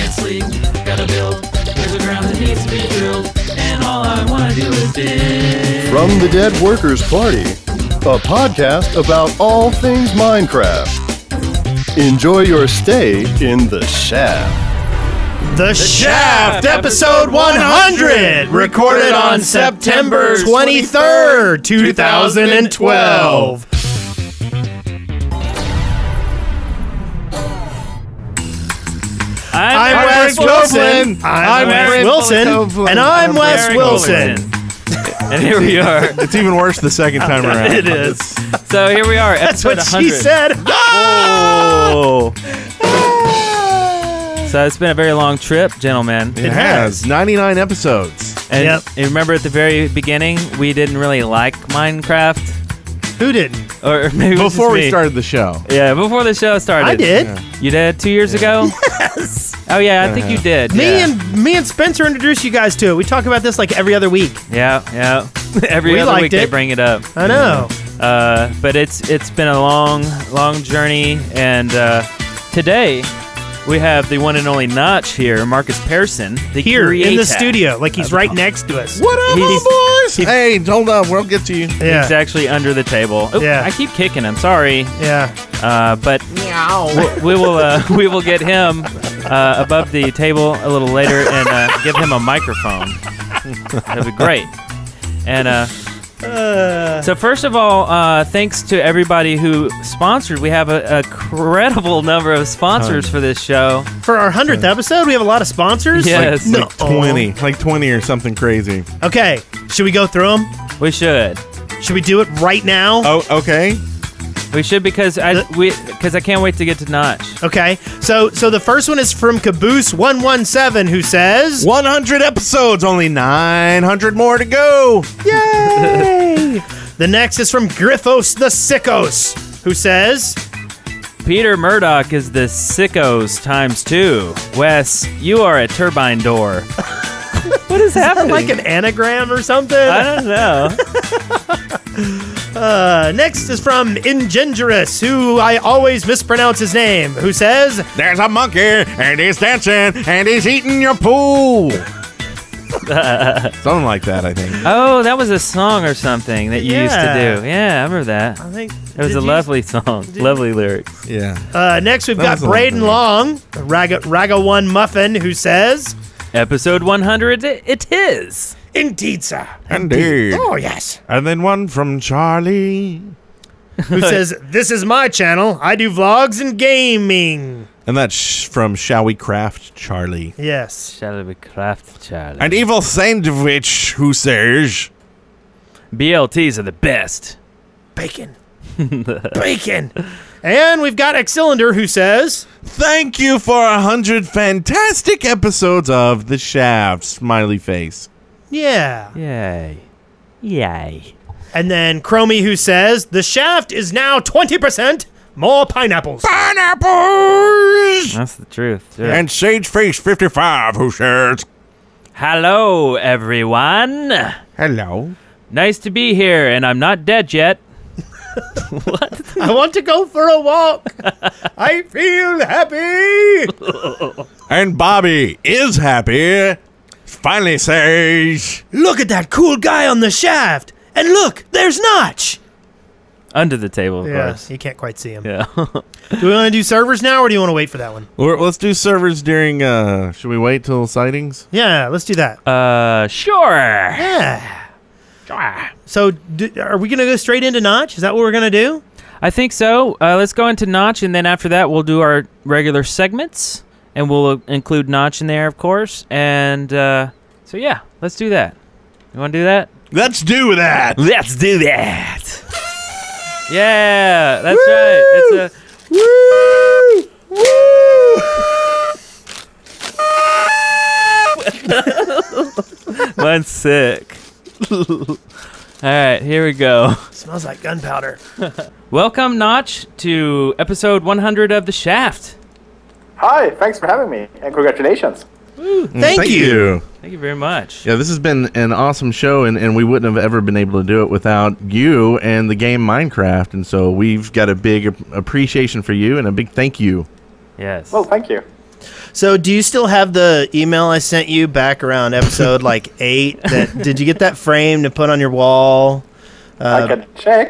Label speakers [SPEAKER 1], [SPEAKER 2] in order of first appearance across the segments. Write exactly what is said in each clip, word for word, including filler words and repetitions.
[SPEAKER 1] can't sleep, gotta build. There's a ground that needs to be drilled, and all I wanna do is dig.
[SPEAKER 2] From the Dead Workers Party, a podcast about all things Minecraft. Enjoy your stay in the shaft.
[SPEAKER 3] The Shaft, episode one hundred, recorded on September twenty-third, two thousand twelve. I'm, I'm Wes Wilson. I'm Wes Wilson. And I'm Wes Wilson.
[SPEAKER 4] And here we are.
[SPEAKER 5] It's even worse the second time around.
[SPEAKER 4] It is. So here we are.
[SPEAKER 3] That's what
[SPEAKER 4] one hundred.
[SPEAKER 3] she said.
[SPEAKER 4] Oh. So it's been a very long trip, gentlemen.
[SPEAKER 5] It, it has. has. ninety-nine episodes.
[SPEAKER 4] And,
[SPEAKER 3] yep.
[SPEAKER 4] and remember at the very beginning, we didn't really like Minecraft.
[SPEAKER 3] Who didn't?
[SPEAKER 4] Or maybe it was
[SPEAKER 5] Before we
[SPEAKER 4] me.
[SPEAKER 5] started the show.
[SPEAKER 4] Yeah, before the show started.
[SPEAKER 3] I did.
[SPEAKER 5] Yeah.
[SPEAKER 4] You did two years
[SPEAKER 5] yeah.
[SPEAKER 4] ago?
[SPEAKER 3] Yes.
[SPEAKER 4] Oh, yeah, I think you did.
[SPEAKER 3] Me
[SPEAKER 4] yeah.
[SPEAKER 3] and me and Spencer introduced you guys to it. We talk about this like every other week.
[SPEAKER 4] Yeah, yeah. Every
[SPEAKER 3] We
[SPEAKER 4] other
[SPEAKER 3] liked
[SPEAKER 4] week
[SPEAKER 3] it.
[SPEAKER 4] they bring it up.
[SPEAKER 3] I know.
[SPEAKER 4] Uh, but it's it's been a long, long journey, and uh, today we have the one and only Notch here, Marcus Pearson, the
[SPEAKER 3] Here
[SPEAKER 4] creator.
[SPEAKER 3] in the studio, like he's right next to us.
[SPEAKER 5] What up,
[SPEAKER 4] He's-
[SPEAKER 5] boys? Hey, hold up. We'll get to you.
[SPEAKER 3] Yeah.
[SPEAKER 4] He's actually under the table. Oh,
[SPEAKER 3] Yeah.
[SPEAKER 4] I keep kicking him. Sorry,
[SPEAKER 3] Yeah.
[SPEAKER 4] uh, but we, we will uh, we will get him uh, above the table a little later and uh, give him a microphone. That'd be great. And uh,
[SPEAKER 3] Uh,
[SPEAKER 4] so first of all, uh, thanks to everybody who sponsored. We have a, a credible number of sponsors for this show.
[SPEAKER 3] for our hundredth episode, we have a lot of sponsors.
[SPEAKER 4] Yes.
[SPEAKER 3] Like,
[SPEAKER 5] Like twenty. Like twenty or something crazy.
[SPEAKER 3] Okay. Should we go through them?
[SPEAKER 4] We should.
[SPEAKER 3] Should we do it right now?
[SPEAKER 5] Oh, okay.
[SPEAKER 4] We should because I
[SPEAKER 3] The-
[SPEAKER 4] we because I can't wait to get to Notch.
[SPEAKER 3] Okay. So so the first one is from Caboose one one seven, who says,
[SPEAKER 5] one hundred episodes. Only nine hundred more to go.
[SPEAKER 3] "Yay!" The next is from Griffos the Sickos, who says,
[SPEAKER 4] Peter Murdoch is the sickos times two. Wes, you are a turbine door. What is happening?
[SPEAKER 3] like an anagram or something.
[SPEAKER 4] I don't know.
[SPEAKER 3] Uh, next is from Ingengerous, who I always mispronounce his name, who says,
[SPEAKER 5] There's a monkey, and he's dancing, and he's eating your pool. Something like that, I think.
[SPEAKER 4] Oh, that was a song or something that you used
[SPEAKER 3] Yeah.
[SPEAKER 4] to do. Yeah, I remember that.
[SPEAKER 3] I think
[SPEAKER 4] It was
[SPEAKER 3] did
[SPEAKER 4] a
[SPEAKER 3] you-
[SPEAKER 4] lovely song. Lovely lyrics.
[SPEAKER 5] Yeah.
[SPEAKER 3] Uh, next we've
[SPEAKER 5] That
[SPEAKER 3] got
[SPEAKER 5] was a
[SPEAKER 3] Braden
[SPEAKER 5] lovely
[SPEAKER 3] Long, Raga, Raga One Muffin, who says,
[SPEAKER 4] Episode one hundred, it is.
[SPEAKER 3] "Indeed, sir."
[SPEAKER 5] Indeed.
[SPEAKER 3] Oh, yes.
[SPEAKER 5] And then one from Charlie.
[SPEAKER 3] Who says, "This is my channel. I do vlogs and gaming."
[SPEAKER 5] And that's sh- from Shall We Craft Charlie.
[SPEAKER 3] Yes.
[SPEAKER 4] Shall we craft, Charlie?
[SPEAKER 5] And Evil Sandwich, who says,
[SPEAKER 4] B L Ts are the best.
[SPEAKER 3] Bacon. Bacon. And we've got Xcylinder, who says,
[SPEAKER 5] Thank you for a hundred fantastic episodes of The Shaft, smiley face.
[SPEAKER 3] yeah.
[SPEAKER 4] Yay. Yay.
[SPEAKER 3] And then Chromie, who says, "The Shaft is now twenty percent more pineapples."
[SPEAKER 5] Pineapples!
[SPEAKER 4] That's the truth. Sure.
[SPEAKER 5] And Sageface fifty-five, who says,
[SPEAKER 4] Hello, everyone.
[SPEAKER 5] Hello.
[SPEAKER 4] Nice to be here, and I'm not dead yet.
[SPEAKER 3] I want to go for a walk. I feel happy.
[SPEAKER 5] And Bobby is happy. Finally says,
[SPEAKER 3] Look at that cool guy on the shaft. And look, there's Notch.
[SPEAKER 4] Under the table, of
[SPEAKER 3] Yeah,
[SPEAKER 4] course.
[SPEAKER 3] you can't quite see him.
[SPEAKER 4] Yeah.
[SPEAKER 3] Do we want to do servers now, or do you want to wait for that one?
[SPEAKER 5] Or let's do servers during, uh, should we wait till sightings?
[SPEAKER 3] Yeah, let's do that.
[SPEAKER 4] uh, sure.
[SPEAKER 3] Yeah. So, do, are we going to go straight into Notch? Is that what we're going to do?
[SPEAKER 4] I think so. Uh, let's go into Notch, and then after that, we'll do our regular segments, and we'll uh, include Notch in there, of course. And uh, so, yeah, let's do that. You want to do that?
[SPEAKER 5] Let's do that.
[SPEAKER 4] Let's do that. Yeah, that's right. It's a mine's sick. All right, here we go.
[SPEAKER 3] Smells like gunpowder.
[SPEAKER 4] Welcome, Notch, to episode one hundred of The Shaft.
[SPEAKER 6] Hi, thanks for having me, and congratulations.
[SPEAKER 3] Thank,
[SPEAKER 5] Thank
[SPEAKER 3] you.
[SPEAKER 5] you.
[SPEAKER 4] Thank you very much.
[SPEAKER 5] Yeah, this has been an awesome show, and, and we wouldn't have ever been able to do it without you and the game Minecraft. And so we've got a big ap- appreciation for you and a big thank you.
[SPEAKER 4] Yes.
[SPEAKER 6] Well, thank you.
[SPEAKER 3] So, do you still have the email I sent you back around episode like eight? That did you get that framed and put on your wall? Uh,
[SPEAKER 6] I can check.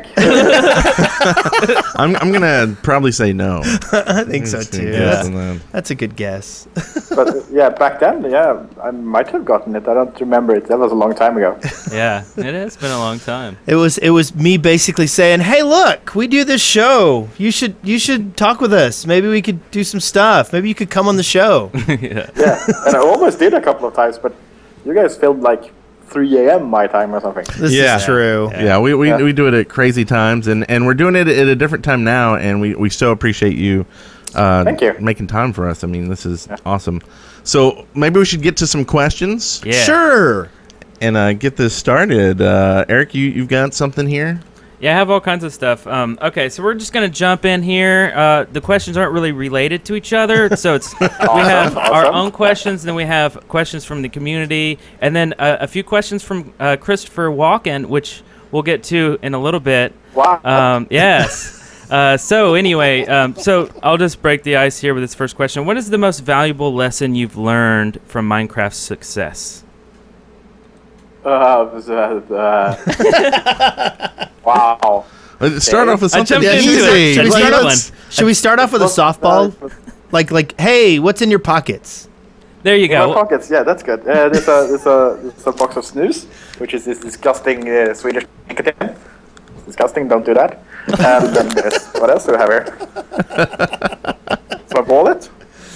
[SPEAKER 5] I'm I'm gonna probably say no.
[SPEAKER 3] I think so too.
[SPEAKER 5] Yeah.
[SPEAKER 3] That's,
[SPEAKER 5] That.
[SPEAKER 3] that's a good guess.
[SPEAKER 6] But uh, yeah, back then, yeah, I might have gotten it. I don't remember it. That was a long time ago.
[SPEAKER 4] Yeah, it has been a long time.
[SPEAKER 3] It was it was me basically saying, "Hey, look, we do this show. You should you should talk with us. Maybe we could do some stuff. Maybe you could come on the show."
[SPEAKER 4] Yeah.
[SPEAKER 6] Yeah, and I almost did a couple of times, but you guys filmed like three a.m. my time or something.
[SPEAKER 3] This
[SPEAKER 5] Yeah.
[SPEAKER 3] is true.
[SPEAKER 5] Yeah, we, we,
[SPEAKER 6] Yeah.
[SPEAKER 5] we do it at crazy times, and, and we're doing it at a different time now, and we, we so appreciate you, uh,
[SPEAKER 6] Thank you.
[SPEAKER 5] making time for us. I mean, this is awesome. So maybe we should get to some questions
[SPEAKER 4] Yeah.
[SPEAKER 3] Sure.
[SPEAKER 5] and uh, get this started. Uh, Eric, you, you've got something here?
[SPEAKER 4] Yeah, I have all kinds of stuff. Um, okay, so we're just gonna jump in here. Uh, the questions aren't really related to each other, so it's we have our
[SPEAKER 6] awesome.
[SPEAKER 4] own questions, then we have questions from the community, and then uh, a few questions from uh, Christopher Walken, which we'll get to in a little bit.
[SPEAKER 6] Wow.
[SPEAKER 4] Um, yes. Uh, so anyway, um, so I'll just break the ice here with this first question. What is the most valuable lesson you've learned from Minecraft's success?
[SPEAKER 6] Uh, uh, uh, wow.
[SPEAKER 5] Let's start
[SPEAKER 6] Okay.
[SPEAKER 5] off with
[SPEAKER 4] I
[SPEAKER 5] something
[SPEAKER 4] jumped into
[SPEAKER 5] easy.
[SPEAKER 4] it.
[SPEAKER 3] Should we,
[SPEAKER 4] Like,
[SPEAKER 3] start
[SPEAKER 4] come
[SPEAKER 3] off,
[SPEAKER 4] on.
[SPEAKER 3] should we start off with a softball? Like like, hey, what's in your pockets?
[SPEAKER 4] There you
[SPEAKER 6] My
[SPEAKER 4] go.
[SPEAKER 6] pockets, yeah, that's good. Uh, there's a there's a there's a box of snus, which is this disgusting uh, Swedish nicotine. It's disgusting. Don't do that. And then there's what else do we have here? It's my wallet.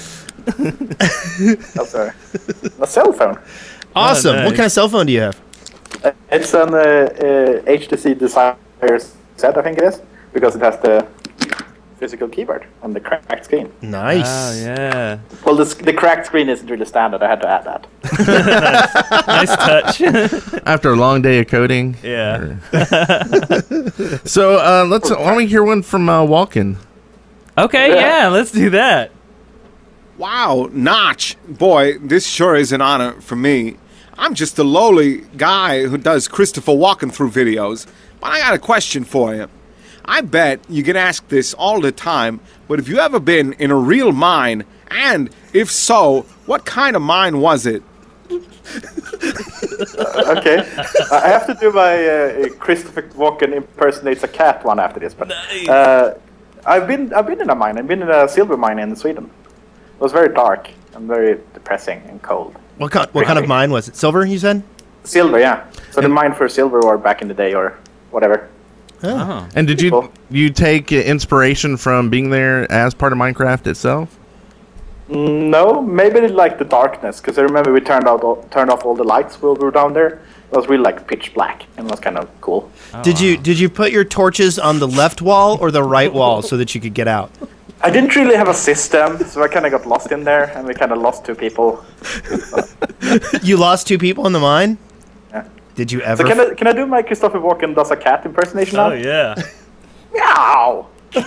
[SPEAKER 6] Oh, sorry. A cell phone.
[SPEAKER 3] Awesome.
[SPEAKER 4] nice.
[SPEAKER 3] What kind of cell phone do you have?
[SPEAKER 6] Uh, It's an uh, uh, H T C Desire set, I think it is, because it has the physical keyboard on the cracked screen.
[SPEAKER 3] Nice.
[SPEAKER 4] Oh yeah,
[SPEAKER 6] Well, the, the cracked screen isn't really standard. I had to add that.
[SPEAKER 4] nice touch.
[SPEAKER 5] After a long day of coding.
[SPEAKER 4] Yeah.
[SPEAKER 5] So uh, let's. Why don't we hear one from uh, Walken?
[SPEAKER 4] Okay,
[SPEAKER 6] Yeah.
[SPEAKER 4] yeah, let's do that.
[SPEAKER 7] Wow, Notch. Boy, this sure is an honor for me. I'm just a lowly guy who does Christopher Walken through videos, but I got a question for you. I bet you get asked this all the time, but have you ever been in a real mine? And if so, what kind of mine was it?
[SPEAKER 6] Okay. I have to do my uh, Christopher Walken impersonates a cat one after this, but uh, I've been I've been in a mine. I've been in a silver mine in Sweden. It was very dark and very depressing and cold.
[SPEAKER 3] What kind what kind of mine was it? Silver, you said?
[SPEAKER 6] Silver, yeah. So the mine for silver or back in the day or whatever.
[SPEAKER 4] Oh.
[SPEAKER 5] And did you
[SPEAKER 6] Cool.
[SPEAKER 5] you take uh, inspiration from being there as part of Minecraft itself?
[SPEAKER 6] No, maybe like the darkness, because I remember we turned out all, turned off all the lights while we were down there. It was really like pitch black, and it was kind of cool.
[SPEAKER 3] did you did you put your torches on the left wall or the right wall so that you could get out?
[SPEAKER 6] I didn't really have a system, so I kind of got lost in there, and we kind of lost two people.
[SPEAKER 3] You lost two people in the mine?
[SPEAKER 6] Yeah.
[SPEAKER 3] Did you ever?
[SPEAKER 6] So can I, can I do my Christopher Walken does a cat impersonation now?
[SPEAKER 4] Oh yeah.
[SPEAKER 6] Meow!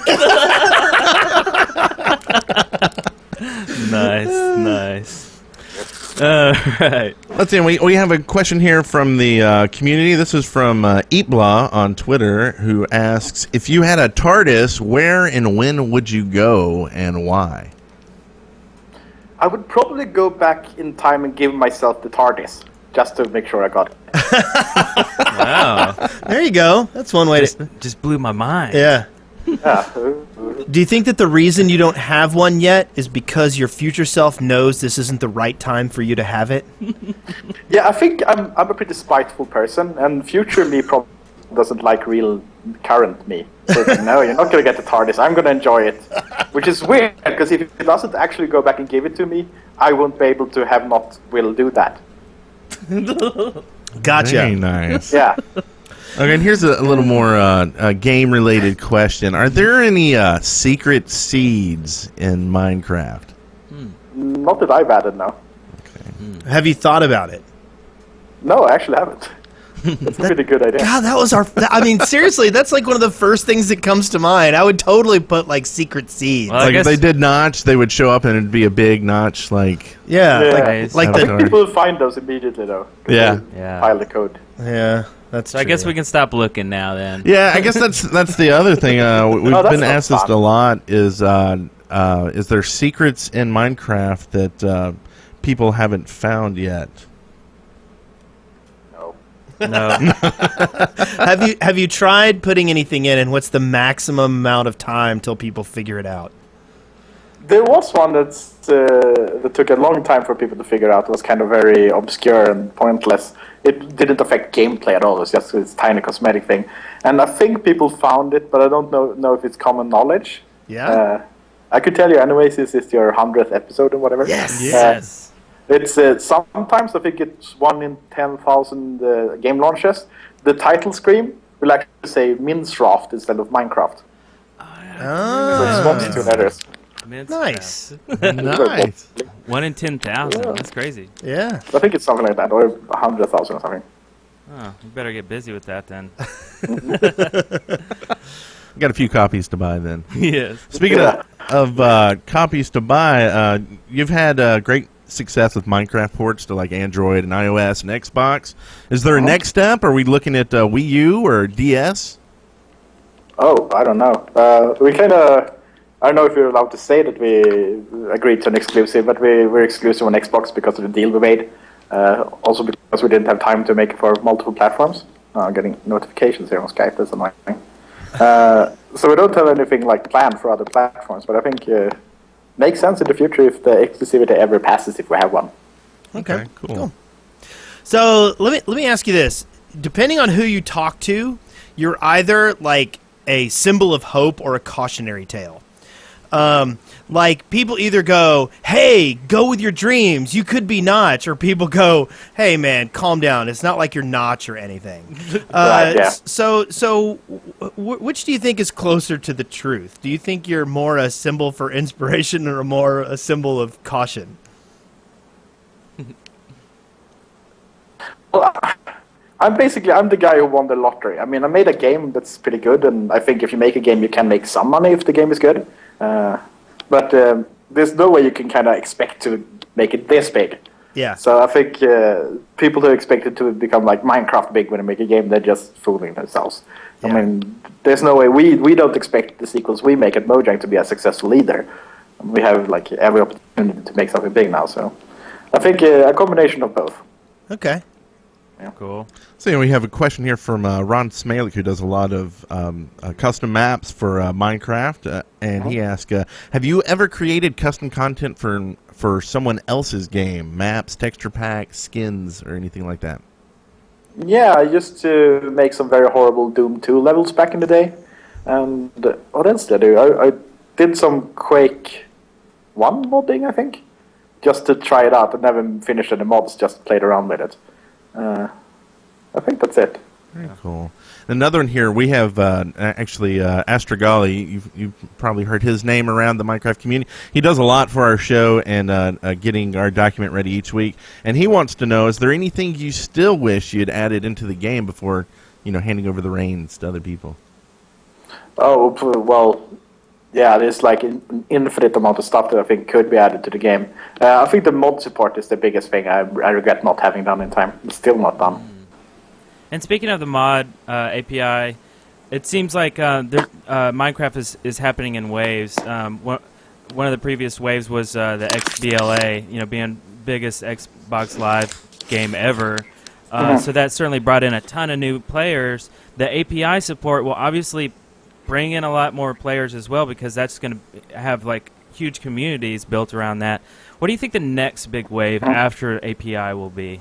[SPEAKER 4] Nice, nice. All right.
[SPEAKER 5] Let's see. We, we have a question here from the uh, community. This is from uh, Eatblah on Twitter, who asks, if you had a TARDIS, where and when would you go and why?
[SPEAKER 6] I would probably go back in time and give myself the TARDIS, just to make sure I got it.
[SPEAKER 4] Wow.
[SPEAKER 3] There you go. That's one way
[SPEAKER 4] just,
[SPEAKER 3] to.
[SPEAKER 4] just blew my mind.
[SPEAKER 3] Yeah.
[SPEAKER 6] Yeah.
[SPEAKER 3] Do you think that the reason you don't have one yet is because your future self knows this isn't the right time for you to have it?
[SPEAKER 6] Yeah, I think I'm I'm a pretty spiteful person, and future me probably doesn't like real current me. So it's like, no, you're not gonna get the TARDIS. I'm gonna enjoy it, which is weird because if it doesn't actually go back and give it to me, I won't be able to have not will do that.
[SPEAKER 3] Gotcha.
[SPEAKER 5] Very nice.
[SPEAKER 6] Yeah.
[SPEAKER 5] Okay, and here's a, a little more uh, uh, game-related question. Are there any uh, secret seeds in Minecraft?
[SPEAKER 6] Not that I've added, no.
[SPEAKER 3] Have you thought about it?
[SPEAKER 6] No, I actually haven't. That's a pretty good idea.
[SPEAKER 3] God, that was our. I mean, seriously, that's like one of the first things that comes to mind. I would totally put like secret seeds.
[SPEAKER 4] Well, I
[SPEAKER 5] Like
[SPEAKER 4] guess-
[SPEAKER 5] if they did notch, they would show up and it'd be a big notch. Like
[SPEAKER 3] yeah,
[SPEAKER 6] Yeah.
[SPEAKER 3] like,
[SPEAKER 4] Nice.
[SPEAKER 3] like
[SPEAKER 6] I
[SPEAKER 3] the.
[SPEAKER 6] think people will find those immediately, though. 'cause
[SPEAKER 5] Yeah.
[SPEAKER 6] they
[SPEAKER 4] Yeah.
[SPEAKER 6] Pile the code.
[SPEAKER 3] Yeah, that's.
[SPEAKER 4] So I
[SPEAKER 3] true.
[SPEAKER 4] guess we can stop looking now then.
[SPEAKER 5] yeah, I guess that's that's the other thing. Uh, we- we've
[SPEAKER 6] Oh, that's
[SPEAKER 5] been
[SPEAKER 6] not
[SPEAKER 5] asked this
[SPEAKER 6] fun.
[SPEAKER 5] a lot. Is uh, uh, is there secrets in Minecraft that uh, people haven't found yet?
[SPEAKER 6] No.
[SPEAKER 4] No.
[SPEAKER 3] have you have you tried putting anything in, and what's the maximum amount of time till people figure it out?
[SPEAKER 6] There was one that's, uh, that took a long time for people to figure out. It was kind of very obscure and pointless. It didn't affect gameplay at all. It was just this tiny cosmetic thing. And I think people found it, but I don't know know if it's common knowledge.
[SPEAKER 3] Yeah.
[SPEAKER 6] Uh, I could tell you anyways, this is your hundredth episode or whatever.
[SPEAKER 3] Yes.
[SPEAKER 6] Uh,
[SPEAKER 4] Yes.
[SPEAKER 6] It's uh, sometimes I think it's one in ten thousand uh, game launches. The title screen will actually say Minecraft instead of Minecraft. So it
[SPEAKER 3] Ah,
[SPEAKER 6] swaps two letters.
[SPEAKER 4] Mince
[SPEAKER 3] nice.
[SPEAKER 5] Nice.
[SPEAKER 4] crap. One in ten thousand. That's crazy.
[SPEAKER 3] Yeah.
[SPEAKER 6] I think it's something like that, or a hundred thousand or something.
[SPEAKER 4] Oh, you better get busy with that then.
[SPEAKER 5] Got a few copies to buy then.
[SPEAKER 4] Yes.
[SPEAKER 5] Speaking
[SPEAKER 6] Yeah.
[SPEAKER 5] of, of uh, copies to buy, uh, you've had uh, great success with Minecraft ports to like Android and iOS and Xbox. Is there a
[SPEAKER 6] Uh-huh.
[SPEAKER 5] next step? Are we looking at uh, Wii U or D S?
[SPEAKER 6] Oh, I don't know. Uh, we kind of, I don't know if we're allowed to say that we agreed to an exclusive, but we were exclusive on Xbox because of the deal we made. Uh, also because we didn't have time to make it for multiple platforms. Uh, getting notifications here on Skype is annoying. Uh, so we don't have anything like planned for other platforms, but I think uh, makes sense in the future if the exclusivity ever passes, if we have one.
[SPEAKER 3] Okay.
[SPEAKER 5] cool.
[SPEAKER 3] Cool. So let me let me ask you this: depending on who you talk to, you're either like a symbol of hope or a cautionary tale. Um, like people either go, "Hey, go with your dreams. You could be Notch," or people go, "Hey, man, calm down. It's not like you're Notch or anything." Uh,
[SPEAKER 6] Right, yeah.
[SPEAKER 3] s- So, so w- which do you think is closer to the truth? Do you think you're more a symbol for inspiration or more a symbol of caution?
[SPEAKER 6] Well, I'm basically I'm the guy who won the lottery. I mean, I made a game that's pretty good, and I think if you make a game, you can make some money if the game is good. Uh, but um, there's no way you can kind of expect to make it this big.
[SPEAKER 3] Yeah.
[SPEAKER 6] So I think uh, people who expect it to become like Minecraft big when they make a game, they're just fooling themselves.
[SPEAKER 3] Yeah.
[SPEAKER 6] I mean, there's no way we we don't expect the sequels we make at Mojang to be as successful either. We have like every opportunity to make something big now. So I think uh, a combination of both.
[SPEAKER 3] Okay.
[SPEAKER 4] Cool.
[SPEAKER 5] So you know, we have a question here from uh, Ron Smalik, who does a lot of um, uh, custom maps for uh, Minecraft, uh, and he asked, uh, "Have you ever created custom content for for someone else's game? Maps, texture packs, skins, or anything like that?"
[SPEAKER 6] Yeah, I used to make some very horrible Doom two levels back in the day. And uh, what else did I do? I, I did some Quake one modding, I think, just to try it out. I never finished any mods, just played around with it. Uh, I think that's it.
[SPEAKER 5] Very cool. Another one here, we have uh, actually uh, Astrogali. You've, you've probably heard his name around the Minecraft community. He does a lot for our show and uh, uh, getting our document ready each week. And he wants to know, is there anything you still wish you had added into the game before, you know, handing over the reins to other people?
[SPEAKER 6] Oh, p- well, yeah, there's like an infinite amount of stuff that I think could be added to the game. Uh, I think the mod support is the biggest thing I, I regret not having done in time. It's still not done.
[SPEAKER 4] And speaking of the mod uh, A P I, it seems like uh, there, uh, Minecraft is, is happening in waves. Um, one, one of the previous waves was uh, the X B L A, you know, being biggest Xbox Live game ever. Uh,
[SPEAKER 6] Mhm.
[SPEAKER 4] So that certainly brought in a ton of new players. The A P I support will obviously bring in a lot more players as well, because that's going to have like huge communities built around that. What do you think the next big wave after A P I will be?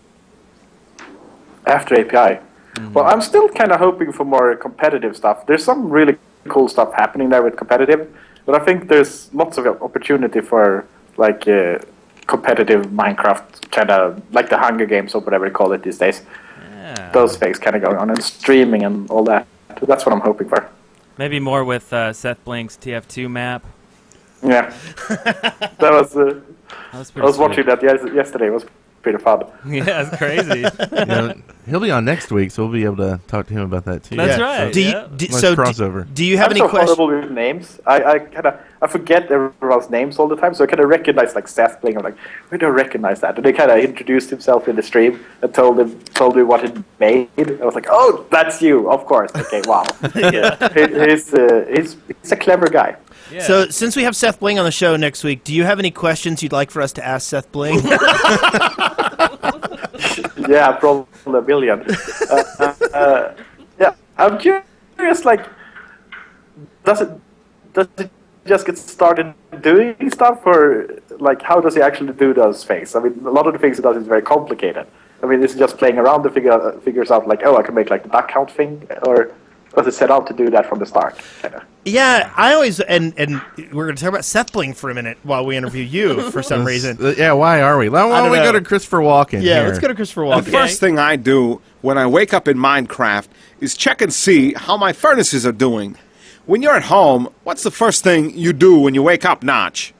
[SPEAKER 6] After A P I. Well, I'm still kind of hoping for more competitive stuff. There's some really cool stuff happening there with competitive, but I think there's lots of opportunity for like uh, competitive Minecraft, kind of like the Hunger Games or whatever you call it these days.
[SPEAKER 4] Yeah.
[SPEAKER 6] Those things kind of going on, and streaming and all that. That's what I'm hoping for.
[SPEAKER 4] Maybe more with uh, Seth Blink's T F two map.
[SPEAKER 6] Yeah, that was. Uh,
[SPEAKER 4] That was
[SPEAKER 6] I
[SPEAKER 4] pretty
[SPEAKER 6] was
[SPEAKER 4] sweet.
[SPEAKER 6] watching that yes- yesterday. It was pretty fun.
[SPEAKER 4] Yeah, it's crazy.
[SPEAKER 5] You know, He'll be on next week, so we'll be able to talk to him about that too.
[SPEAKER 4] That's
[SPEAKER 3] Yeah.
[SPEAKER 4] right.
[SPEAKER 3] Do you,
[SPEAKER 4] yeah.
[SPEAKER 3] do,
[SPEAKER 5] Nice
[SPEAKER 3] so do,
[SPEAKER 5] crossover.
[SPEAKER 3] do you have
[SPEAKER 6] I'm
[SPEAKER 3] any
[SPEAKER 6] so
[SPEAKER 3] questions?
[SPEAKER 6] horrible with names. I, I kind of I forget everyone's names all the time, so I kind of recognize like Seth playing. I'm like, where do I recognize that? And he kind of introduced himself in the stream and told him told me what he made. I was like, oh, that's you, of course. Okay, wow.
[SPEAKER 3] Yeah.
[SPEAKER 6] he, he's, uh, he's he's a clever guy.
[SPEAKER 4] Yeah.
[SPEAKER 3] So, since we have Seth Bling on the show next week, do you have any questions you'd like for us to ask Seth Bling?
[SPEAKER 6] Yeah, probably a million. Uh, uh, yeah, I'm curious. Like, does it does it just get started doing stuff, or like how does he actually do those things? I mean, a lot of the things he does is very complicated. I mean, is it just playing around to figure out, figures out like, oh, I can make like the duck count thing, or does it set out to do that from the start? Kinda?
[SPEAKER 3] Yeah, I always and and we're going to talk about Seth Bling for a minute while we interview you for some reason.
[SPEAKER 5] Uh, yeah, why are we? Why
[SPEAKER 3] I
[SPEAKER 5] don't
[SPEAKER 3] don't
[SPEAKER 5] we
[SPEAKER 3] know.
[SPEAKER 5] go to Christopher Walken?
[SPEAKER 3] Yeah,
[SPEAKER 5] here?
[SPEAKER 3] let's go to Christopher
[SPEAKER 7] The
[SPEAKER 3] Walken.
[SPEAKER 7] first thing I do when I wake up in Minecraft is check and see how my furnaces are doing. When you're at home, what's the first thing you do when you wake up, Notch?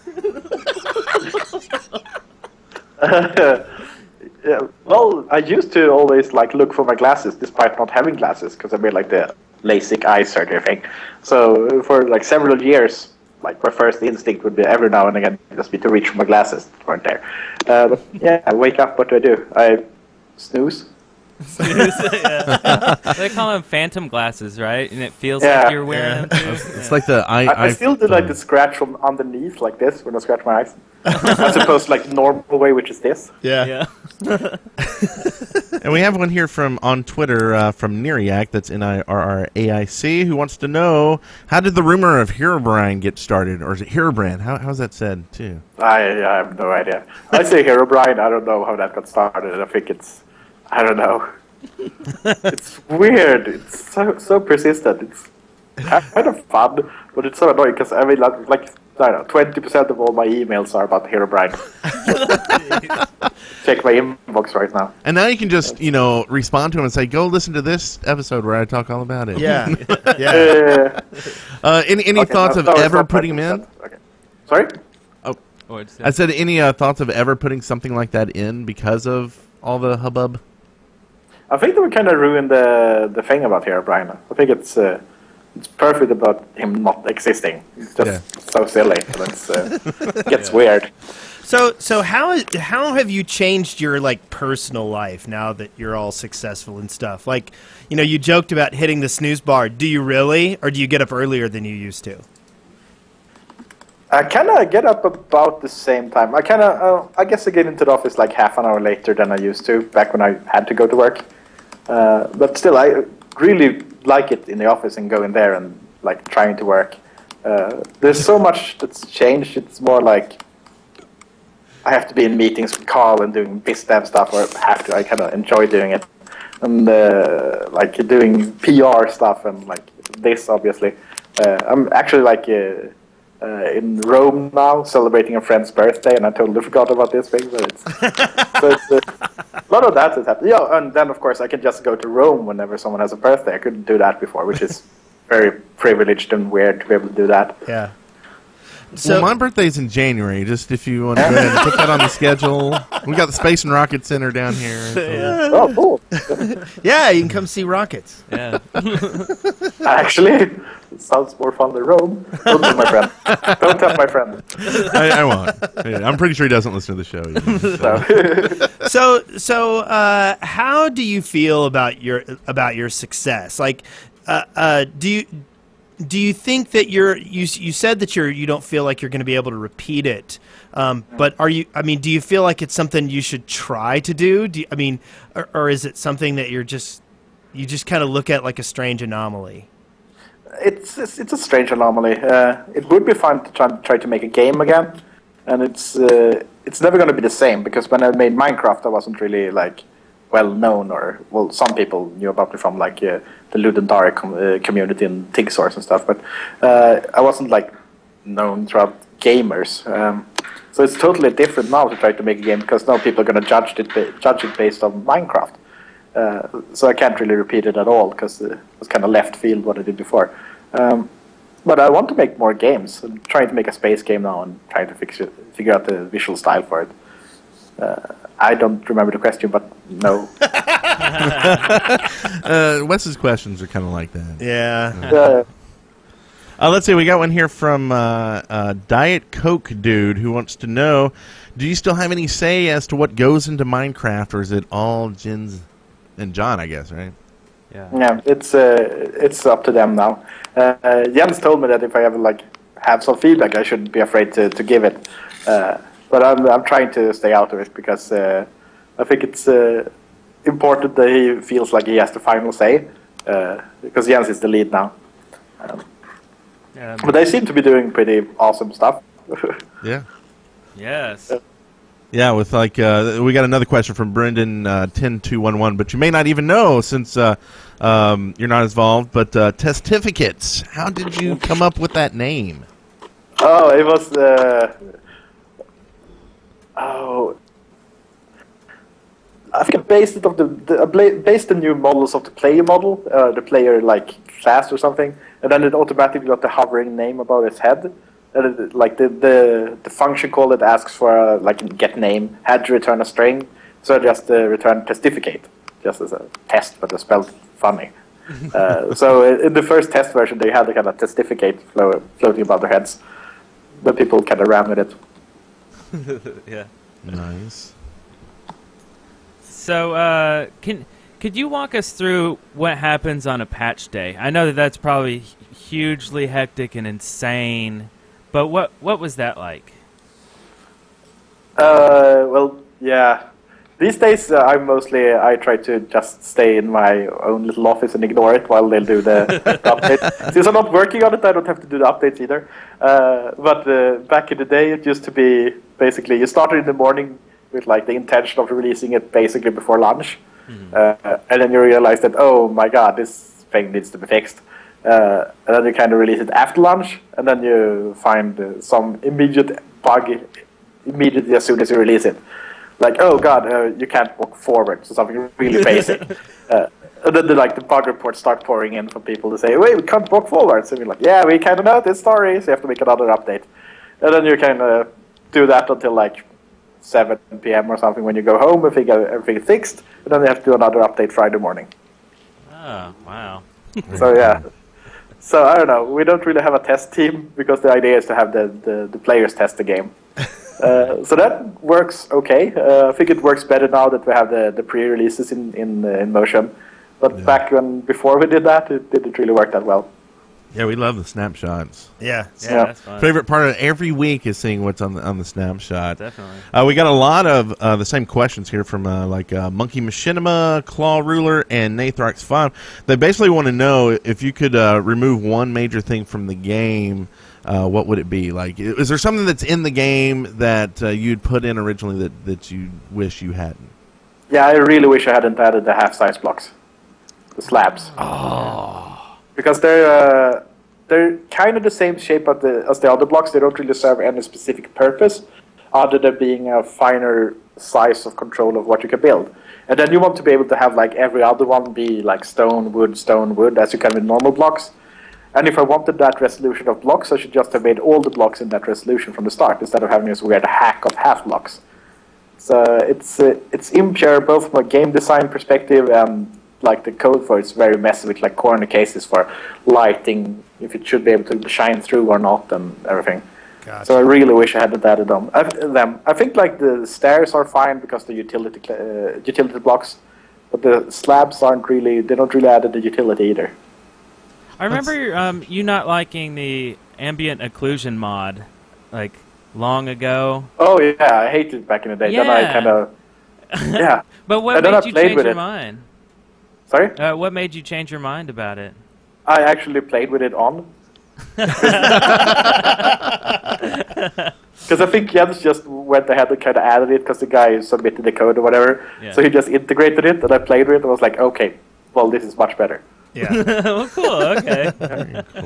[SPEAKER 6] Yeah, well, I used to always like look for my glasses, despite not having glasses, because I made like the LASIK eye surgery thing. So for like several years, like my first instinct would be every now and again just be to reach for my glasses that weren't there. Uh, but yeah, I wake up. What do I do? I snooze.
[SPEAKER 4] Yeah. They call them phantom glasses, right? And it feels
[SPEAKER 6] Yeah.
[SPEAKER 4] like you're wearing
[SPEAKER 3] Yeah.
[SPEAKER 4] them too.
[SPEAKER 5] It's like the I.
[SPEAKER 6] I, I still do like the scratch from underneath, like this, when I scratch my eyes, as opposed to like the normal way, which is this.
[SPEAKER 3] Yeah.
[SPEAKER 4] Yeah.
[SPEAKER 5] And we have one here from on Twitter uh, from Neriac, that's N I R R A I C, who wants to know, how did the rumor of Herobrine get started? Or is it Herobrine? How, how's that said, too?
[SPEAKER 6] I, I have no idea. I say Herobrine. I don't know how that got started. I think it's, I don't know. It's weird. It's so so persistent. It's kind of fun, but it's so annoying because I mean, like, like I don't know, twenty percent of all my emails are about Herobrine. Check my inbox right now.
[SPEAKER 5] And now you can just, you know, respond to him and say, go listen to this episode where I talk all about it.
[SPEAKER 3] Yeah. Yeah.
[SPEAKER 6] Uh,
[SPEAKER 5] Uh, any any
[SPEAKER 6] okay,
[SPEAKER 5] thoughts
[SPEAKER 6] no,
[SPEAKER 5] of
[SPEAKER 6] no, it's
[SPEAKER 5] ever
[SPEAKER 6] not
[SPEAKER 5] putting him in?
[SPEAKER 6] twenty percent. Okay. Sorry?
[SPEAKER 4] Oh, it's,
[SPEAKER 5] I said, any uh, thoughts of ever putting something like that in because of all the hubbub?
[SPEAKER 6] I think they would kind of ruin the the thing about Herobrine. I think it's uh, it's perfect about him not existing. It's just
[SPEAKER 5] Yeah.
[SPEAKER 6] so silly. It's, uh, it gets weird.
[SPEAKER 3] So, so how is how have you changed your like personal life now that you're all successful and stuff? Like, you know, you joked about hitting the snooze bar. Do you really, or do you get up earlier than you used to?
[SPEAKER 6] I kind of get up about the same time. I kind of, uh, I guess I get into the office like half an hour later than I used to, back when I had to go to work. Uh, but still, I really like it in the office and going there and like trying to work. Uh, there's so much that's changed. It's more like I have to be in meetings with Carl and doing biz dev stuff, or have to. I kind of enjoy doing it, and uh, like doing P R stuff and like this. Obviously, uh, I'm actually like. Uh, Uh, in Rome now, celebrating a friend's birthday, and I totally forgot about this thing. But it's, so it's uh, a lot of that has happened. Yeah, and then of course I can just go to Rome whenever someone has a birthday. I couldn't do that before, which is very privileged and weird to be able to do that.
[SPEAKER 3] Yeah.
[SPEAKER 5] So, well, my birthday's in January. Just if you want to go ahead and put that on the schedule. We got the Space and Rocket Center down here. So.
[SPEAKER 3] Yeah.
[SPEAKER 6] Oh, cool.
[SPEAKER 3] Yeah, you can come see rockets.
[SPEAKER 4] yeah.
[SPEAKER 6] Actually, it sounds more fun than Rome. Don't tell my friend. Don't tell my friend.
[SPEAKER 5] I, I won't. Yeah, I'm pretty sure he doesn't listen to the show. Either, so.
[SPEAKER 6] So.
[SPEAKER 3] So, so uh, how do you feel about your about your success? Like, uh, uh, do you do you think that you're you you said that you're you don't feel like you're going to be able to repeat it, um, but are you? I mean, do you feel like it's something you should try to do? Do you, I mean, or, or is it something that you're just you just kind of look at like a strange anomaly?
[SPEAKER 6] It's, it's it's a strange anomaly. Uh, it would be fun to try, try to make a game again, and it's uh, it's never going to be the same, because when I made Minecraft, I wasn't really like well known, or well, some people knew about me from like uh, the Ludendare com- uh, community in TigSource and stuff, but uh, I wasn't like known throughout gamers. Um, so it's totally different now to try to make a game, because now people are going to judge it ba- judge it based on Minecraft. Uh, so I can't really repeat it at all, because uh, it was kind of left field what I did before. Um, but I want to make more games. I'm trying to make a space game now and trying to fix it, figure out the visual style for it. Uh, I don't remember the question, but no.
[SPEAKER 5] uh, Wes's questions are kind of like that.
[SPEAKER 3] Yeah.
[SPEAKER 6] Uh,
[SPEAKER 5] Uh, let's see. We got one here from uh, uh, Diet Coke Dude who wants to know: do you still have any say as to what goes into Minecraft, or is it all Jins and John? I guess, right?
[SPEAKER 4] Yeah.
[SPEAKER 6] yeah, it's uh, it's up to them now. Uh, uh, Jens told me that if I ever like have some feedback, I shouldn't be afraid to, to give it. Uh, but I'm I'm trying to stay out of it because uh, I think it's uh, important that he feels like he has the final say. Uh, because Jens is the lead now. Um,
[SPEAKER 4] Yeah,
[SPEAKER 6] but they seem to be doing pretty awesome stuff.
[SPEAKER 5] Yeah.
[SPEAKER 4] yes.
[SPEAKER 5] Yeah, with like, uh, we got another question from Brendan uh, ten two one one, but you may not even know since uh, um, you're not involved. But uh, Testificates, how did you come up with that name?
[SPEAKER 6] Oh, it was. Uh, oh, I think I based it of the, the I bla- based the new models of the player model, uh, the player like class or something, and then it automatically got the hovering name above its head. And it, like the, the the function call it asks for a, like a get name had to return a string, so I just uh, returned testificate just as a test, but it's spelled funny. uh, so in the first test version, they had the kind of testificate flo- floating above their heads, but people kind of ran with it.
[SPEAKER 4] Yeah.
[SPEAKER 5] Nice.
[SPEAKER 4] So, uh, can could you walk us through what happens on a patch day? I know that that's probably hugely hectic and insane, but what what was that like?
[SPEAKER 6] Uh, well, yeah. These days, uh, I'm mostly I try to just stay in my own little office and ignore it while they'll do the, the update. Since I'm not working on it, I don't have to do the updates either. Uh, but uh, back in the day, it used to be basically you started in the morning with like the intention of releasing it basically before lunch, mm-hmm. uh, and then you realize that oh my god, this thing needs to be fixed, uh, and then you kind of release it after lunch, and then you find uh, some immediate bug immediately as soon as you release it, like oh god, uh, you can't walk forward, so something really basic, uh, and then the, like the bug reports start pouring in from people to say wait, we can't walk forward, so you're like yeah, we kind of know this story, so you have to make another update, and then you kind of do that until like seven p.m. or something when you go home if you get everything fixed, and then you have to do another update Friday morning.
[SPEAKER 4] Oh, wow.
[SPEAKER 6] So yeah. So I don't know. We don't really have a test team because the idea is to have the, the, the players test the game. uh, so that works okay. Uh, I think it works better now that we have the, the pre-releases in in, uh, in motion. But
[SPEAKER 5] Yeah.
[SPEAKER 6] back when before we did that, it didn't really work that well.
[SPEAKER 5] Yeah, we love the snapshots.
[SPEAKER 3] Yeah.
[SPEAKER 4] Yeah,
[SPEAKER 6] Yeah.
[SPEAKER 4] that's fun.
[SPEAKER 5] Favorite part of every week is seeing what's on the on the snapshot.
[SPEAKER 4] Definitely.
[SPEAKER 5] Uh, we got a lot of uh, the same questions here from uh, like uh, Monkey Machinima, Claw Ruler, and Nathrax five. They basically want to know if you could uh, remove one major thing from the game, uh, what would it be? Like, is there something that's in the game that uh, you'd put in originally that, that you wish you hadn't?
[SPEAKER 6] Yeah, I really wish I hadn't added the half-size blocks, the slabs. Oh. Because they're uh, they're kind of the same shape as the, as the other blocks. They don't really serve any specific purpose, other than being a finer size of control of what you can build. And then you want to be able to have like every other one be like stone, wood, stone, wood, as you can with normal blocks. And if I wanted that resolution of blocks, I should just have made all the blocks in that resolution from the start, instead of having this weird hack of half blocks. So it's uh, it's impure both from a game design perspective and like the code for it's very messy with like corner cases for lighting, if it should be able to shine through or not, and everything.
[SPEAKER 3] Gotcha.
[SPEAKER 6] So I really wish I hadn't added them. I, them. I think like the stairs are fine because the utility uh, utility blocks, but the slabs aren't really. They don't really add the utility either.
[SPEAKER 4] I remember um, you not liking the ambient occlusion mod, like, long ago.
[SPEAKER 6] Oh yeah, I hated it back in the day. Then I
[SPEAKER 4] Yeah.
[SPEAKER 6] kind of yeah.
[SPEAKER 4] But what
[SPEAKER 6] And then
[SPEAKER 4] made
[SPEAKER 6] I
[SPEAKER 4] you
[SPEAKER 6] played
[SPEAKER 4] change
[SPEAKER 6] with
[SPEAKER 4] your
[SPEAKER 6] it.
[SPEAKER 4] mind?
[SPEAKER 6] Sorry,
[SPEAKER 4] Uh, what made you change your mind about it?
[SPEAKER 6] I actually played with it on. Because I think Jens just went ahead and kind of added it because the guy submitted the code or whatever.
[SPEAKER 4] Yeah.
[SPEAKER 6] So he just integrated it, and I played with it and was like, okay, well, this is much better.
[SPEAKER 3] Yeah.
[SPEAKER 4] Well, cool. Okay.
[SPEAKER 5] Very cool.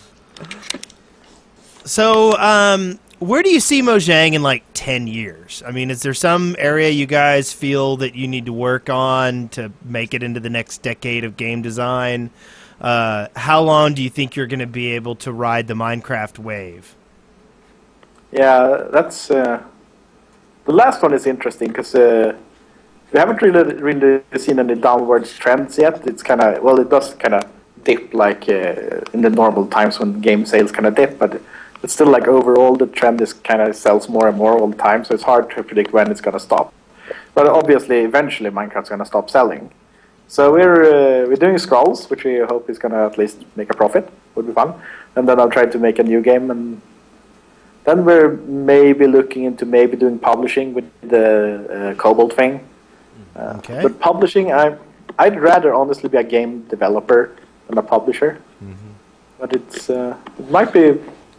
[SPEAKER 3] So, um, where do you see Mojang in like ten years? I mean, is there some area you guys feel that you need to work on to make it into the next decade of game design? Uh, how long do you think you're going to be able to ride the Minecraft wave?
[SPEAKER 6] Yeah, that's uh, the last one is interesting because uh, we haven't really really seen any downward trends yet. It's kind of well, it does kind of dip like uh, in the normal times when game sales kind of dip, but it's still like overall the trend is kind of sells more and more all the time. So it's hard to predict when it's gonna stop. But obviously, eventually, Minecraft's gonna stop selling. So we're uh, we're doing Scrolls, which we hope is gonna at least make a profit. Would be fun. And then I'll try to make a new game, and then we're maybe looking into maybe doing publishing with the uh, Cobalt thing. Uh,
[SPEAKER 3] Okay.
[SPEAKER 6] But publishing, I I'd rather honestly be a game developer than a publisher.
[SPEAKER 5] Mm-hmm.
[SPEAKER 6] But it's uh, it might be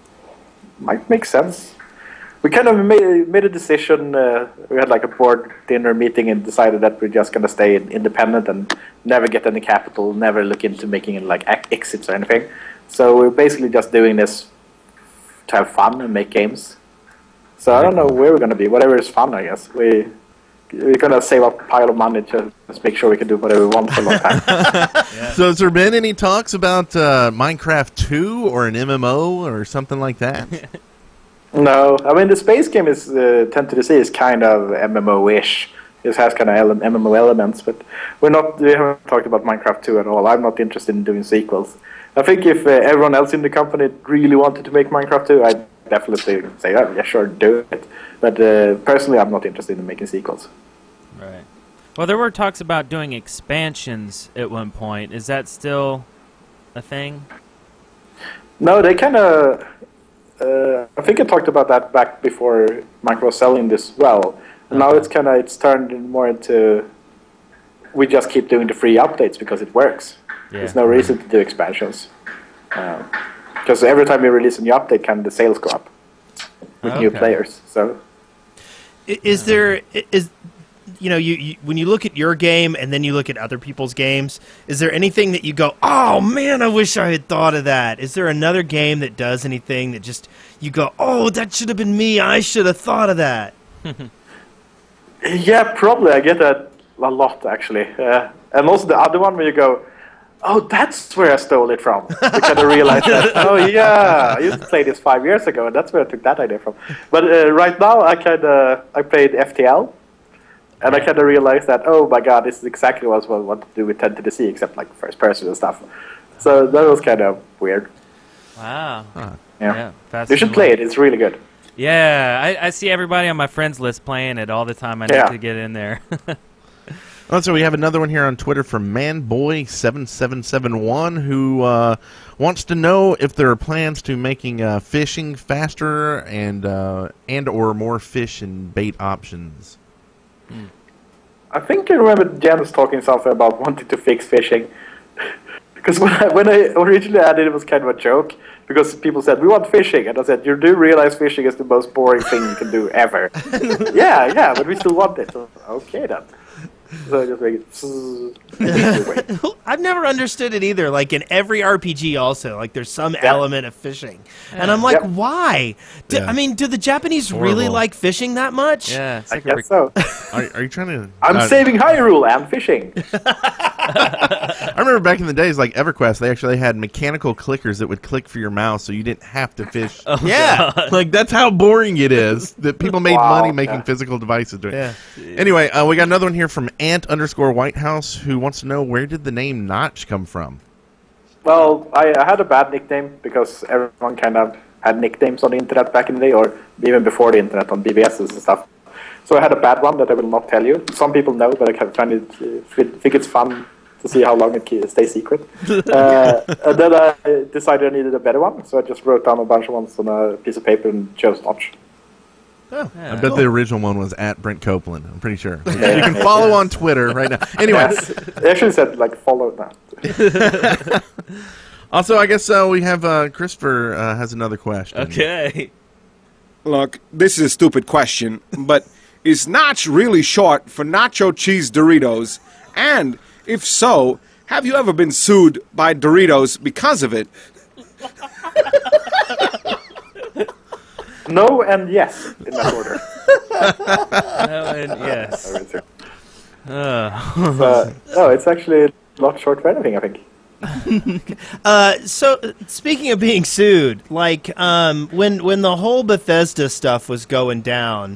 [SPEAKER 6] might make sense. We kind of made, made a decision. Uh, we had like a board dinner meeting and decided that we're just going to stay independent and never get any capital, never look into making like exits or anything. So we're basically just doing this to have fun and make games. So I don't know where we're going to be. Whatever is fun, I guess. We we're going to save up a pile of money to just make sure we can do whatever we want for a long time.
[SPEAKER 5] So has there been any talks about uh, Minecraft two or an M M O or something like that?
[SPEAKER 6] No, I mean the space game is uh, Tend to the Sea is kind of M M O-ish. It has kind of ele- M M O elements, but we're not. We haven't talked about Minecraft two at all. I'm not interested in doing sequels. I think if uh, everyone else in the company really wanted to make Minecraft two, I'd definitely say, oh, yeah, sure, do it. But uh, personally, I'm not interested in making sequels.
[SPEAKER 4] Right. Well, there were talks about doing expansions at one point. Is that still a thing?
[SPEAKER 6] No, they kind of. Uh, I think I talked about that back before Minecraft was selling this well. And now it's kind of it's turned more into we just keep doing the free updates because it works.
[SPEAKER 4] Yeah.
[SPEAKER 6] There's no reason to do expansions because every time you release a new update, kind of the sales go up with new
[SPEAKER 4] Okay.
[SPEAKER 6] players. So
[SPEAKER 3] I- Is there i- is you know you, you when you look at your game and then you look at other people's games, is there anything that you go, oh man, I wish I had thought of that? Is there another game that does anything that just you go, oh, that should have been me, I should have thought of that?
[SPEAKER 6] yeah, probably I get that a lot actually, uh, and also the other one where you go, oh, that's where I stole it from. You kind of realize that, oh yeah, I used to play this five years ago, and that's where I took that idea from. But uh, right now, I kind of I played F T L, and I kind of realized that, oh my god, this is exactly what I want to do with Tend to the Sea, except like first person and stuff. So that was kind of weird.
[SPEAKER 4] Wow.
[SPEAKER 6] Yeah,
[SPEAKER 4] Yeah. fast
[SPEAKER 6] you should
[SPEAKER 4] and
[SPEAKER 6] play
[SPEAKER 4] loose.
[SPEAKER 6] it. It's really good.
[SPEAKER 4] Yeah, I, I see everybody on my friends list playing it all the time. I need
[SPEAKER 6] Yeah.
[SPEAKER 4] to get in there.
[SPEAKER 5] Oh, so we have another one here on Twitter from manboy seven seven seven one who uh, wants to know if there are plans to making uh, fishing faster and uh, and or more fish and bait options.
[SPEAKER 6] I think I remember Janice talking something about wanting to fix fishing. Because when I, when I originally added it, it was kind of a joke. Because people said, we want fishing. And I said, you do realize fishing is the most boring thing you can do ever. yeah, yeah, but we still want it. So, okay, then. So I just make it... Wait.
[SPEAKER 3] I've never understood it either. Like in every R P G, also, like there's some
[SPEAKER 6] Yeah.
[SPEAKER 3] element of fishing, and I'm like,
[SPEAKER 6] Yeah.
[SPEAKER 3] why? Do,
[SPEAKER 5] Yeah.
[SPEAKER 3] I mean, do the Japanese really
[SPEAKER 5] Horrible.
[SPEAKER 3] like fishing that much?
[SPEAKER 4] yeah. It's
[SPEAKER 6] I
[SPEAKER 4] like a
[SPEAKER 6] guess so.
[SPEAKER 5] Are, are you trying to?
[SPEAKER 6] I'm
[SPEAKER 5] uh,
[SPEAKER 6] saving Hyrule and fishing.
[SPEAKER 5] I remember back in the days, like EverQuest, they actually had mechanical clickers that would click for your mouse, so you didn't have to fish.
[SPEAKER 3] Yeah.
[SPEAKER 5] Like that's how boring it is that people made
[SPEAKER 6] Wow,
[SPEAKER 5] money making
[SPEAKER 6] yeah.
[SPEAKER 5] physical devices doing.
[SPEAKER 3] Yeah.
[SPEAKER 5] Anyway, uh, we got another one here from Ant underscore Whitehouse who wants to know where did the name Notch come from?
[SPEAKER 6] Well, I, I had a bad nickname because everyone kind of had nicknames on the internet back in the day, or even before the internet on B B Ss and stuff. So I had a bad one that I will not tell you. Some people know, but I kind of find it, uh, think it's fun to see how long it ke- stays secret. uh, and then I decided I needed a better one, so I just wrote down a bunch of ones on a piece of paper and chose Notch.
[SPEAKER 3] Oh,
[SPEAKER 5] I bet the original one was at Brent Copeland. I'm pretty sure. You can follow on Twitter right now. Anyway,
[SPEAKER 6] Yes. They actually said, like, follow that.
[SPEAKER 5] also, I guess uh, we have uh, Christopher uh, has another question.
[SPEAKER 4] Okay.
[SPEAKER 7] Look, this is a stupid question, but is Notch really short for Nacho Cheese Doritos? And if so, have you ever been sued by Doritos because of it?
[SPEAKER 6] No and yes, in that order.
[SPEAKER 4] Oh, and yes. Uh,
[SPEAKER 6] But, no, it's actually not short for anything, I think.
[SPEAKER 3] Uh, so speaking of being sued, like um, when when the whole Bethesda stuff was going down,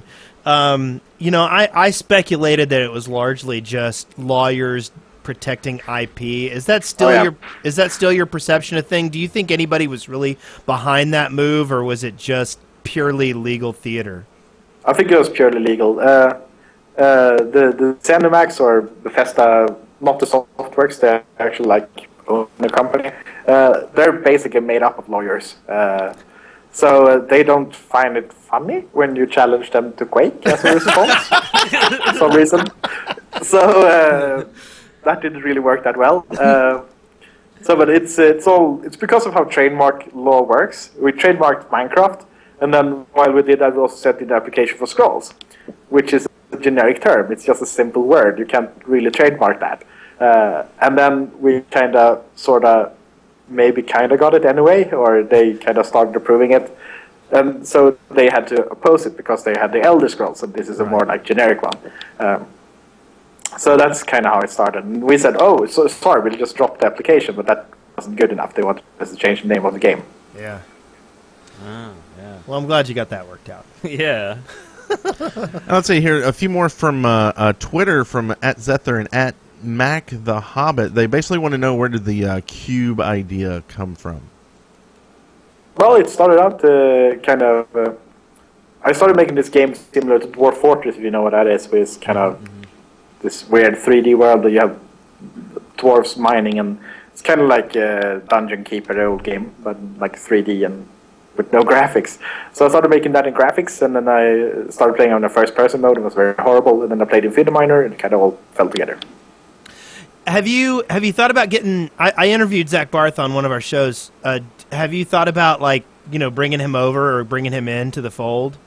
[SPEAKER 3] Um, you know, I, I speculated that it was largely just lawyers protecting I P. Is that still
[SPEAKER 6] Oh, yeah.
[SPEAKER 3] your is that still your perception of thing? Do you think anybody was really behind that move, or was it just purely legal theater?
[SPEAKER 6] I think it was purely legal. Uh, uh, the the ZeniMax or Bethesda, not the Softworks, they're actually like own the company. Uh, they're basically made up of lawyers. Uh, so uh, they don't find it funny when you challenge them to Quake as a response for some reason. So uh, that didn't really work that well. Uh, so, but it's it's all it's because of how trademark law works. We trademarked Minecraft, and then while we did that, we also set in the application for Scrolls, which is a generic term. It's just a simple word. You can't really trademark that. Uh, and then we kind of, sort of, maybe kind of got it anyway, or they kind of started approving it. And so they had to oppose it because they had the Elder Scrolls, and this is a more like generic one. Um, so that's kind of how it started. And we said, oh, so sorry, we'll just drop the application, but that wasn't good enough. They wanted us to change the name of the game.
[SPEAKER 3] Yeah.
[SPEAKER 4] Oh, yeah.
[SPEAKER 3] Well, I'm glad you got that worked out.
[SPEAKER 4] Yeah.
[SPEAKER 5] Let's see here, a few more from uh, uh, Twitter from at Zether and at Mac the Hobbit. They basically want to know, where did the uh, cube idea come from?
[SPEAKER 6] Well, it started out uh, kind of... Uh, I started making this game similar to Dwarf Fortress, if you know what that is, with kind of mm-hmm. this weird three D world that you have dwarves mining, and it's kind of like uh, Dungeon Keeper, the old game, but like three D and with no graphics. So I started making that in graphics, and then I started playing on the first-person mode. It was very horrible, and then I played Infiniminer, and it kind of all fell together.
[SPEAKER 3] Have you have you thought about getting? I, I interviewed Zach Barth on one of our shows. Uh, have you thought about like you know bringing him over or bringing him into the fold?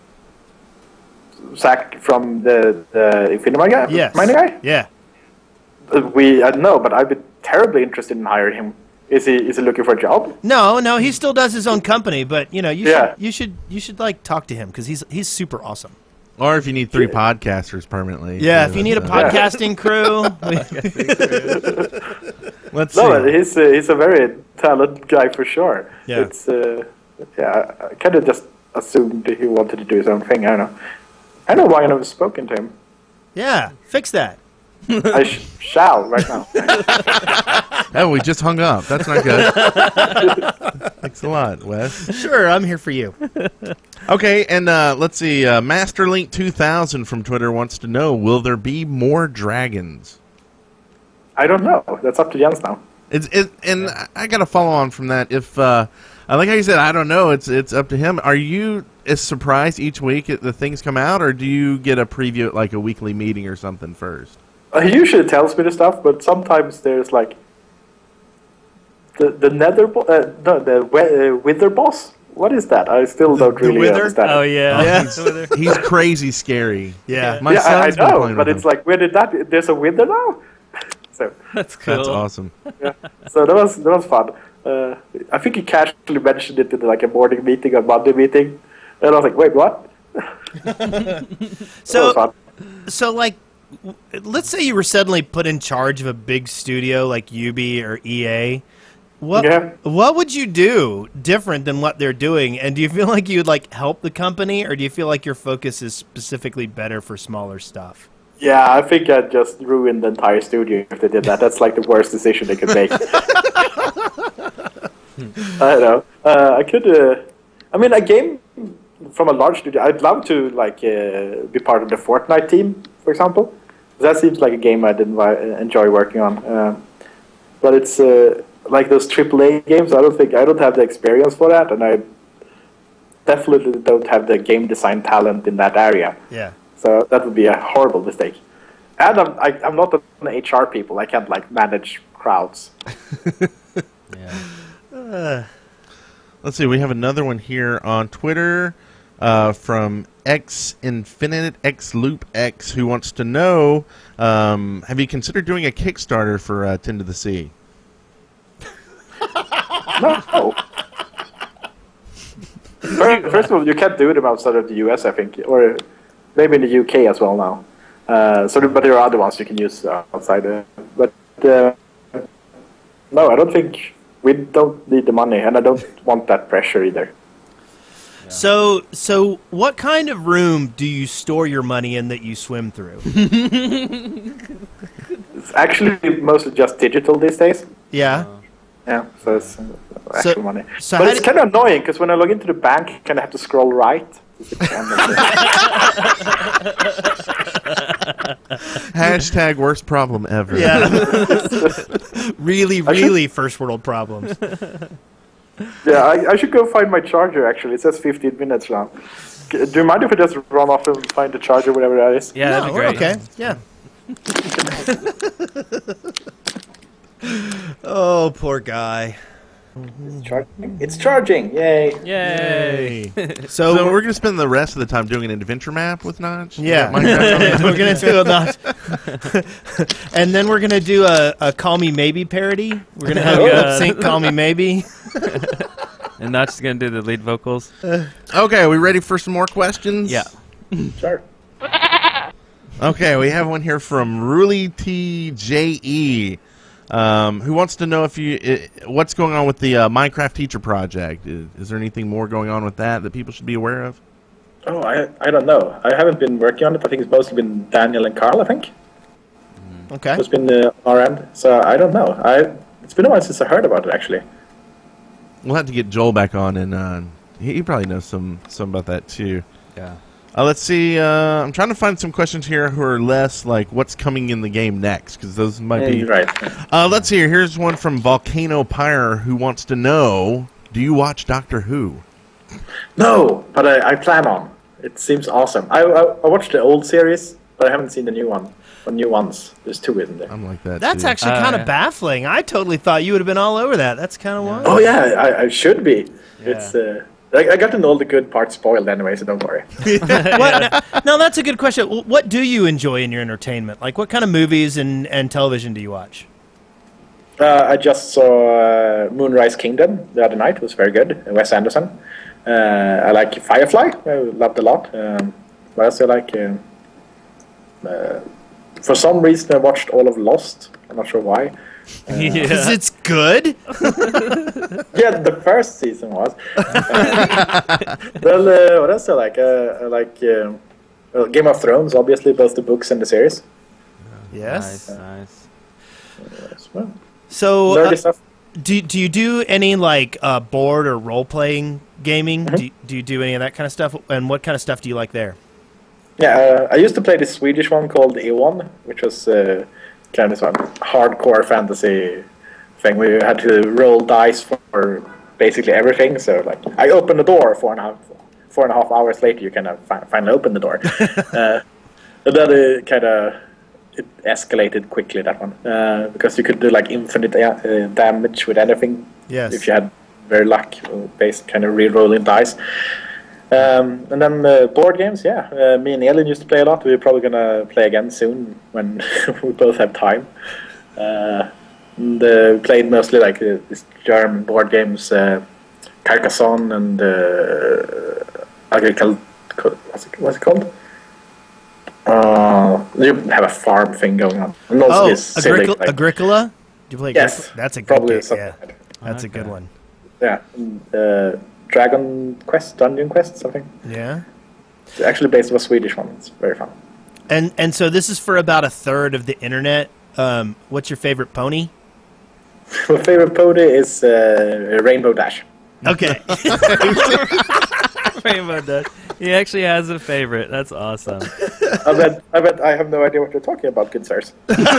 [SPEAKER 6] Zach from the the Infiniminer guy,
[SPEAKER 3] yes,
[SPEAKER 6] mining guy.
[SPEAKER 3] Yeah.
[SPEAKER 6] Uh, we I don't know, but I'd be terribly interested in hiring him. Is he is he looking for a job?
[SPEAKER 3] No, no, he still does his own company, but you know you
[SPEAKER 6] yeah.
[SPEAKER 3] should you should you should like talk to him because he's he's super awesome.
[SPEAKER 5] Or if you need three yeah. podcasters permanently.
[SPEAKER 3] Yeah, if you need a podcasting crew.
[SPEAKER 5] Let's see.
[SPEAKER 6] No, he's a, he's a very talented guy for sure.
[SPEAKER 3] Yeah.
[SPEAKER 6] It's uh, yeah, I kind of just assumed he wanted to do his own thing. I don't know. I don't know why I never spoken to him.
[SPEAKER 3] Yeah, fix that.
[SPEAKER 6] I sh- shall right now.
[SPEAKER 5] Oh, we just hung up. That's not good. Thanks a lot, Wes.
[SPEAKER 3] Sure, I'm here for you.
[SPEAKER 5] Okay, and uh, let's see. Uh, Masterlink two thousand from Twitter wants to know, will there be more dragons?
[SPEAKER 6] I don't know. That's up to Jens now.
[SPEAKER 5] It's it, and yeah. I got to follow on from that. If uh, like how you said, I don't know. It's it's up to him. Are you as surprised each week that the things come out, or do you get a preview at like a weekly meeting or something first?
[SPEAKER 6] Uh, he usually tells me the stuff, but sometimes there's like the the nether bo- uh, no the we- uh, wither boss. What is that? I still
[SPEAKER 3] the,
[SPEAKER 6] don't really
[SPEAKER 3] wither?
[SPEAKER 6] understand.
[SPEAKER 4] Oh yeah,
[SPEAKER 5] oh,
[SPEAKER 3] yeah.
[SPEAKER 5] He's, he's crazy scary.
[SPEAKER 3] Yeah,
[SPEAKER 5] my
[SPEAKER 6] yeah, I, I
[SPEAKER 5] son's been
[SPEAKER 6] know,
[SPEAKER 5] playing
[SPEAKER 6] but
[SPEAKER 5] with
[SPEAKER 6] it's
[SPEAKER 5] him.
[SPEAKER 6] like, where did that? There's a wither now. So
[SPEAKER 4] that's cool.
[SPEAKER 5] That's awesome.
[SPEAKER 6] Yeah, so that was that was fun. Uh, I think he casually mentioned it in like a morning meeting or Monday meeting, and I was like, wait, what?
[SPEAKER 3] So,
[SPEAKER 6] that was fun.
[SPEAKER 3] so like. Let's say you were suddenly put in charge of a big studio like Ubi or E A. What
[SPEAKER 6] yeah.
[SPEAKER 3] what would you do different than what they're doing? And do you feel like you'd like help the company, or do you feel like your focus is specifically better for smaller stuff?
[SPEAKER 6] Yeah, I think I'd just ruin the entire studio if they did that. That's like the worst decision they could make. I don't know. Uh, I could. Uh, I mean, a game from a large studio. I'd love to like uh, be part of the Fortnite team, for example. That seems like a game I'd envi- enjoy working on. Uh, but it's uh, like those triple A games. I don't think I don't have the experience for that, and I definitely don't have the game design talent in that area.
[SPEAKER 3] Yeah.
[SPEAKER 6] So that would be a horrible mistake. And I'm I, I'm not an H R people. I can't like manage crowds.
[SPEAKER 3] Yeah. Uh.
[SPEAKER 5] Let's see. We have another one here on Twitter. Uh, from X Infinite X Loop X, who wants to know, um, have you considered doing a Kickstarter for uh, Ten to the Sea?
[SPEAKER 6] No. First of all, you can't do them outside of the U S, I think, or maybe in the U K as well now. Uh, so, but there are other ones you can use uh, outside. Uh, but uh, no, I don't think we don't need the money, and I don't want that pressure either.
[SPEAKER 3] So, so what kind of room do you store your money in that you swim through?
[SPEAKER 6] It's actually mostly just digital these days.
[SPEAKER 3] Yeah.
[SPEAKER 6] Yeah, so it's uh, actual
[SPEAKER 3] So-
[SPEAKER 6] money.
[SPEAKER 3] so
[SPEAKER 6] but
[SPEAKER 3] how
[SPEAKER 6] it's
[SPEAKER 3] do-
[SPEAKER 6] kind of annoying because when I log into the bank, I kind of have to scroll right.
[SPEAKER 5] Hashtag worst problem ever.
[SPEAKER 3] Yeah. really, really first world problems.
[SPEAKER 6] Yeah, I, I should go find my charger, actually. It says fifteen minutes now. G- Do you mind if I just run off and find the charger, whatever that is?
[SPEAKER 4] Yeah, that'd
[SPEAKER 3] No,
[SPEAKER 4] be
[SPEAKER 3] we're
[SPEAKER 4] great.
[SPEAKER 3] okay. Yeah. Oh, poor guy.
[SPEAKER 6] It's charging. It's charging! Yay!
[SPEAKER 4] Yay!
[SPEAKER 3] So,
[SPEAKER 5] So we're going to spend the rest of the time doing an adventure map with Notch?
[SPEAKER 3] yeah,
[SPEAKER 5] Is that Minecraft?
[SPEAKER 3] we're gonna do a not, and then we're gonna do a, a "Call Me Maybe" parody. We're gonna have you
[SPEAKER 4] Oh,
[SPEAKER 3] lip sync "Call Me Maybe."
[SPEAKER 4] And Notch going to do the lead vocals.
[SPEAKER 5] Okay, are we ready for some more questions?
[SPEAKER 4] Yeah.
[SPEAKER 6] Sure.
[SPEAKER 5] Okay, we have one here from Ruli T J E, um, who wants to know if you I, what's going on with the uh, Minecraft Teacher Project. Is, is there anything more going on with that that people should be aware of?
[SPEAKER 6] Oh, I I don't know. I haven't been working on it. I think it's mostly been Daniel and Carl, I think.
[SPEAKER 3] Okay.
[SPEAKER 6] It's been uh, our end. So I don't know. I It's been a while since I heard about it, actually.
[SPEAKER 5] We'll have to get Joel back on, and uh, he, he probably knows some some about that too.
[SPEAKER 4] Yeah.
[SPEAKER 5] Uh, let's see. Uh, I'm trying to find some questions here who are less like what's coming in the game next, because those might be.
[SPEAKER 6] Mm, right.
[SPEAKER 5] Uh, let's see here. Here's one from Volcano Pyre who wants to know: do you watch Doctor Who?
[SPEAKER 6] No, but I, I plan on. It seems awesome. I, I I watched the old series, but I haven't seen the new one. The new ones. There's two in there.
[SPEAKER 5] I'm like that.
[SPEAKER 3] That's
[SPEAKER 5] too.
[SPEAKER 3] actually
[SPEAKER 4] Uh,
[SPEAKER 3] kind of
[SPEAKER 4] yeah.
[SPEAKER 3] baffling. I totally thought you would have been all over that. That's kind of wild.
[SPEAKER 6] Oh yeah, I, I should be.
[SPEAKER 4] Yeah.
[SPEAKER 6] It's uh, I, I gotten all the good parts spoiled anyway, so don't worry.
[SPEAKER 3] What, no, that's a good question. W- What do you enjoy in your entertainment? Like, what kind of movies and, and television do you watch?
[SPEAKER 6] Uh, I just saw uh, Moonrise Kingdom the other night. It was very good. Wes Anderson. Uh, I like Firefly. I loved a lot. Um, what else do I like? Uh, uh, for some reason, I watched all of Lost. I'm not sure why.
[SPEAKER 3] Because it's good.
[SPEAKER 6] Yeah, the first season was. Well, uh, what else do I like? Uh, I like uh, well, Game of Thrones, obviously, both the books and the series.
[SPEAKER 3] Yes.
[SPEAKER 4] Nice, nice.
[SPEAKER 6] As well.
[SPEAKER 3] So,
[SPEAKER 6] Nerdy
[SPEAKER 3] uh,
[SPEAKER 6] stuff.
[SPEAKER 3] do do you do any like uh, board or role playing gaming?
[SPEAKER 6] Mm-hmm.
[SPEAKER 3] Do you, do you do any of that kind of stuff? And what kind of stuff do you like there?
[SPEAKER 6] Yeah, uh, I used to play this Swedish one called Eon, which was uh, kind of some hardcore fantasy thing where you had to roll dice for basically everything. So, like, I opened the door four and a half, four and a half hours later, you kind of fi- finally open the door. uh, and then it kind of it escalated quickly, that one, uh, because you could do like infinite uh, damage with anything.
[SPEAKER 3] Yes.
[SPEAKER 6] If you had very luck, uh, based kind of re-rolling dice. Um, and then uh, board games, yeah. Uh, me and Elin used to play a lot. We're probably gonna play again soon when we both have time. Uh, and uh, we played mostly like uh, these German board games, uh, Carcassonne and uh, Agricul- what's it, what's it called? Uh, you have a farm thing going on. And also
[SPEAKER 3] Oh,
[SPEAKER 6] this silly,
[SPEAKER 3] Agricola.
[SPEAKER 6] like-
[SPEAKER 3] Agricola? Do you play
[SPEAKER 6] Yes,
[SPEAKER 3] Agricola? That's a good
[SPEAKER 6] probably
[SPEAKER 3] game.
[SPEAKER 6] something
[SPEAKER 3] Yeah,
[SPEAKER 6] like that.
[SPEAKER 3] that's a
[SPEAKER 4] like
[SPEAKER 3] good
[SPEAKER 4] that.
[SPEAKER 3] one.
[SPEAKER 6] Yeah, and, uh, Dragon Quest, Dungeon Quest, something.
[SPEAKER 3] Yeah.
[SPEAKER 6] It's actually based on a Swedish one. It's very fun.
[SPEAKER 3] And and so this is for about a third of the internet. Um, what's your favorite pony?
[SPEAKER 6] My favorite pony is uh, Rainbow Dash.
[SPEAKER 3] Okay.
[SPEAKER 4] Rainbow Dash. He actually has a favorite. That's awesome.
[SPEAKER 6] I bet, I bet I have no idea what you're talking about, good sirs.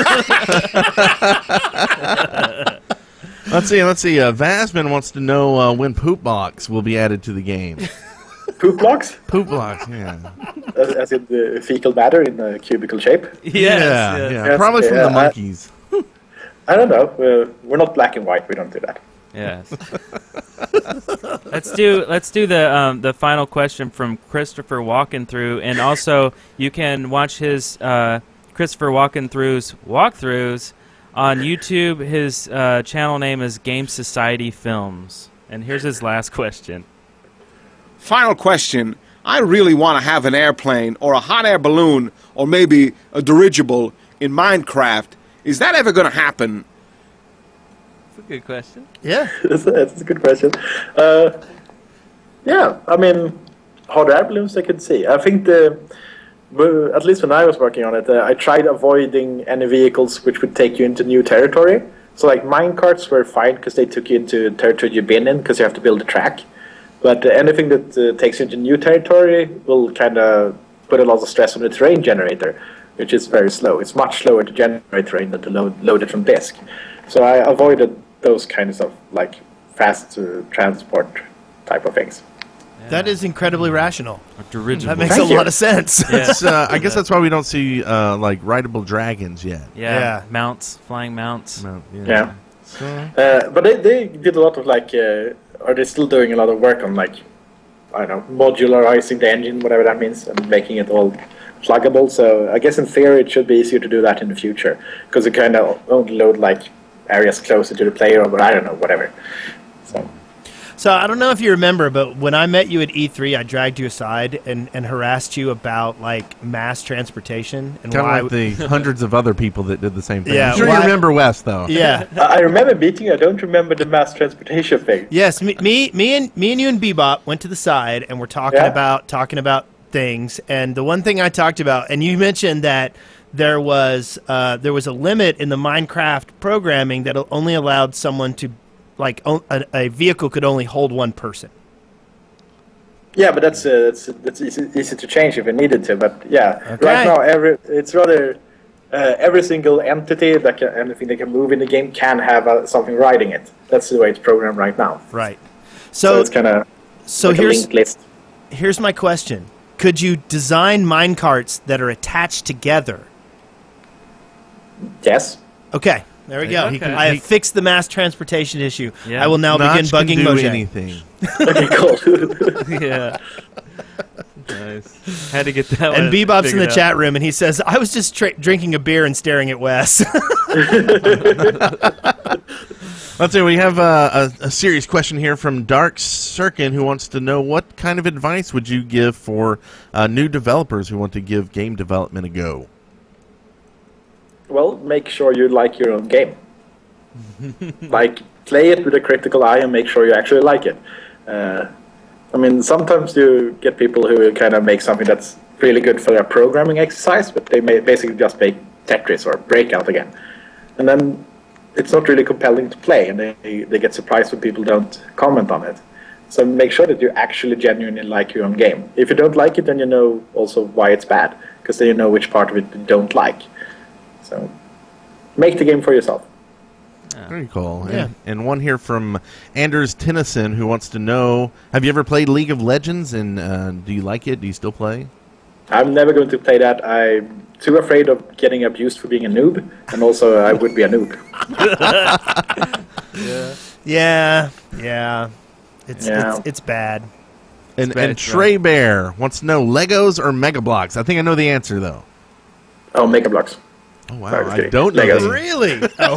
[SPEAKER 5] Let's see. Let's see. Uh, Vasman wants to know uh, when Poop Box will be added to the game.
[SPEAKER 6] Poop blocks,
[SPEAKER 5] Poop Box. Yeah.
[SPEAKER 6] as, as in the fecal matter in a cubical shape.
[SPEAKER 4] Yes,
[SPEAKER 5] yeah.
[SPEAKER 4] yes.
[SPEAKER 5] yeah.
[SPEAKER 6] Yes,
[SPEAKER 5] Probably from
[SPEAKER 6] yeah,
[SPEAKER 5] the
[SPEAKER 6] I-
[SPEAKER 5] monkeys.
[SPEAKER 6] I don't know. Uh, we're not black and white. We don't do that.
[SPEAKER 4] Yes. let's do let's do the um, the final question from Christopher Walking Through, and also you can watch his uh, Christopher Walking Through's walkthroughs on YouTube. His uh, channel name is Game Society Films, and here's his last question.
[SPEAKER 7] Final question. I really want to have an airplane or a hot air balloon or maybe a dirigible in Minecraft. Is that ever going to happen?
[SPEAKER 4] That's a good question.
[SPEAKER 3] Yeah.
[SPEAKER 6] that's, a, that's a good question. Uh, Yeah, I mean, hot air balloons I could see. I think the, well, at least when I was working on it, uh, I tried avoiding any vehicles which would take you into new territory. So like minecarts were fine because they took you into territory you've been in because you have to build a track. But uh, anything that uh, takes you into new territory will kind of put a lot of stress on the terrain generator, which is very slow. It's much slower to generate terrain than to load, load it from disk. So I avoided those kinds of like fast uh, transport type of things.
[SPEAKER 3] That is incredibly rational.
[SPEAKER 4] Dirigible.
[SPEAKER 3] That makes
[SPEAKER 6] Thank
[SPEAKER 3] a
[SPEAKER 6] you.
[SPEAKER 3] lot of sense.
[SPEAKER 5] It's, uh, I guess that's why we don't see uh, like rideable dragons yet.
[SPEAKER 4] Yeah.
[SPEAKER 3] Yeah.
[SPEAKER 4] Mounts, flying mounts.
[SPEAKER 5] No,
[SPEAKER 6] Yeah.
[SPEAKER 5] So,
[SPEAKER 6] Uh, but they, they did a lot of like, uh, are they still doing a lot of work on like, I don't know, modularizing the engine, whatever that means, and making it all pluggable. So I guess in theory it should be easier to do that in the future because it kind of only load like areas closer to the player, or I don't know, whatever. So.
[SPEAKER 3] So I don't know if you remember, but when I met you at E three, I dragged you aside and, and harassed you about like mass transportation and
[SPEAKER 5] kind
[SPEAKER 3] why.
[SPEAKER 5] of like the hundreds of other people that did the same thing.
[SPEAKER 3] Yeah,
[SPEAKER 5] I'm sure
[SPEAKER 3] why-
[SPEAKER 5] you remember Wes, though.
[SPEAKER 3] yeah.
[SPEAKER 6] I I remember meeting you. I don't remember the mass transportation thing.
[SPEAKER 3] Yes. Me, me, me, and me and you and Bebop went to the side and we're talking
[SPEAKER 6] Yeah.
[SPEAKER 3] about talking about things. And the one thing I talked about, and you mentioned that there was uh, there was a limit in the Minecraft programming that only allowed someone to, like, o- a, a vehicle could only hold one person.
[SPEAKER 6] Yeah, but that's uh, that's that's easy, easy to change if it needed to. But yeah,
[SPEAKER 3] Okay.
[SPEAKER 6] right now every it's rather uh, every single entity that can, anything that can move in the game can have uh, something riding it. That's the way it's programmed right now.
[SPEAKER 3] Right.
[SPEAKER 6] So,
[SPEAKER 3] So
[SPEAKER 6] it's kind of
[SPEAKER 3] so
[SPEAKER 6] like a
[SPEAKER 3] here's
[SPEAKER 6] linked list.
[SPEAKER 3] here's my question: could you design minecarts that are attached together?
[SPEAKER 6] Yes.
[SPEAKER 3] Okay, there we go.
[SPEAKER 4] Okay.
[SPEAKER 3] I have fixed the mass transportation issue.
[SPEAKER 4] Yeah.
[SPEAKER 3] I will now
[SPEAKER 5] Notch
[SPEAKER 3] begin bugging
[SPEAKER 5] can do
[SPEAKER 3] Mojang.
[SPEAKER 5] anything.
[SPEAKER 6] Okay, cool.
[SPEAKER 4] Yeah. Nice. Had to get that
[SPEAKER 3] And
[SPEAKER 4] one
[SPEAKER 3] Bebop's in the
[SPEAKER 4] figured out.
[SPEAKER 3] chat room, and he says, "I was just tra- drinking a beer and staring at Wes."
[SPEAKER 5] Let's see, we have a, a, a serious question here from Dark Sirkin, who wants to know what kind of advice would you give for uh, new developers who want to give game development a go?
[SPEAKER 6] Well, make sure you like your own game. Like, play it with a critical eye and make sure you actually like it. Uh, I mean, sometimes you get people who kind of make something that's really good for their programming exercise, but they may basically just make Tetris or Breakout again. And then it's not really compelling to play, and they, they get surprised when people don't comment on it. So make sure that you actually genuinely like your own game. If you don't like it, then you know also why it's bad, because then you know which part of it you don't like. So make the game for yourself.
[SPEAKER 5] Very cool.
[SPEAKER 3] Yeah.
[SPEAKER 5] And, and one here from Anders Tennyson, who wants to know, have you ever played League of Legends, and uh, do you like it? Do you still play?
[SPEAKER 6] I'm never going to play that. I'm too afraid of getting abused for being a noob, and also I would be a noob.
[SPEAKER 3] yeah, yeah, it's
[SPEAKER 6] Yeah.
[SPEAKER 3] it's it's bad.
[SPEAKER 5] And,
[SPEAKER 4] bad,
[SPEAKER 5] and
[SPEAKER 4] it's
[SPEAKER 5] Trey Bear wants to know, Legos or Mega Bloks? I think I know the answer, though.
[SPEAKER 6] Oh, Mega Bloks.
[SPEAKER 5] Oh, wow.
[SPEAKER 6] Sorry, just
[SPEAKER 5] I
[SPEAKER 6] kidding.
[SPEAKER 5] don't know.
[SPEAKER 6] Legos.
[SPEAKER 5] the-
[SPEAKER 3] Really? Oh,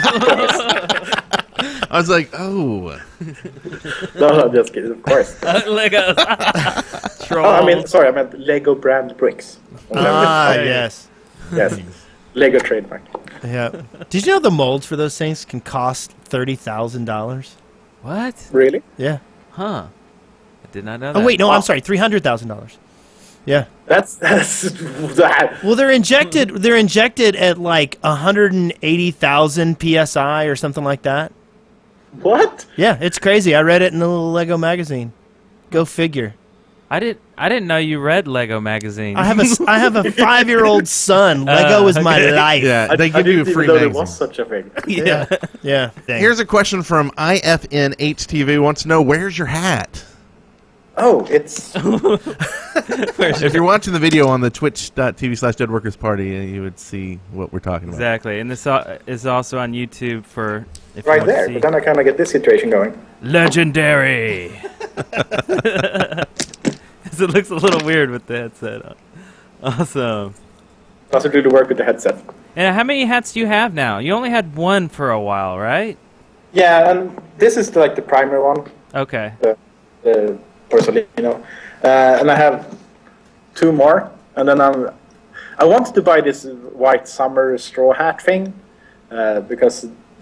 [SPEAKER 5] I was like, oh.
[SPEAKER 6] No, no, just kidding. Of course.
[SPEAKER 4] Legos. Troll.
[SPEAKER 6] Oh, I mean, sorry, I meant Lego brand bricks.
[SPEAKER 3] ah,
[SPEAKER 4] Hey.
[SPEAKER 3] yes,
[SPEAKER 6] Yes. Lego trademark.
[SPEAKER 3] yeah. Did you know the molds for those things can cost thirty thousand dollars?
[SPEAKER 4] What?
[SPEAKER 6] Really?
[SPEAKER 3] Yeah.
[SPEAKER 4] Huh. I did not know that.
[SPEAKER 3] Oh wait, no,
[SPEAKER 6] Wow.
[SPEAKER 3] I'm sorry, three hundred thousand dollars. Yeah.
[SPEAKER 6] That's that's that.
[SPEAKER 3] Well, they're injected. They're injected at like one hundred and eighty thousand psi or something like that.
[SPEAKER 6] What?
[SPEAKER 3] Yeah, it's crazy. I read it in the little Lego magazine. Go figure.
[SPEAKER 4] I didn't. I didn't know you read Lego magazine.
[SPEAKER 3] I have a I have a five year old son. Lego is my
[SPEAKER 4] okay.
[SPEAKER 3] life.
[SPEAKER 5] Yeah,
[SPEAKER 6] I,
[SPEAKER 5] they
[SPEAKER 6] I
[SPEAKER 5] give you a
[SPEAKER 6] didn't
[SPEAKER 5] free
[SPEAKER 6] even know there
[SPEAKER 5] magazine.
[SPEAKER 6] was such a thing.
[SPEAKER 3] Yeah. Yeah. Dang.
[SPEAKER 5] Here's a question from I F N H T V, wants to know, where's your hat?
[SPEAKER 6] Oh, it's
[SPEAKER 5] If you're watching the video on the twitch.tv slash Dead Workers Party, uh, you would see what we're talking about.
[SPEAKER 4] Exactly, and this uh, is also on YouTube for if you
[SPEAKER 6] right
[SPEAKER 4] want to
[SPEAKER 6] there.
[SPEAKER 4] see.
[SPEAKER 6] But then I kind of get this situation going.
[SPEAKER 4] Legendary. So it looks a little weird with the headset on. Awesome.
[SPEAKER 6] Also do the work with the headset.
[SPEAKER 4] And how many hats do you have now? You only had one for a while, right?
[SPEAKER 6] Yeah, and this is like the primary one,
[SPEAKER 4] Okay.
[SPEAKER 6] the the Porcelino, uh, and I have two more. And then I'm I wanted to buy this white summer straw hat thing uh, because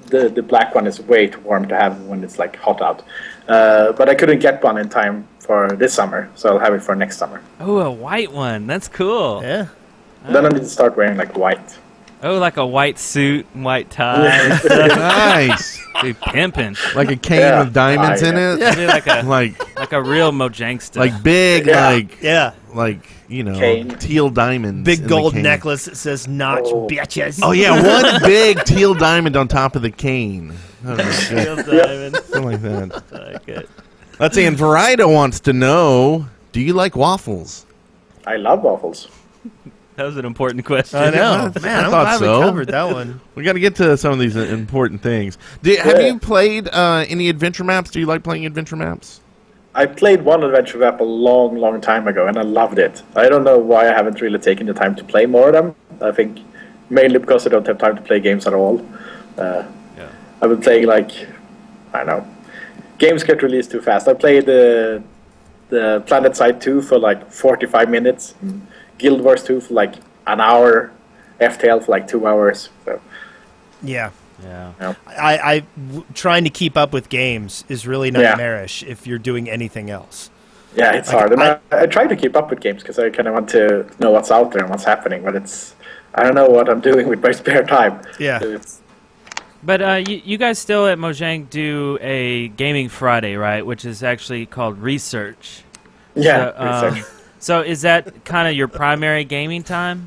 [SPEAKER 6] the the black one is way too warm to have when it's like hot out. Uh, but I couldn't get one in time for this summer, so I'll have it for next summer.
[SPEAKER 4] Oh, a white one. That's cool.
[SPEAKER 3] Yeah.
[SPEAKER 6] Then I need to start wearing like white.
[SPEAKER 4] Oh, like a white suit and white tie.
[SPEAKER 5] Nice.
[SPEAKER 4] Dude, pimping.
[SPEAKER 5] Like a cane
[SPEAKER 6] Yeah.
[SPEAKER 5] with diamonds
[SPEAKER 6] Ah,
[SPEAKER 5] in
[SPEAKER 6] yeah.
[SPEAKER 5] it.
[SPEAKER 4] Maybe like a
[SPEAKER 5] Like
[SPEAKER 4] like a real Mojangsta.
[SPEAKER 5] like big
[SPEAKER 6] Yeah.
[SPEAKER 5] like
[SPEAKER 3] Yeah.
[SPEAKER 5] like you know
[SPEAKER 6] Cane.
[SPEAKER 5] teal diamonds.
[SPEAKER 3] Big
[SPEAKER 5] in the
[SPEAKER 3] gold
[SPEAKER 5] cane.
[SPEAKER 3] necklace that says "Notch
[SPEAKER 6] Oh.
[SPEAKER 3] bitches."
[SPEAKER 5] Oh yeah, one big teal diamond on top of the cane. Oh,
[SPEAKER 4] Real diamond.
[SPEAKER 5] something like that.
[SPEAKER 4] I like it.
[SPEAKER 5] Let's see. And Verida wants to know: do you like waffles?
[SPEAKER 6] I love waffles.
[SPEAKER 4] That was an important question.
[SPEAKER 3] I know,
[SPEAKER 5] I
[SPEAKER 3] man. I'm
[SPEAKER 5] thought
[SPEAKER 3] glad
[SPEAKER 5] so.
[SPEAKER 3] we covered that one.
[SPEAKER 5] We got to get to some of these uh, important things. Do, have
[SPEAKER 6] Yeah.
[SPEAKER 5] you played uh, any adventure maps? Do you like playing adventure maps?
[SPEAKER 6] I played one adventure map a long, long time ago, and I loved it. I don't know why I haven't really taken the time to play more of them. I think mainly because I don't have time to play games at all. Uh,
[SPEAKER 4] Yeah.
[SPEAKER 6] I've been playing like, I don't know, games get released too fast. I played the the Planet Side two for like forty-five minutes, and Guild Wars two for like an hour, F T L for like two hours. So,
[SPEAKER 3] Yeah.
[SPEAKER 4] Yeah.
[SPEAKER 3] I, I w- trying to keep up with games is really
[SPEAKER 6] Yeah.
[SPEAKER 3] nightmarish if you're doing anything else.
[SPEAKER 6] yeah, it's
[SPEAKER 3] Like,
[SPEAKER 6] hard. And
[SPEAKER 3] I-
[SPEAKER 6] I, I try to keep up with games because I kind of want to know what's out there and what's happening, but it's, I don't know what I'm doing with my spare time.
[SPEAKER 3] Yeah.
[SPEAKER 6] It's,
[SPEAKER 4] But uh, you, you guys still at Mojang do a Gaming Friday, right? Which is actually called Research.
[SPEAKER 6] yeah,
[SPEAKER 4] So, um,
[SPEAKER 6] research.
[SPEAKER 4] so is that kind of your primary gaming time?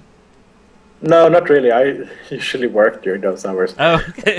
[SPEAKER 6] No, not really. I usually work during those hours.
[SPEAKER 4] Oh, okay.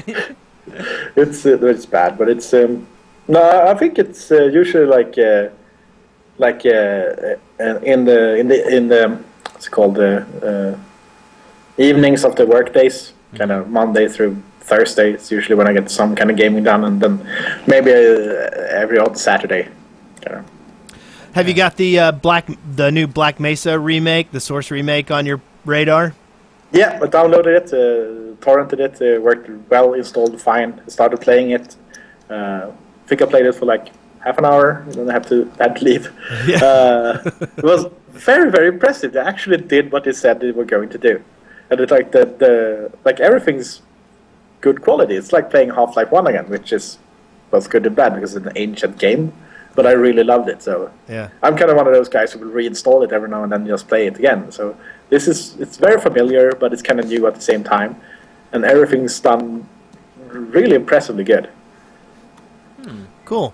[SPEAKER 6] It's uh, it's bad, but it's um, no. I think it's uh, usually like uh, like uh, uh, in the in the in the what's it called the uh, evenings of the work days, kind of Monday through Thursday. It's usually when I get some kind of gaming done, and then maybe uh, every odd Saturday. Kind of.
[SPEAKER 3] Have you got the uh, black, the new Black Mesa remake, the Source remake on your radar?
[SPEAKER 6] Yeah, I downloaded it, uh, torrented it, uh, worked well, installed fine, started playing it. Uh, I think I played it for like half an hour, and then I had to, had to leave.
[SPEAKER 3] Yeah.
[SPEAKER 6] Uh, it was very, very impressive. They actually did what they said they were going to do. And it's like, the, the, like everything's good quality. It's like playing Half-Life one again, which is both good and bad because it's an ancient game. But I really loved it, so
[SPEAKER 3] Yeah.
[SPEAKER 6] I'm kind of one of those guys who will reinstall it every now and then, just play it again. So this is it's very familiar, but it's kind of new at the same time, and everything's done really impressively good.
[SPEAKER 3] Cool.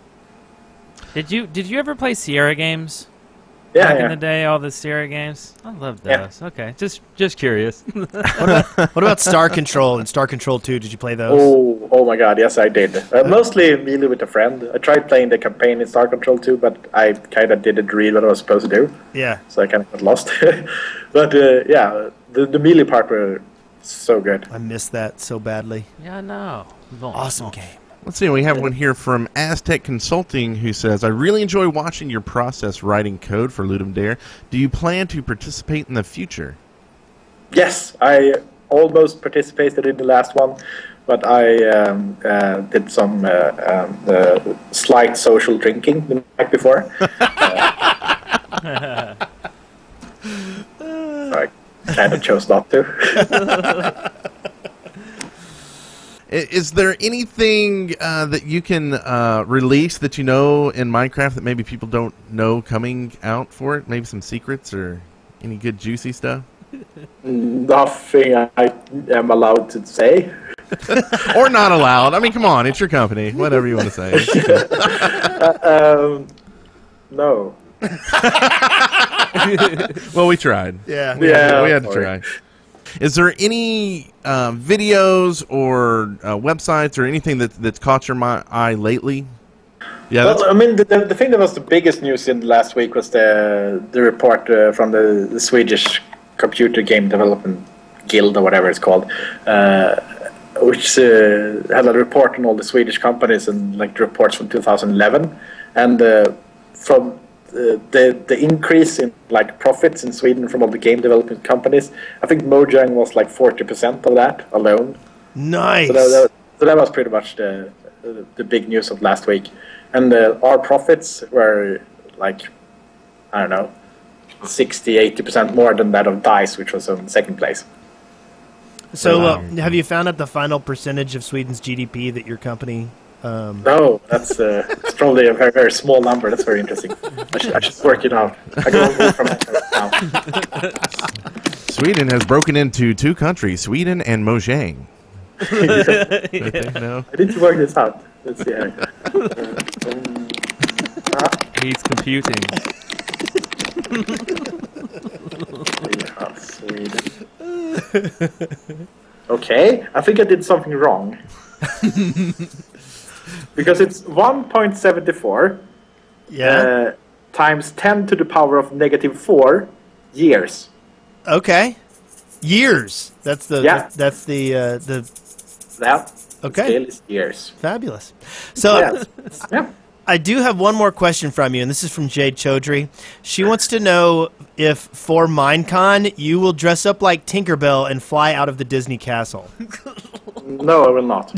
[SPEAKER 4] Did you did you ever play Sierra games?
[SPEAKER 6] Yeah,
[SPEAKER 4] Back
[SPEAKER 6] yeah.
[SPEAKER 4] in the day, all the Sierra games? I love
[SPEAKER 6] Yeah.
[SPEAKER 4] those. Okay, just just curious.
[SPEAKER 3] What about Star Control and Star Control two? Did you play those?
[SPEAKER 6] Oh, oh my God! Yes, I did. Uh, mostly really with a friend. I tried playing the campaign in Star Control two, but I kind of didn't read what I was supposed to do,
[SPEAKER 3] Yeah.
[SPEAKER 6] so I kind of got lost. But uh, yeah, the the melee part were so good.
[SPEAKER 3] I missed that so badly.
[SPEAKER 4] Yeah, I know.
[SPEAKER 3] Awesome game.
[SPEAKER 5] Let's see. We have one here from Aztec Consulting who says, "I really enjoy watching your process writing code for Ludum Dare. Do you plan to participate in the future?"
[SPEAKER 6] Yes, I almost participated in the last one, but I um, uh, did some uh, um, uh, slight social drinking the night before. uh, so I kind of chose not to.
[SPEAKER 5] I- Is there anything uh, that you can uh, release that you know in Minecraft that maybe people don't know coming out for it? Maybe some secrets or any good juicy stuff?
[SPEAKER 6] Nothing I am allowed to say.
[SPEAKER 5] Or not allowed. I mean, come on, it's your company. Whatever you want to say.
[SPEAKER 6] Um, no.
[SPEAKER 5] Well, we tried.
[SPEAKER 3] Yeah.
[SPEAKER 5] We had,
[SPEAKER 6] Yeah,
[SPEAKER 5] to, we had to
[SPEAKER 6] sorry.
[SPEAKER 5] try. Is there any uh, videos or uh, websites or anything that that's caught your mi- eye lately? Yeah, that's,
[SPEAKER 6] Well, I mean, the, the, the thing that was the biggest news in last week was the the report uh, from the, the Swedish Computer Game Development Guild, or whatever it's called, uh, which uh, had a report on all the Swedish companies and like the reports from two thousand eleven, and uh, from uh, the the increase in like profits in Sweden from all the game development companies, I think Mojang was like forty percent of that alone.
[SPEAKER 3] Nice.
[SPEAKER 6] So that, that, so that was pretty much the the big news of last week, and uh, our profits were like, I don't know, sixty, eighty percent more than that of DICE, which was in second place.
[SPEAKER 3] So,
[SPEAKER 6] Wow.
[SPEAKER 3] uh, have you found out the final percentage of Sweden's G D P that your company? Um,
[SPEAKER 6] No, that's uh, it's probably a very, very small number. That's very interesting. I should, I should work it out. I go move from it now.
[SPEAKER 5] Sweden has broken into two countries, Sweden and Mojang. No.
[SPEAKER 6] I need to work this out. Let's see here. Uh, um, ah,
[SPEAKER 4] He's computing.
[SPEAKER 6] yeah, Sweden. Okay, I think I did something wrong. Because it's one point seven four
[SPEAKER 3] yeah.
[SPEAKER 6] uh, times ten to the power of negative four years.
[SPEAKER 3] Okay. Years. That's the.
[SPEAKER 6] Yeah.
[SPEAKER 3] That's the. Uh, the.
[SPEAKER 6] That
[SPEAKER 3] Okay.
[SPEAKER 6] scale is years.
[SPEAKER 3] Fabulous. So.
[SPEAKER 6] Yeah. yeah.
[SPEAKER 3] I do have one more question from you, and this is from Jade Chaudhry. She wants to know if, for Minecon, you will dress up like Tinkerbell and fly out of the Disney castle.
[SPEAKER 6] No, I will not.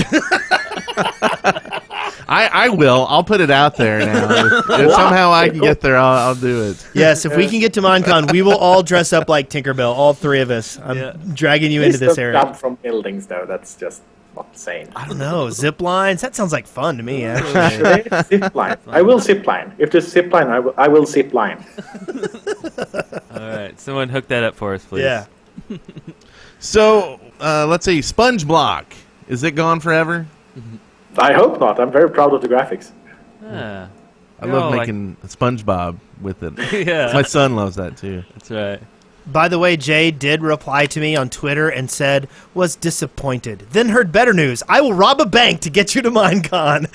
[SPEAKER 5] I, I will. I'll put it out there now. If, if somehow I can get there, I'll, I'll do it.
[SPEAKER 3] Yes, if we can get to Minecon, we will all dress up like Tinkerbell, all three of us. I'm
[SPEAKER 4] Yeah.
[SPEAKER 3] dragging you
[SPEAKER 6] Please
[SPEAKER 3] into this
[SPEAKER 6] don't
[SPEAKER 3] area.
[SPEAKER 6] jump from buildings, though. That's just not sane.
[SPEAKER 3] I don't know, zip lines? That sounds like fun to me, actually.
[SPEAKER 6] Okay, zip line. I will zip line. If there's zip line, I will, I will zip line.
[SPEAKER 4] All right, someone hook that up for us, please.
[SPEAKER 3] Yeah.
[SPEAKER 5] So, uh, let's see, Sponge Block. Is it gone forever?
[SPEAKER 6] I hope not. I'm very proud of the graphics.
[SPEAKER 4] Ah,
[SPEAKER 5] I
[SPEAKER 4] You're
[SPEAKER 5] love
[SPEAKER 4] all like-
[SPEAKER 5] making SpongeBob with it.
[SPEAKER 4] yeah,
[SPEAKER 5] My son loves that too.
[SPEAKER 4] that's right.
[SPEAKER 3] By the way, Jay did reply to me on Twitter and said, was disappointed. Then heard better news. I will rob a bank to get you to Minecon.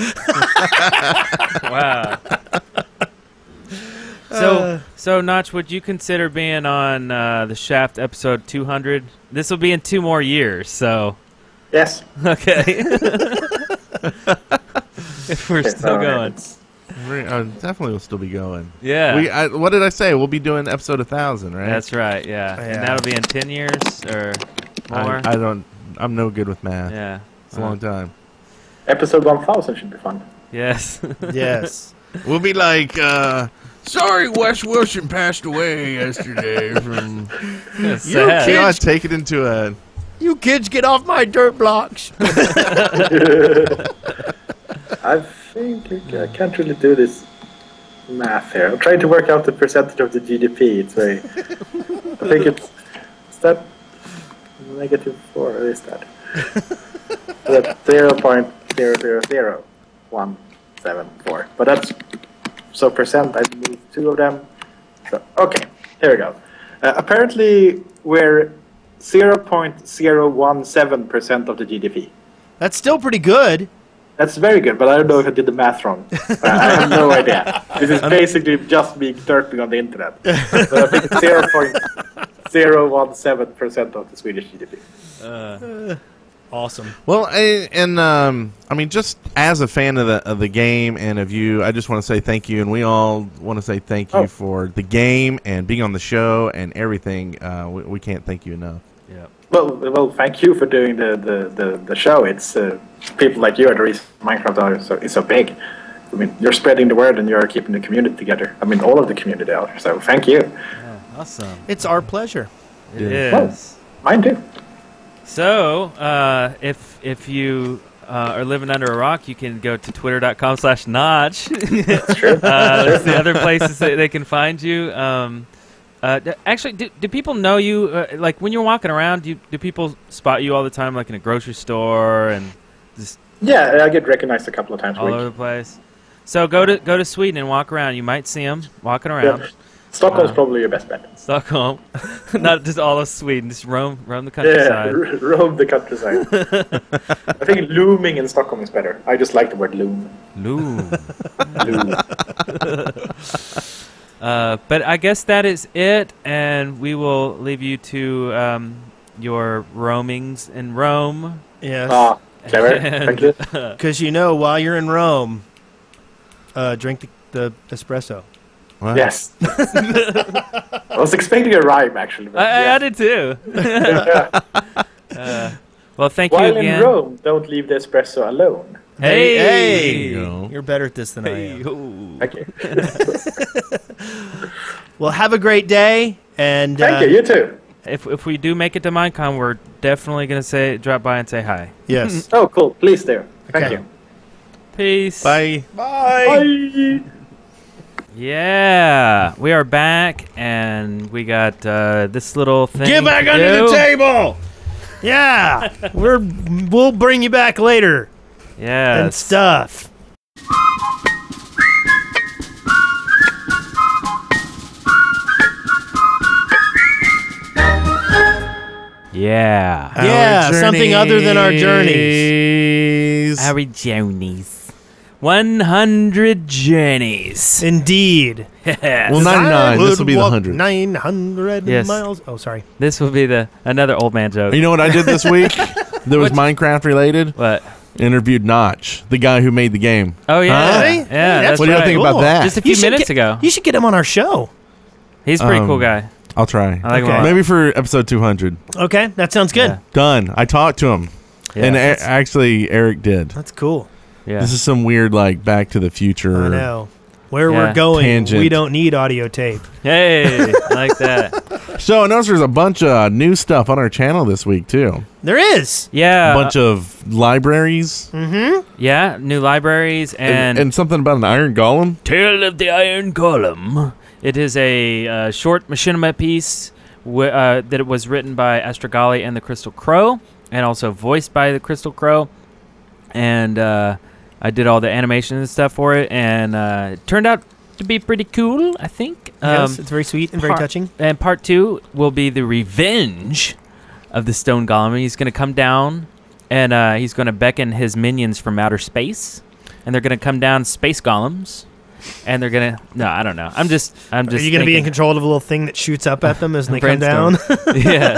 [SPEAKER 4] Wow. So, so Notch, would you consider being on uh, the Shaft episode two hundred? This will be in two more years, so
[SPEAKER 6] Yes.
[SPEAKER 4] okay. If we're still
[SPEAKER 6] Uh,
[SPEAKER 4] going,
[SPEAKER 5] We're, uh, definitely will still be going.
[SPEAKER 4] yeah,
[SPEAKER 5] We, I, what did I say? We'll be doing episode one thousand, right?
[SPEAKER 4] that's right. Yeah.
[SPEAKER 3] Yeah.
[SPEAKER 4] and that'll be in ten years or more.
[SPEAKER 5] I, I don't. I'm no good with math.
[SPEAKER 4] yeah,
[SPEAKER 5] It's a long time.
[SPEAKER 6] Episode one thousand should be fun.
[SPEAKER 4] yes.
[SPEAKER 3] Yes.
[SPEAKER 5] We'll be like, uh, sorry, Wes Wilson passed away yesterday from.
[SPEAKER 4] That's
[SPEAKER 3] You
[SPEAKER 4] sad.
[SPEAKER 5] You know,
[SPEAKER 3] kids-
[SPEAKER 5] take it into a.
[SPEAKER 3] You kids get off my dirt blocks.
[SPEAKER 6] I think I can't really do this math here. I'm trying to work out the percentage of the G D P. It's very. I think it's. Is that negative four? Or is that? That's zero point zero zero zero one seven four. But that's so percent. I moved two of them. So okay, here we go. Uh, apparently, we're zero point zero one seven percent of the G D P.
[SPEAKER 3] That's still pretty good.
[SPEAKER 6] That's very good, but I don't know if I did the math wrong. I have no idea. This is basically just me derping on the internet. But I think it's zero point zero one seven percent of the Swedish G D P.
[SPEAKER 4] Uh,
[SPEAKER 3] Awesome.
[SPEAKER 5] Well, I, and um, I mean, just as a fan of the of the game and of you, I just want to say thank you, and we all want to say thank you
[SPEAKER 6] Oh.
[SPEAKER 5] for the game and being on the show and everything. Uh, we, we can't thank you enough.
[SPEAKER 4] yeah.
[SPEAKER 6] Well, well, thank you for doing the, the, the, the show. It's uh, people like you are the reason Minecraft are so, is so big. I mean, you're spreading the word and you're keeping the community together. I mean, all of the community out. So thank you.
[SPEAKER 4] Yeah, awesome.
[SPEAKER 3] It's our pleasure.
[SPEAKER 4] It
[SPEAKER 5] Yeah.
[SPEAKER 4] is.
[SPEAKER 6] Mine too.
[SPEAKER 4] So, uh, if if you uh, are living under a rock, you can go to twitter dot com slash notch.
[SPEAKER 6] That's true.
[SPEAKER 4] Uh, that's the other places that they can find you. Um, uh, d- actually, do, do people know you? Uh, like when you're walking around, do, you, do people spot you all the time, like in a grocery store and just
[SPEAKER 6] Yeah, I get recognized a couple of times a
[SPEAKER 4] all
[SPEAKER 6] week.
[SPEAKER 4] over the place? So go to go to Sweden and walk around. You might see them walking around.
[SPEAKER 6] Yeah. Stockholm's
[SPEAKER 4] Uh,
[SPEAKER 6] probably your best bet.
[SPEAKER 4] Stockholm, not just all of Sweden. Just roam roam the
[SPEAKER 6] Yeah,
[SPEAKER 4] countryside.
[SPEAKER 6] r- roam the countryside. I think looming in Stockholm is better. I just like the word loom.
[SPEAKER 4] Loom.
[SPEAKER 6] Loom.
[SPEAKER 4] Uh, but I guess that is it, and we will leave you to um, your roamings in Rome.
[SPEAKER 3] Yes.
[SPEAKER 6] Ah, clever. Thank you.
[SPEAKER 3] Because you know, while you're in Rome, uh, drink the, the espresso.
[SPEAKER 5] What?
[SPEAKER 6] Yes. I was expecting a rhyme, actually. but
[SPEAKER 4] I, I,
[SPEAKER 6] yeah.
[SPEAKER 4] I did too. uh, well, thank
[SPEAKER 6] While
[SPEAKER 4] you
[SPEAKER 6] in
[SPEAKER 4] again.
[SPEAKER 6] Rome, don't leave the espresso alone.
[SPEAKER 4] Hey,
[SPEAKER 3] Hey!
[SPEAKER 5] There you go.
[SPEAKER 3] You're better at this than I
[SPEAKER 4] Hey,
[SPEAKER 3] am.
[SPEAKER 4] ho.
[SPEAKER 6] Thank you.
[SPEAKER 3] Well, have a great day, and
[SPEAKER 6] Thank
[SPEAKER 3] uh,
[SPEAKER 6] you. You too.
[SPEAKER 4] if if we do make it to Minecon, we're definitely gonna say drop by and say hi.
[SPEAKER 3] Yes.
[SPEAKER 6] Oh, cool. Please do. Thank
[SPEAKER 3] Okay.
[SPEAKER 6] you.
[SPEAKER 4] Peace.
[SPEAKER 5] Bye.
[SPEAKER 6] Bye.
[SPEAKER 4] Yeah, we are back, and we got uh, this little thing.
[SPEAKER 3] Get back
[SPEAKER 4] to
[SPEAKER 3] under
[SPEAKER 4] do.
[SPEAKER 3] the table. Yeah, we're we'll bring you back later
[SPEAKER 4] Yeah.
[SPEAKER 3] and stuff.
[SPEAKER 4] Yeah.
[SPEAKER 3] Yeah, something other than our journeys.
[SPEAKER 4] Our journeys. one hundred journeys.
[SPEAKER 3] Indeed.
[SPEAKER 4] Yes.
[SPEAKER 5] Well, ninety-nine. This will be the
[SPEAKER 3] walk
[SPEAKER 5] hundred.
[SPEAKER 3] Nine hundred
[SPEAKER 4] Yes.
[SPEAKER 3] miles. Oh, sorry.
[SPEAKER 4] This will be the another old man joke.
[SPEAKER 5] You know what I did this week that was Minecraft related?
[SPEAKER 4] What?
[SPEAKER 5] Interviewed Notch, the guy who made the game.
[SPEAKER 4] Oh yeah.
[SPEAKER 5] Huh?
[SPEAKER 3] Really?
[SPEAKER 4] Yeah.
[SPEAKER 3] Hey,
[SPEAKER 4] that's
[SPEAKER 5] What do you
[SPEAKER 4] right.
[SPEAKER 5] think about
[SPEAKER 3] Cool.
[SPEAKER 5] that?
[SPEAKER 4] Just a
[SPEAKER 3] You
[SPEAKER 4] few
[SPEAKER 3] should
[SPEAKER 4] minutes
[SPEAKER 3] get-
[SPEAKER 4] ago.
[SPEAKER 3] You should get him on our show.
[SPEAKER 4] He's a pretty
[SPEAKER 5] Um,
[SPEAKER 4] cool guy.
[SPEAKER 5] I'll try.
[SPEAKER 4] I like him
[SPEAKER 3] Okay.
[SPEAKER 4] a lot.
[SPEAKER 5] Maybe for episode two hundred.
[SPEAKER 3] Okay, that sounds good.
[SPEAKER 4] Yeah.
[SPEAKER 5] Done. I talked to him.
[SPEAKER 4] Yeah.
[SPEAKER 5] and a- actually, Eric did.
[SPEAKER 3] That's cool.
[SPEAKER 4] Yeah.
[SPEAKER 5] This is some weird, like, Back to the Future.
[SPEAKER 3] I know. Where
[SPEAKER 4] Yeah.
[SPEAKER 3] we're going,
[SPEAKER 5] Tangent.
[SPEAKER 3] we don't need audio tape.
[SPEAKER 4] Hey, I like that.
[SPEAKER 5] So I noticed there's a bunch of new stuff on our channel this week, too.
[SPEAKER 3] There is.
[SPEAKER 4] Yeah.
[SPEAKER 5] a bunch of libraries
[SPEAKER 4] Yeah, new libraries and,
[SPEAKER 5] and, and something about an iron golem.
[SPEAKER 4] Tale of the Iron Golem. It is a uh, short machinima piece w- uh, that was written by Astrogali and the Crystal Crow, and also voiced by the Crystal Crow. And uh, I did all the animation and stuff for it, and uh, it turned out to be pretty cool, I think.
[SPEAKER 3] Yes,
[SPEAKER 4] Um,
[SPEAKER 3] it's very sweet and very
[SPEAKER 4] part-
[SPEAKER 3] touching.
[SPEAKER 4] And part two will be the revenge of the Stone Golem. He's going to come down, and uh, he's going to beckon his minions from outer space, and they're going to come down space golems, and they're going to. No, I don't know. I'm just. I'm just.
[SPEAKER 3] Are you going to be in
[SPEAKER 4] thinking-
[SPEAKER 3] control of a little thing that shoots up at them as they come down?
[SPEAKER 4] Brainstorm.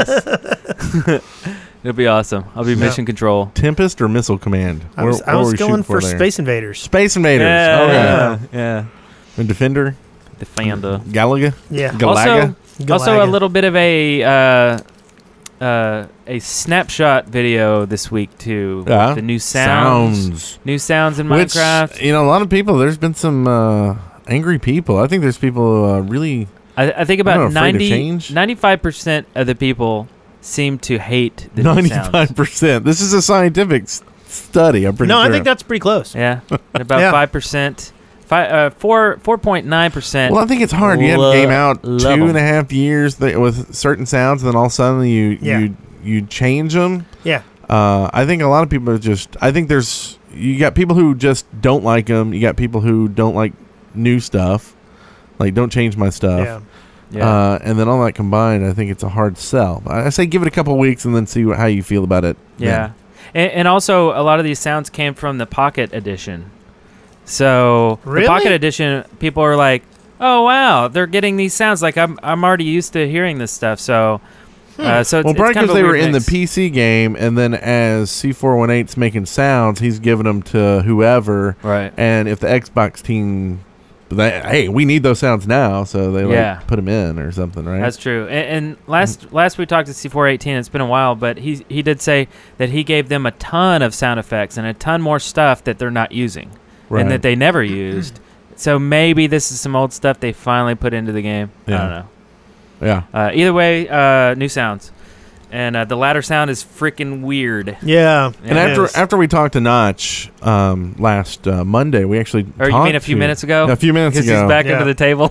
[SPEAKER 4] Yes. It'll be awesome. I'll be
[SPEAKER 3] Yeah.
[SPEAKER 4] mission control.
[SPEAKER 5] Tempest or Missile Command?
[SPEAKER 3] I was,
[SPEAKER 5] Where-
[SPEAKER 3] I
[SPEAKER 5] what
[SPEAKER 3] was
[SPEAKER 5] were we
[SPEAKER 3] going
[SPEAKER 5] shooting
[SPEAKER 3] for
[SPEAKER 5] there?
[SPEAKER 3] Space Invaders.
[SPEAKER 5] Space Invaders.
[SPEAKER 4] Yeah.
[SPEAKER 5] Okay.
[SPEAKER 4] Yeah.
[SPEAKER 5] And Defender.
[SPEAKER 4] Defender.
[SPEAKER 5] Galaga.
[SPEAKER 3] Yeah.
[SPEAKER 5] Galaga.
[SPEAKER 4] Also, also a
[SPEAKER 3] Galaga.
[SPEAKER 4] little bit of a uh, uh, a snapshot video this week too. with
[SPEAKER 5] Yeah.
[SPEAKER 4] The new sounds,
[SPEAKER 5] Sounds.
[SPEAKER 4] new sounds in
[SPEAKER 5] Which,
[SPEAKER 4] Minecraft.
[SPEAKER 5] you know, a lot of people, there's been some uh, angry people. I think there's people who uh, really.
[SPEAKER 4] I, I think
[SPEAKER 5] I'm
[SPEAKER 4] about
[SPEAKER 5] not afraid of
[SPEAKER 4] ninety,
[SPEAKER 5] change.
[SPEAKER 4] ninety-five percent of the people seem to hate the new
[SPEAKER 5] ninety-five
[SPEAKER 4] sounds.
[SPEAKER 5] percent. This is a scientific s- study. I'm pretty
[SPEAKER 3] No,
[SPEAKER 5] sure.
[SPEAKER 3] I think that's pretty close.
[SPEAKER 4] Yeah, and about
[SPEAKER 3] Yeah.
[SPEAKER 4] five percent, five, uh, four, four point nine percent.
[SPEAKER 5] Well, I think it's hard. You had a
[SPEAKER 4] Lo-
[SPEAKER 5] game out
[SPEAKER 4] love
[SPEAKER 5] two
[SPEAKER 4] 'em.
[SPEAKER 5] and a half years th- with certain sounds, and then all of a sudden you
[SPEAKER 3] Yeah.
[SPEAKER 5] you you change them.
[SPEAKER 3] Yeah.
[SPEAKER 5] Uh, I think a lot of people are just. I think there's you got people who just don't like them. You got people who don't like new stuff, like don't change my stuff.
[SPEAKER 3] Yeah.
[SPEAKER 4] Yeah.
[SPEAKER 5] Uh, and then all that combined, I think it's a hard sell. I I say give it a couple weeks and then see what, how you feel about it.
[SPEAKER 4] Yeah, and, and also a lot of these sounds came from the Pocket Edition. So
[SPEAKER 3] Really?
[SPEAKER 4] the Pocket Edition, people are like, "Oh wow, they're getting these sounds." Like I'm, I'm already used to hearing this stuff. So, uh, so it's,
[SPEAKER 5] Well,
[SPEAKER 4] it's
[SPEAKER 5] probably
[SPEAKER 4] kind
[SPEAKER 5] because
[SPEAKER 4] of a
[SPEAKER 5] they were
[SPEAKER 4] weird
[SPEAKER 5] in the
[SPEAKER 4] mix.
[SPEAKER 5] P C game, and then as C four one eight's making sounds, he's giving them to whoever.
[SPEAKER 4] Right.
[SPEAKER 5] And if the Xbox team, they, hey, we need those sounds now, so they like
[SPEAKER 4] Yeah.
[SPEAKER 5] put them in or something, right?
[SPEAKER 4] That's true. And, and last last we talked to C four eighteen, it's been a while, but he he did say that he gave them a ton of sound effects and a ton more stuff that they're not using
[SPEAKER 5] Right.
[SPEAKER 4] and that they never used. So maybe this is some old stuff they finally put into the game. I
[SPEAKER 5] Yeah.
[SPEAKER 4] don't know.
[SPEAKER 5] yeah.
[SPEAKER 4] Uh, either way, uh, new sounds, and uh, the latter sound is freaking weird.
[SPEAKER 3] Yeah.
[SPEAKER 5] And
[SPEAKER 3] it
[SPEAKER 5] after
[SPEAKER 3] is.
[SPEAKER 5] after we talked to Notch um, last uh, Monday, we actually
[SPEAKER 4] Or you
[SPEAKER 5] talked
[SPEAKER 4] mean a few
[SPEAKER 5] to-
[SPEAKER 4] minutes ago?
[SPEAKER 5] A few minutes
[SPEAKER 4] Because
[SPEAKER 5] ago.
[SPEAKER 4] he's back
[SPEAKER 3] Yeah.
[SPEAKER 4] under the table.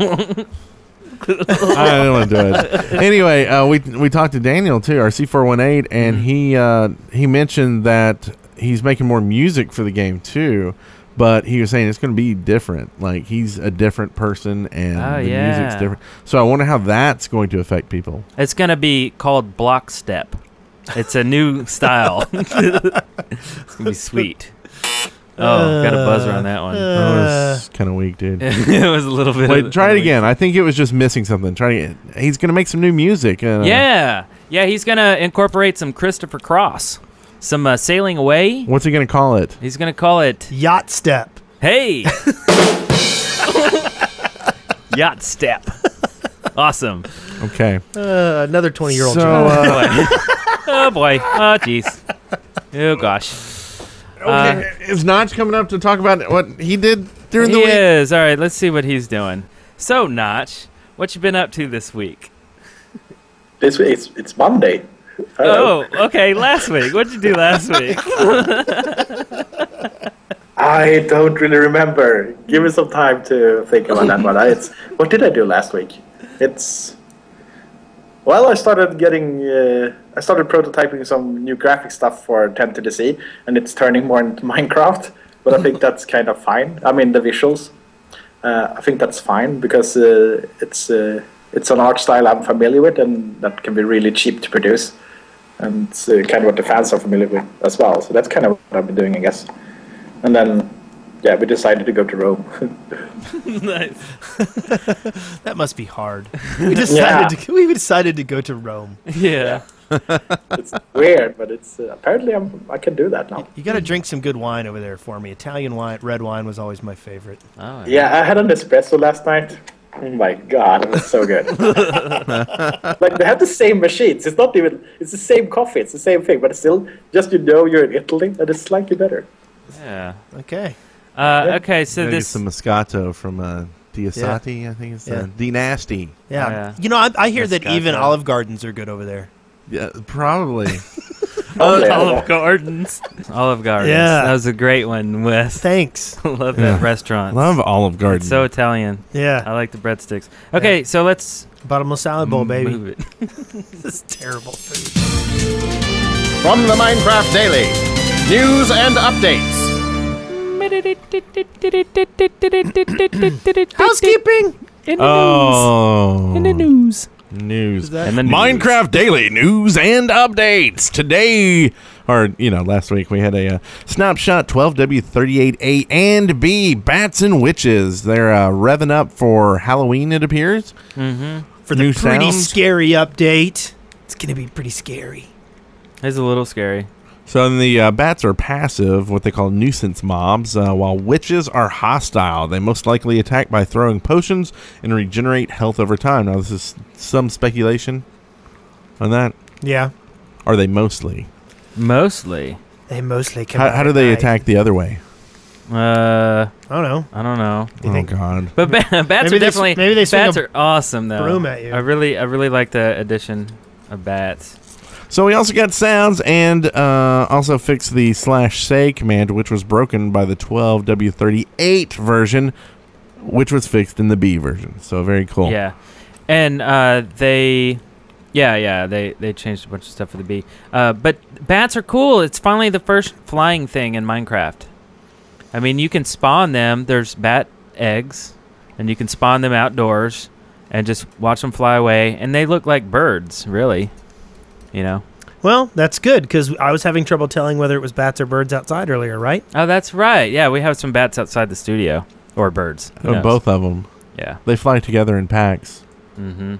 [SPEAKER 5] I don't want to do it. Anyway, uh, we we talked to Daniel too, our C four one eight, and
[SPEAKER 4] Mhm.
[SPEAKER 5] he uh, he mentioned that he's making more music for the game too. But he was saying it's going to be different. Like he's a different person, and
[SPEAKER 4] Oh,
[SPEAKER 5] the music's
[SPEAKER 4] yeah.
[SPEAKER 5] different. So I wonder how that's going to affect people.
[SPEAKER 4] It's gonna be called Block Step. It's a new style. It's gonna be sweet. Oh, got a buzzer on that one.
[SPEAKER 3] Uh,
[SPEAKER 5] That was kind of weak, dude.
[SPEAKER 4] It was a little bit.
[SPEAKER 5] Wait,
[SPEAKER 4] of-
[SPEAKER 5] try it
[SPEAKER 4] of-
[SPEAKER 5] again. I think it was just missing something. Try it. He's going to make some new music. Uh,
[SPEAKER 4] Yeah, yeah. He's gonna incorporate some Christopher Cross, some uh, Sailing Away.
[SPEAKER 5] What's he going to call it?
[SPEAKER 4] He's gonna call it
[SPEAKER 3] Yacht Step.
[SPEAKER 4] Hey Yacht Step. Awesome.
[SPEAKER 5] Okay.
[SPEAKER 3] Uh, another twenty-year-old
[SPEAKER 5] So,
[SPEAKER 3] joke.
[SPEAKER 5] uh,
[SPEAKER 4] Oh boy. Oh jeez. Oh gosh.
[SPEAKER 5] okay. Is Notch coming up to talk about what he did during the
[SPEAKER 4] He
[SPEAKER 5] week?
[SPEAKER 4] is. All right. Let's see what he's doing. So Notch, what you been up to this week?
[SPEAKER 6] This it's it's Monday. I don't know.
[SPEAKER 4] Oh, okay. Last week. What'd you do last week?
[SPEAKER 6] I don't really remember. Give me some time to think about that one. I, it's what did I do last week? It's well, I started getting. Uh, I started prototyping some new graphic stuff for ten to the C, and it's turning more into Minecraft. But I think that's kind of fine. I mean, the visuals. Uh, I think that's fine because uh, it's uh, it's an art style I'm familiar with, and that can be really cheap to produce, and it's uh, kind of what the fans are familiar with as well. So that's kind of what I've been doing, I guess. And then, yeah, we decided to go to Rome.
[SPEAKER 4] Nice.
[SPEAKER 3] That must be hard. We decided
[SPEAKER 6] Yeah.
[SPEAKER 3] to we decided to go to Rome.
[SPEAKER 4] Yeah.
[SPEAKER 6] It's weird, but it's uh, apparently I'm, I can do that now.
[SPEAKER 3] You got to drink some good wine over there for me. Italian wine, red wine was always my favorite.
[SPEAKER 4] Oh,
[SPEAKER 6] Yeah, I had an espresso last night. Oh my god, it was so good. Like they have the same machines. It's not even. It's the same coffee. It's the same thing, but still, just you know you're in Italy, and it's slightly better.
[SPEAKER 4] Yeah.
[SPEAKER 3] Okay.
[SPEAKER 4] Uh, okay, so
[SPEAKER 5] Maybe
[SPEAKER 4] this.
[SPEAKER 5] some Moscato from uh, Diasati, I think it's
[SPEAKER 3] Yeah.
[SPEAKER 5] uh, D Nasty.
[SPEAKER 3] Yeah.
[SPEAKER 4] Oh, yeah.
[SPEAKER 3] You know, I, I hear
[SPEAKER 5] That's
[SPEAKER 3] that even
[SPEAKER 5] got that.
[SPEAKER 3] Olive Gardens are good over there.
[SPEAKER 5] Yeah, probably.
[SPEAKER 6] Oh, yeah.
[SPEAKER 4] Olive Gardens. Olive Gardens.
[SPEAKER 3] Yeah.
[SPEAKER 4] That was a great one, Wes.
[SPEAKER 3] Thanks.
[SPEAKER 4] Love
[SPEAKER 5] Yeah.
[SPEAKER 4] that restaurant.
[SPEAKER 5] Love Olive Garden.
[SPEAKER 4] It's so Italian. I
[SPEAKER 3] Yeah.
[SPEAKER 4] like the breadsticks. Okay, so let's
[SPEAKER 3] Bottomless salad bowl, baby.
[SPEAKER 4] move it.
[SPEAKER 3] This is terrible food.
[SPEAKER 2] From the Minecraft Daily, news and updates.
[SPEAKER 3] Housekeeping.
[SPEAKER 4] In the
[SPEAKER 5] Oh.
[SPEAKER 4] news. In the news.
[SPEAKER 5] News.
[SPEAKER 4] And the news.
[SPEAKER 5] Minecraft Daily news and updates. Today, or, you know, last week we had a uh, snapshot twelve W thirty-eight A and B, Bats and Witches. They're uh, revving up for Halloween, it appears.
[SPEAKER 4] Mm-hmm.
[SPEAKER 3] For the
[SPEAKER 5] New
[SPEAKER 3] pretty
[SPEAKER 5] sounds?
[SPEAKER 3] scary update. It's going to be pretty scary.
[SPEAKER 4] It's a little scary.
[SPEAKER 5] So then the uh, bats are passive, what they call nuisance mobs, uh, while witches are hostile. They most likely attack by throwing potions and regenerate health over time. Now, this is some speculation on that.
[SPEAKER 3] Yeah.
[SPEAKER 5] Are they mostly?
[SPEAKER 4] Mostly.
[SPEAKER 3] They mostly come
[SPEAKER 5] How,
[SPEAKER 3] out
[SPEAKER 5] how do
[SPEAKER 3] at
[SPEAKER 5] they
[SPEAKER 3] night.
[SPEAKER 5] attack the other way?
[SPEAKER 4] Uh,
[SPEAKER 3] I don't know.
[SPEAKER 4] I don't know.
[SPEAKER 3] You
[SPEAKER 5] oh,
[SPEAKER 3] think-
[SPEAKER 5] God.
[SPEAKER 4] But ba- bats
[SPEAKER 3] Maybe
[SPEAKER 4] are
[SPEAKER 3] they s-
[SPEAKER 4] definitely
[SPEAKER 3] maybe they swing
[SPEAKER 4] bats
[SPEAKER 3] a
[SPEAKER 4] are awesome though.
[SPEAKER 3] broom at you.
[SPEAKER 4] I really I really like the addition of bats.
[SPEAKER 5] So we also got sounds and uh, also fixed the slash say command, which was broken by the twelve W thirty-eight version, which was fixed in the B version. So very cool.
[SPEAKER 4] Yeah, and uh, they, yeah, yeah, they they changed a bunch of stuff for the B. Uh, but bats are cool. It's finally the first flying thing in Minecraft. I mean, you can spawn them. There's bat eggs, and you can spawn them outdoors and just watch them fly away. And they look like birds, really. You know.
[SPEAKER 3] Well, that's good because I was having trouble telling whether it was bats or birds outside earlier, right?
[SPEAKER 4] Oh, that's right. Yeah, we have some bats outside the studio, or birds. Who
[SPEAKER 5] Oh,
[SPEAKER 4] knows?
[SPEAKER 5] both of them.
[SPEAKER 4] Yeah.
[SPEAKER 5] They fly together in packs.
[SPEAKER 4] Mm-hmm.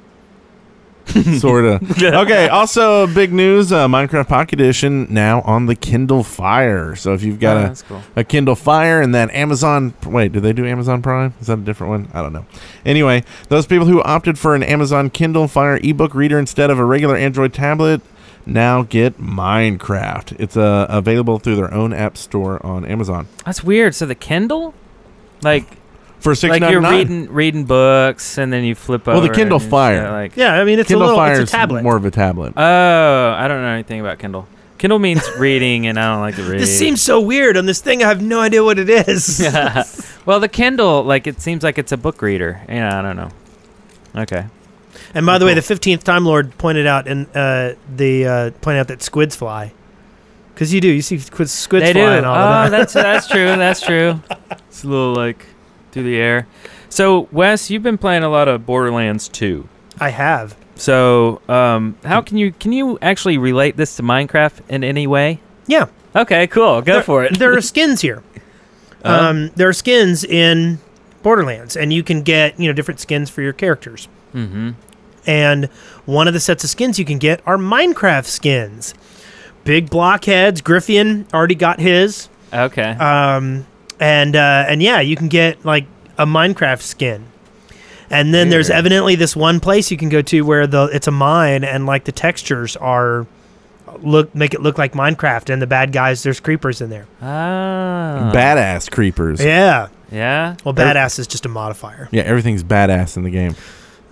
[SPEAKER 5] Sort of. Okay, also big news, uh, Minecraft Pocket Edition now on the Kindle Fire. So if you've got
[SPEAKER 4] Oh,
[SPEAKER 5] a,
[SPEAKER 4] that's cool.
[SPEAKER 5] a Kindle Fire and that Amazon... Wait, do they do Amazon Prime? Is that a different one? I don't know. Anyway, those people who opted for an Amazon Kindle Fire ebook reader instead of a regular Android tablet now get Minecraft. It's uh, available through their own app store on Amazon.
[SPEAKER 4] That's weird. So the Kindle, like,
[SPEAKER 5] For six
[SPEAKER 4] like
[SPEAKER 5] ninety
[SPEAKER 4] you're
[SPEAKER 5] nine.
[SPEAKER 4] reading reading books and then you flip
[SPEAKER 5] Well,
[SPEAKER 4] over.
[SPEAKER 5] the Kindle
[SPEAKER 4] and it's,
[SPEAKER 5] Fire.
[SPEAKER 4] uh, like,
[SPEAKER 3] Yeah, I mean it's
[SPEAKER 5] Kindle
[SPEAKER 3] a little
[SPEAKER 5] Fire
[SPEAKER 3] it's a tablet.
[SPEAKER 5] is more of a tablet.
[SPEAKER 4] oh, I don't know anything about Kindle. Kindle means reading, and I don't like to read.
[SPEAKER 3] This seems so weird on this thing. I have no idea what it is.
[SPEAKER 4] Well, the Kindle, like, it seems like it's a book reader. Yeah, I don't know. Okay.
[SPEAKER 3] And by the way, the fifteenth Time Lord pointed out and uh, the uh, pointed out that squids fly. Because you do, you see squids, squids
[SPEAKER 4] They do.
[SPEAKER 3] flying all
[SPEAKER 4] Oh,
[SPEAKER 3] the time.
[SPEAKER 4] that's that's true. That's true. It's a little like through the air. So, Wes, you've been playing a lot of Borderlands two.
[SPEAKER 3] I have.
[SPEAKER 4] So, um, how can you can you actually relate this to Minecraft in any way?
[SPEAKER 3] Yeah.
[SPEAKER 4] Okay, cool. Go
[SPEAKER 3] there,
[SPEAKER 4] for it.
[SPEAKER 3] There are skins here.
[SPEAKER 4] Uh-huh.
[SPEAKER 3] Um, there are skins in Borderlands, and you can get you know different skins for your characters.
[SPEAKER 4] Mm-hmm.
[SPEAKER 3] And one of the sets of skins you can get are Minecraft skins. Big blockheads. Griffian already got his.
[SPEAKER 4] Okay.
[SPEAKER 3] Um, and uh, and yeah, you can get like a Minecraft skin. And then there's
[SPEAKER 4] Weird.
[SPEAKER 3] evidently this one place you can go to where the it's a mine and like the textures are look make it look like Minecraft, and the bad guys there's creepers in there.
[SPEAKER 4] Ah.
[SPEAKER 5] Badass creepers.
[SPEAKER 3] Yeah.
[SPEAKER 4] Yeah.
[SPEAKER 3] Well, badass is just a modifier.
[SPEAKER 5] Yeah, everything's badass in the game.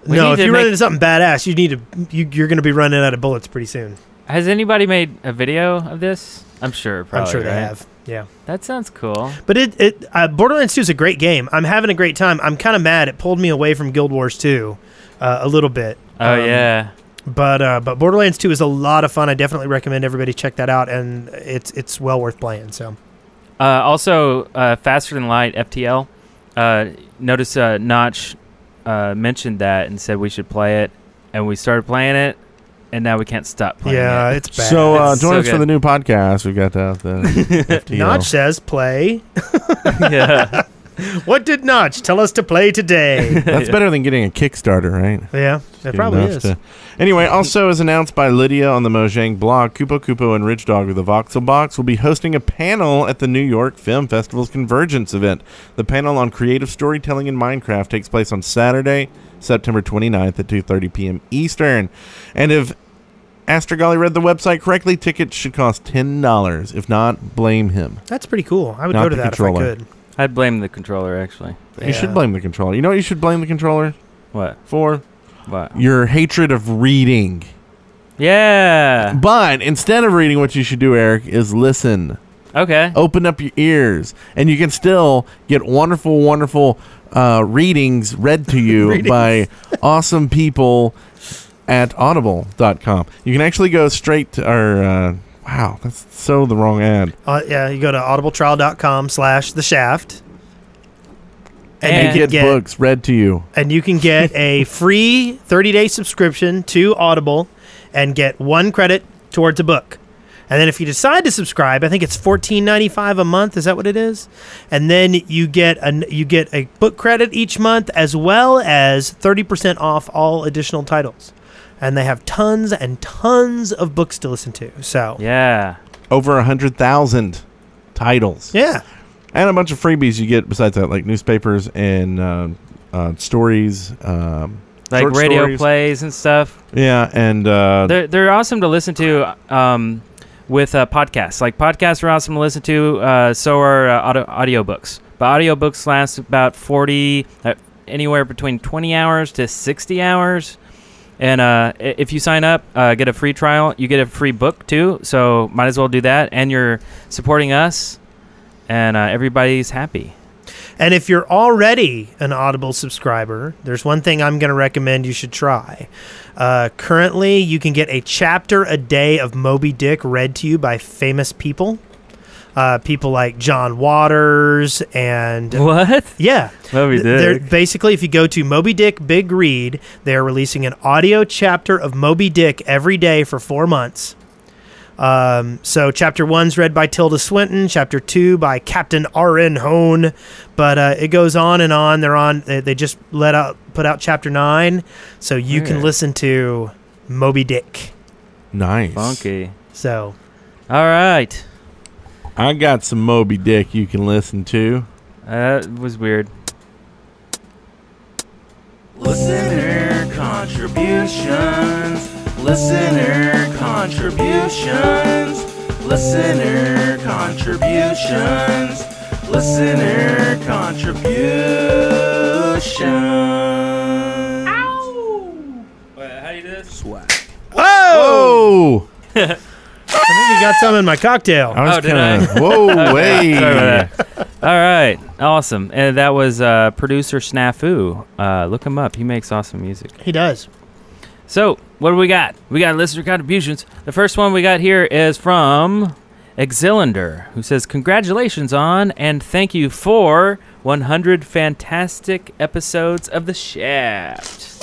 [SPEAKER 4] We
[SPEAKER 3] no,
[SPEAKER 4] need
[SPEAKER 3] if
[SPEAKER 4] to
[SPEAKER 3] you run
[SPEAKER 4] make-
[SPEAKER 3] into something badass, you need to. You, you're going to be running out of bullets pretty soon.
[SPEAKER 4] Has anybody made a video of this? I'm sure. Probably,
[SPEAKER 3] I'm sure they
[SPEAKER 4] right?
[SPEAKER 3] have. Yeah,
[SPEAKER 4] That sounds cool.
[SPEAKER 3] but it it uh, Borderlands two is a great game. I'm having a great time. I'm kind of mad it pulled me away from Guild Wars two uh, a little bit.
[SPEAKER 4] Oh
[SPEAKER 3] Um,
[SPEAKER 4] yeah.
[SPEAKER 3] But uh, but Borderlands two is a lot of fun. I definitely recommend everybody check that out, and it's it's well worth playing. So
[SPEAKER 4] Uh, also, uh, Faster Than Light F T L. Uh, notice uh, Notch uh, mentioned that and said we should play it, and we started playing it, and now we can't stop playing
[SPEAKER 3] yeah,
[SPEAKER 4] it.
[SPEAKER 3] it's bad.
[SPEAKER 5] So uh,
[SPEAKER 4] It's
[SPEAKER 5] join
[SPEAKER 4] so
[SPEAKER 5] us for
[SPEAKER 4] good.
[SPEAKER 5] the new podcast. We've got uh, the F T L.
[SPEAKER 3] Notch says play.
[SPEAKER 4] yeah.
[SPEAKER 3] What did Notch tell us to play today?
[SPEAKER 5] That's better than getting a Kickstarter, right?
[SPEAKER 3] yeah, it
[SPEAKER 5] Good
[SPEAKER 3] probably
[SPEAKER 5] enough
[SPEAKER 3] is.
[SPEAKER 5] to- Anyway, also as announced by Lydia on the Mojang blog, Kupo Kupo and Rich Dog of the Voxel Box will be hosting a panel at the New York Film Festival's Convergence event. The panel on creative storytelling in Minecraft takes place on Saturday, September twenty-ninth at two thirty p.m. Eastern. And if Astrogali read the website correctly, tickets should cost ten dollars. If not, blame him.
[SPEAKER 3] That's pretty cool. I would
[SPEAKER 5] Not
[SPEAKER 3] go to
[SPEAKER 5] the
[SPEAKER 3] that
[SPEAKER 5] controller.
[SPEAKER 3] if I could.
[SPEAKER 4] I'd blame the controller actually.
[SPEAKER 5] You should
[SPEAKER 3] Yeah.
[SPEAKER 5] blame the controller. You know what you should blame the controller
[SPEAKER 4] What?
[SPEAKER 5] for?
[SPEAKER 4] What?
[SPEAKER 5] Your hatred of reading.
[SPEAKER 4] Yeah.
[SPEAKER 5] But instead of reading, what you should do, Eric, is listen.
[SPEAKER 4] Okay.
[SPEAKER 5] Open up your ears, and you can still get wonderful, wonderful uh, readings read to you
[SPEAKER 3] Readings.
[SPEAKER 5] by awesome people at audible dot com. You can actually go straight to our. Uh, wow, that's so the wrong ad.
[SPEAKER 3] Uh, yeah, you go to audibletrial.com slash the shaft.
[SPEAKER 5] And,
[SPEAKER 4] And
[SPEAKER 5] you
[SPEAKER 3] can
[SPEAKER 5] get,
[SPEAKER 3] get-
[SPEAKER 5] books read to you.
[SPEAKER 3] And you can get a free thirty-day subscription to Audible and get one credit towards a book. And then if you decide to subscribe, I think it's fourteen ninety-five a month. Is that what it is? And then you get a, you get a book credit each month as well as thirty percent off all additional titles. And they have tons and tons of books to listen to. So,
[SPEAKER 4] Yeah.
[SPEAKER 5] Over a hundred thousand titles.
[SPEAKER 3] yeah.
[SPEAKER 5] And a bunch of freebies you get besides that, like newspapers and uh, uh, stories. Um,
[SPEAKER 4] Like
[SPEAKER 5] short
[SPEAKER 4] radio
[SPEAKER 5] stories.
[SPEAKER 4] plays and stuff.
[SPEAKER 5] Yeah, and uh,
[SPEAKER 4] They're they're awesome to listen to um, with uh, podcasts. Like podcasts are awesome to listen to. Uh, so are uh, audio audiobooks. But audiobooks last about forty, uh, anywhere between twenty hours to sixty hours. And uh, i- if you sign up, uh, get a free trial. You get a free book too. So might as well do that. And you're supporting us, and uh, everybody's happy.
[SPEAKER 3] And if you're already an Audible subscriber, there's one thing I'm going to recommend you should try. Uh, currently, you can get a chapter a day of Moby Dick read to you by famous people. Uh, people like John Waters and...
[SPEAKER 4] What?
[SPEAKER 3] Yeah.
[SPEAKER 4] Moby
[SPEAKER 3] Th- they're-
[SPEAKER 4] Dick.
[SPEAKER 3] Basically, if you go to Moby Dick Big Read, they're releasing an audio chapter of Moby Dick every day for four months. Um, so chapter one's read by Tilda Swinton, chapter two by Captain R N Hone, but uh, it goes on and on. They're on. They, they just let out put out chapter nine, so you can
[SPEAKER 4] Weird.
[SPEAKER 3] listen to Moby Dick.
[SPEAKER 5] nice.
[SPEAKER 4] Funky.
[SPEAKER 3] So
[SPEAKER 4] All right.
[SPEAKER 5] I got some Moby Dick you can listen to.
[SPEAKER 4] That was weird.
[SPEAKER 1] Listener contributions. Listener contributions. Listener contributions. Listener contributions.
[SPEAKER 4] Wait, how do you do this?
[SPEAKER 5] Oh!
[SPEAKER 3] I think you got some in my cocktail.
[SPEAKER 5] I was
[SPEAKER 4] Oh, did
[SPEAKER 5] kind of. Whoa, wait.
[SPEAKER 4] Sorry about that. All right, awesome. And that was uh, producer Snafu. Uh, look him up. He makes awesome music.
[SPEAKER 3] He does.
[SPEAKER 4] So, what do we got? We got listener contributions. The first one we got here is from Exilander, who says, "Congratulations on and thank you for one hundred fantastic episodes of The Shaft."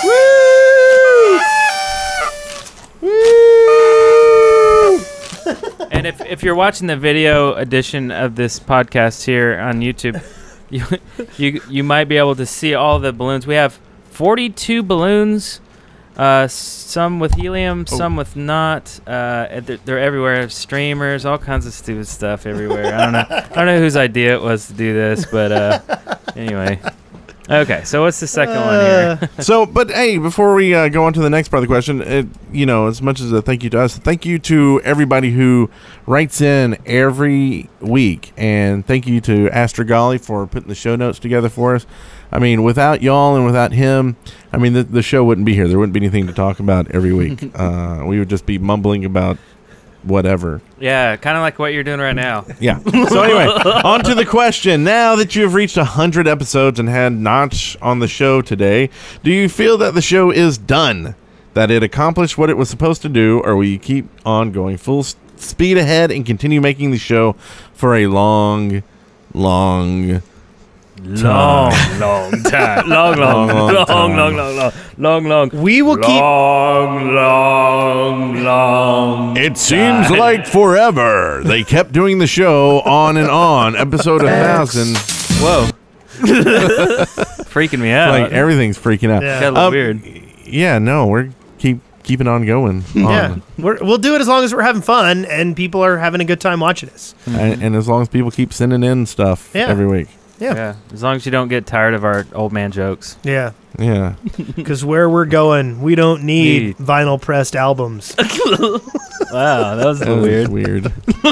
[SPEAKER 4] And if, if you're watching the video edition of this podcast here on YouTube, you you you might be able to see all the balloons. We have forty-two balloons, uh, some with helium, some with not. Uh, and they're, they're everywhere. Streamers, all kinds of stupid stuff everywhere. I don't know. I don't know whose idea it was to do this, but uh, anyway. Okay, so what's the second
[SPEAKER 3] Uh,
[SPEAKER 4] one here?
[SPEAKER 5] So, but hey, before we uh, go on to the next part of the question, it, you know, as much as a thank you to us, thank you to everybody who writes in every week, and thank you to Astrogali for putting the show notes together for us. I mean, without y'all and without him, I mean, the, the show wouldn't be here. There wouldn't be anything to talk about every week. uh, we would just be mumbling about whatever.
[SPEAKER 4] Yeah, kind of like what you're doing right now.
[SPEAKER 5] Yeah. So anyway, on to the question. Now that you have reached one hundred episodes and had Notch on the show today, do you feel that the show is done? That it accomplished what it was supposed to do, or will you keep on going full s- speed ahead and continue making the show for a long, long...
[SPEAKER 4] Long, long time. Long, long,
[SPEAKER 5] Long, long
[SPEAKER 4] long,
[SPEAKER 5] time.
[SPEAKER 4] long, long, long, long, long.
[SPEAKER 3] We will keep.
[SPEAKER 4] Long, long, long.
[SPEAKER 5] It seems like forever. They kept doing the show on and on. Episode one thousand.
[SPEAKER 4] Whoa. Freaking me out.
[SPEAKER 5] Like, everything's freaking out.
[SPEAKER 3] Yeah.
[SPEAKER 4] Got a little
[SPEAKER 5] Um,
[SPEAKER 4] weird.
[SPEAKER 5] Yeah, no, we're keep keeping on going.
[SPEAKER 3] Yeah,
[SPEAKER 5] on.
[SPEAKER 3] we're, we'll do it as long as we're having fun and people are having a good time watching us.
[SPEAKER 5] And, and as long as people keep sending in stuff
[SPEAKER 3] Yeah.
[SPEAKER 5] every week.
[SPEAKER 3] Yeah,
[SPEAKER 4] Yeah, as long as you don't get tired of our old man jokes.
[SPEAKER 3] yeah.
[SPEAKER 5] Yeah.
[SPEAKER 3] Because where we're going, we don't need
[SPEAKER 4] Need.
[SPEAKER 3] vinyl pressed albums.
[SPEAKER 4] Wow, that was
[SPEAKER 5] That was
[SPEAKER 4] weird.
[SPEAKER 5] weird.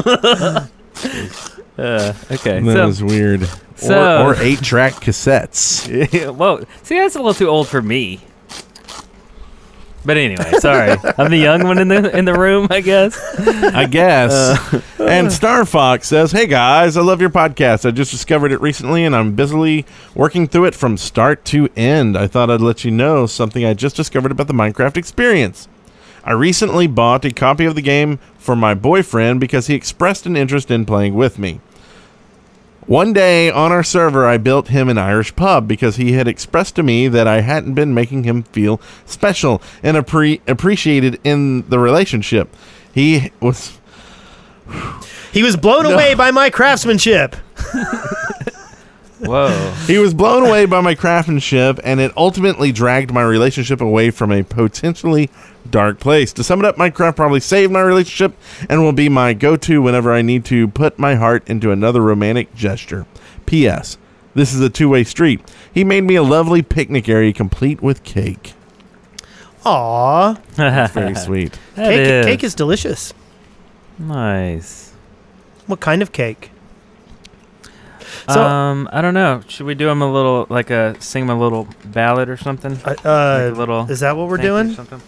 [SPEAKER 4] Uh, okay,
[SPEAKER 5] That
[SPEAKER 4] so,
[SPEAKER 5] was weird.
[SPEAKER 4] so-
[SPEAKER 5] or, or eight track cassettes.
[SPEAKER 4] whoa, see, that's a little too old for me. But anyway, sorry, I'm the young one in the in the room, I guess.
[SPEAKER 5] I guess.
[SPEAKER 4] Uh.
[SPEAKER 5] And Star Fox says, "Hey guys, I love your podcast. I just discovered it recently and I'm busily working through it from start to end. I thought I'd let you know something I just discovered about the Minecraft experience. I recently bought a copy of the game for my boyfriend because he expressed an interest in playing with me. One day on our server, I built him an Irish pub because he had expressed to me that I hadn't been making him feel special and appre- appreciated in the relationship. He was...
[SPEAKER 3] He was blown away by my craftsmanship.
[SPEAKER 4] Whoa.
[SPEAKER 5] He was blown away by my craftsmanship, and it ultimately dragged my relationship away from a potentially dark place. To sum it up, Minecraft probably saved my relationship and will be my go-to whenever I need to put my heart into another romantic gesture. P S. This is a two-way street. He made me a lovely picnic area complete with cake."
[SPEAKER 3] Aw,
[SPEAKER 5] That's very sweet.
[SPEAKER 4] That
[SPEAKER 3] cake
[SPEAKER 4] is.
[SPEAKER 3] cake is delicious.
[SPEAKER 4] Nice.
[SPEAKER 3] What kind of cake? So-
[SPEAKER 4] um, I don't know. Should we do him a little, like a sing him a little ballad or something?
[SPEAKER 3] Uh,
[SPEAKER 4] Like
[SPEAKER 3] uh,
[SPEAKER 4] a little.
[SPEAKER 3] is that what we're
[SPEAKER 4] thank you or
[SPEAKER 3] doing?
[SPEAKER 4] something?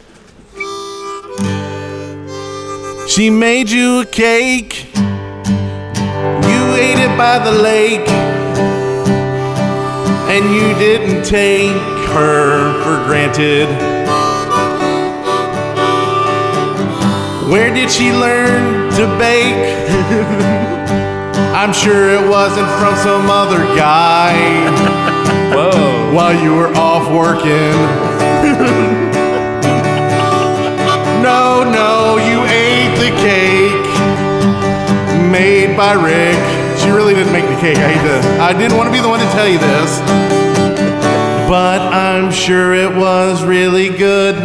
[SPEAKER 5] She made you a cake. You ate it by the lake. And you didn't take her for granted. Where did she learn to bake? I'm sure it wasn't from some other guy
[SPEAKER 4] Whoa.
[SPEAKER 5] while you were off working. No, no, you ate the cake made by Rick. She really didn't make the cake. I hate to, I didn't want to be the one to tell you this, but I'm sure it was really good.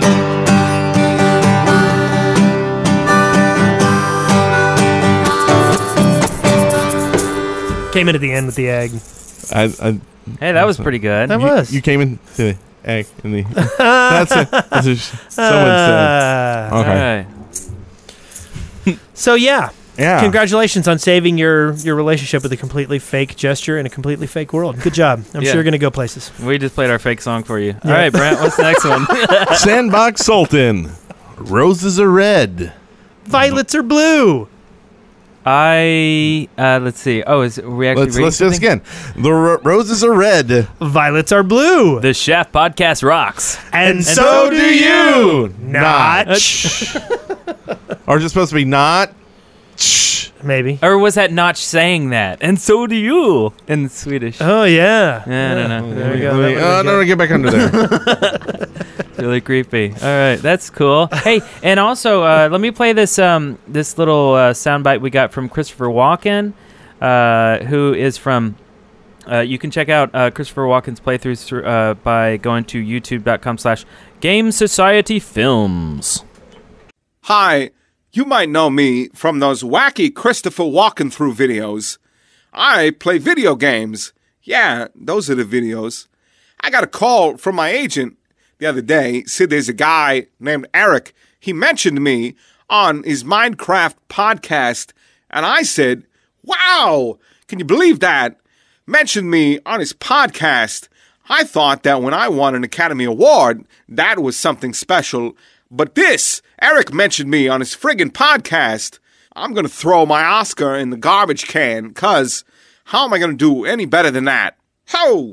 [SPEAKER 3] Came in at the end with the egg.
[SPEAKER 5] I, I
[SPEAKER 4] Hey, that was pretty good.
[SPEAKER 3] That
[SPEAKER 5] you,
[SPEAKER 3] was.
[SPEAKER 5] you came in to the egg in the. That's a, that's a someone said.
[SPEAKER 3] Uh,
[SPEAKER 5] Okay.
[SPEAKER 4] All right.
[SPEAKER 3] So yeah,
[SPEAKER 5] Yeah.
[SPEAKER 3] congratulations on saving your your relationship with a completely fake gesture in a completely fake world. Good job. I'm
[SPEAKER 4] Yeah.
[SPEAKER 3] sure you're gonna go places.
[SPEAKER 4] We just played our fake song for you. All
[SPEAKER 3] Yeah.
[SPEAKER 4] right, Brent, what's the next one?
[SPEAKER 5] Sandbox Sultan. Roses are red.
[SPEAKER 3] Violets are blue.
[SPEAKER 4] I, uh, let's see. Oh, is we actually
[SPEAKER 5] Let's
[SPEAKER 4] reading
[SPEAKER 5] let's do this
[SPEAKER 4] something?
[SPEAKER 5] again. The ro- roses are red.
[SPEAKER 3] Violets are blue.
[SPEAKER 4] The Chef Podcast rocks.
[SPEAKER 3] and, so, do you.
[SPEAKER 5] Notch. Or is it supposed to be not?
[SPEAKER 3] Maybe.
[SPEAKER 4] Or was that Notch saying that? And so do you in Swedish.
[SPEAKER 3] Oh yeah.
[SPEAKER 4] Yeah, I don't know.
[SPEAKER 3] There we go.
[SPEAKER 5] Let me-
[SPEAKER 3] That
[SPEAKER 5] oh,
[SPEAKER 3] would've been
[SPEAKER 5] no, no, get back under there.
[SPEAKER 4] Really creepy. All right, that's cool. Hey, and also uh, let me play this um, this little uh, soundbite we got from Christopher Walken, uh, who is from. Uh, you can check out uh, Christopher Walken's playthroughs through, uh, by going to youtube dot com slash Game Society Films.
[SPEAKER 7] Hi, you might know me from those wacky Christopher Walken through videos. I play video games. Yeah, those are the videos. I got a call from my agent the other day. He said there's a guy named Eric. He mentioned me on his Minecraft podcast, and I said, wow, can you believe that? Mentioned me on his podcast. I thought that when I won an Academy Award, that was something special. But this, Eric mentioned me on his friggin' podcast. I'm going to throw my Oscar in the garbage can, because how am I going to do any better than that? Ho!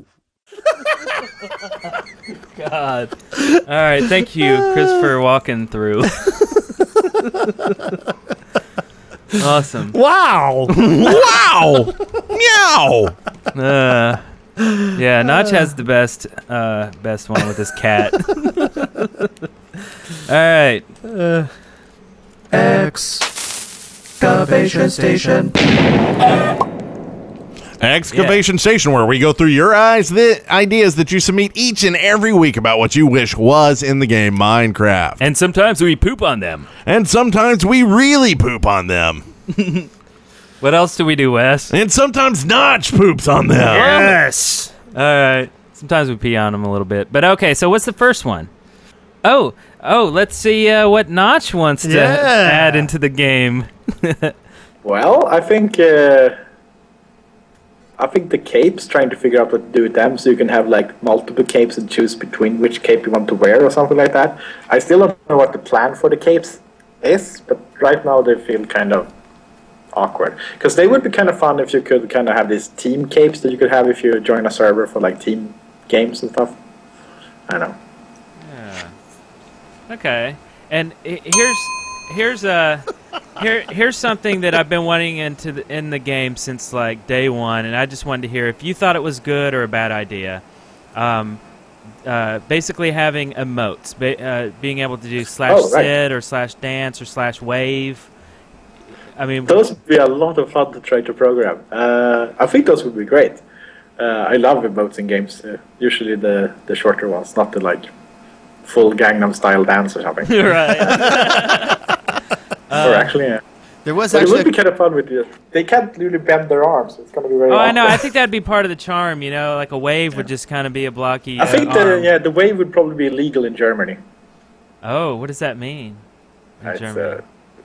[SPEAKER 4] God. All right, thank you, Chris, for walking through. Awesome.
[SPEAKER 3] Wow.
[SPEAKER 5] Wow! Meow!
[SPEAKER 4] Uh, yeah, Notch has the best, uh, best one with his cat. All right.
[SPEAKER 1] Uh, Excavation Station.
[SPEAKER 5] Excavation Station, where we go through your eyes, the ideas that you submit each and every week about what you wish was in the game Minecraft.
[SPEAKER 4] And sometimes we poop on them.
[SPEAKER 5] And sometimes we really poop on them.
[SPEAKER 4] What else do we do, Wes?
[SPEAKER 5] And sometimes Notch poops on them.
[SPEAKER 3] Yes.
[SPEAKER 4] All right. Sometimes we pee on them a little bit. But okay, so what's the first one? Oh, oh, let's see uh, what Notch wants to
[SPEAKER 3] Yeah.
[SPEAKER 4] add into the game.
[SPEAKER 6] Well, I think uh, I think the capes, trying to figure out what to do with them, so you can have like multiple capes and choose between which cape you want to wear or something like that. I still don't know what the plan for the capes is, but right now they feel kind of awkward. Because they would be kind of fun if you could kind of have these team capes that you could have if you join a server for like team games and stuff. I don't know.
[SPEAKER 4] Yeah. Okay. And i- here's here's a here here's something that I've been wanting into the, in the game since like day one, and I just wanted to hear if you thought it was good or a bad idea. Um, uh, basically having emotes, ba- uh, being able to do slash
[SPEAKER 6] Oh, right.
[SPEAKER 4] sit or slash dance or slash wave. I mean,
[SPEAKER 6] Those would be a lot of fun to try to program. Uh, I think those would be great. Uh, I love emotes in games. Uh, usually the, the shorter ones, not the like full Gangnam Style dance or something.
[SPEAKER 4] right.
[SPEAKER 6] or actually, yeah.
[SPEAKER 3] There was
[SPEAKER 6] But it
[SPEAKER 3] actually
[SPEAKER 6] would be kind of fun with you. They can't really bend their arms. So it's going to be very.
[SPEAKER 4] Oh, I know.
[SPEAKER 6] awkward.
[SPEAKER 4] I think that'd be part of the charm. You know, like a wave would just kind of be a blocky.
[SPEAKER 6] I think
[SPEAKER 4] uh,
[SPEAKER 6] the
[SPEAKER 4] arm.
[SPEAKER 6] yeah the wave would probably be illegal in Germany.
[SPEAKER 4] Oh, what does that mean? In
[SPEAKER 6] It's,
[SPEAKER 4] Germany?
[SPEAKER 6] uh,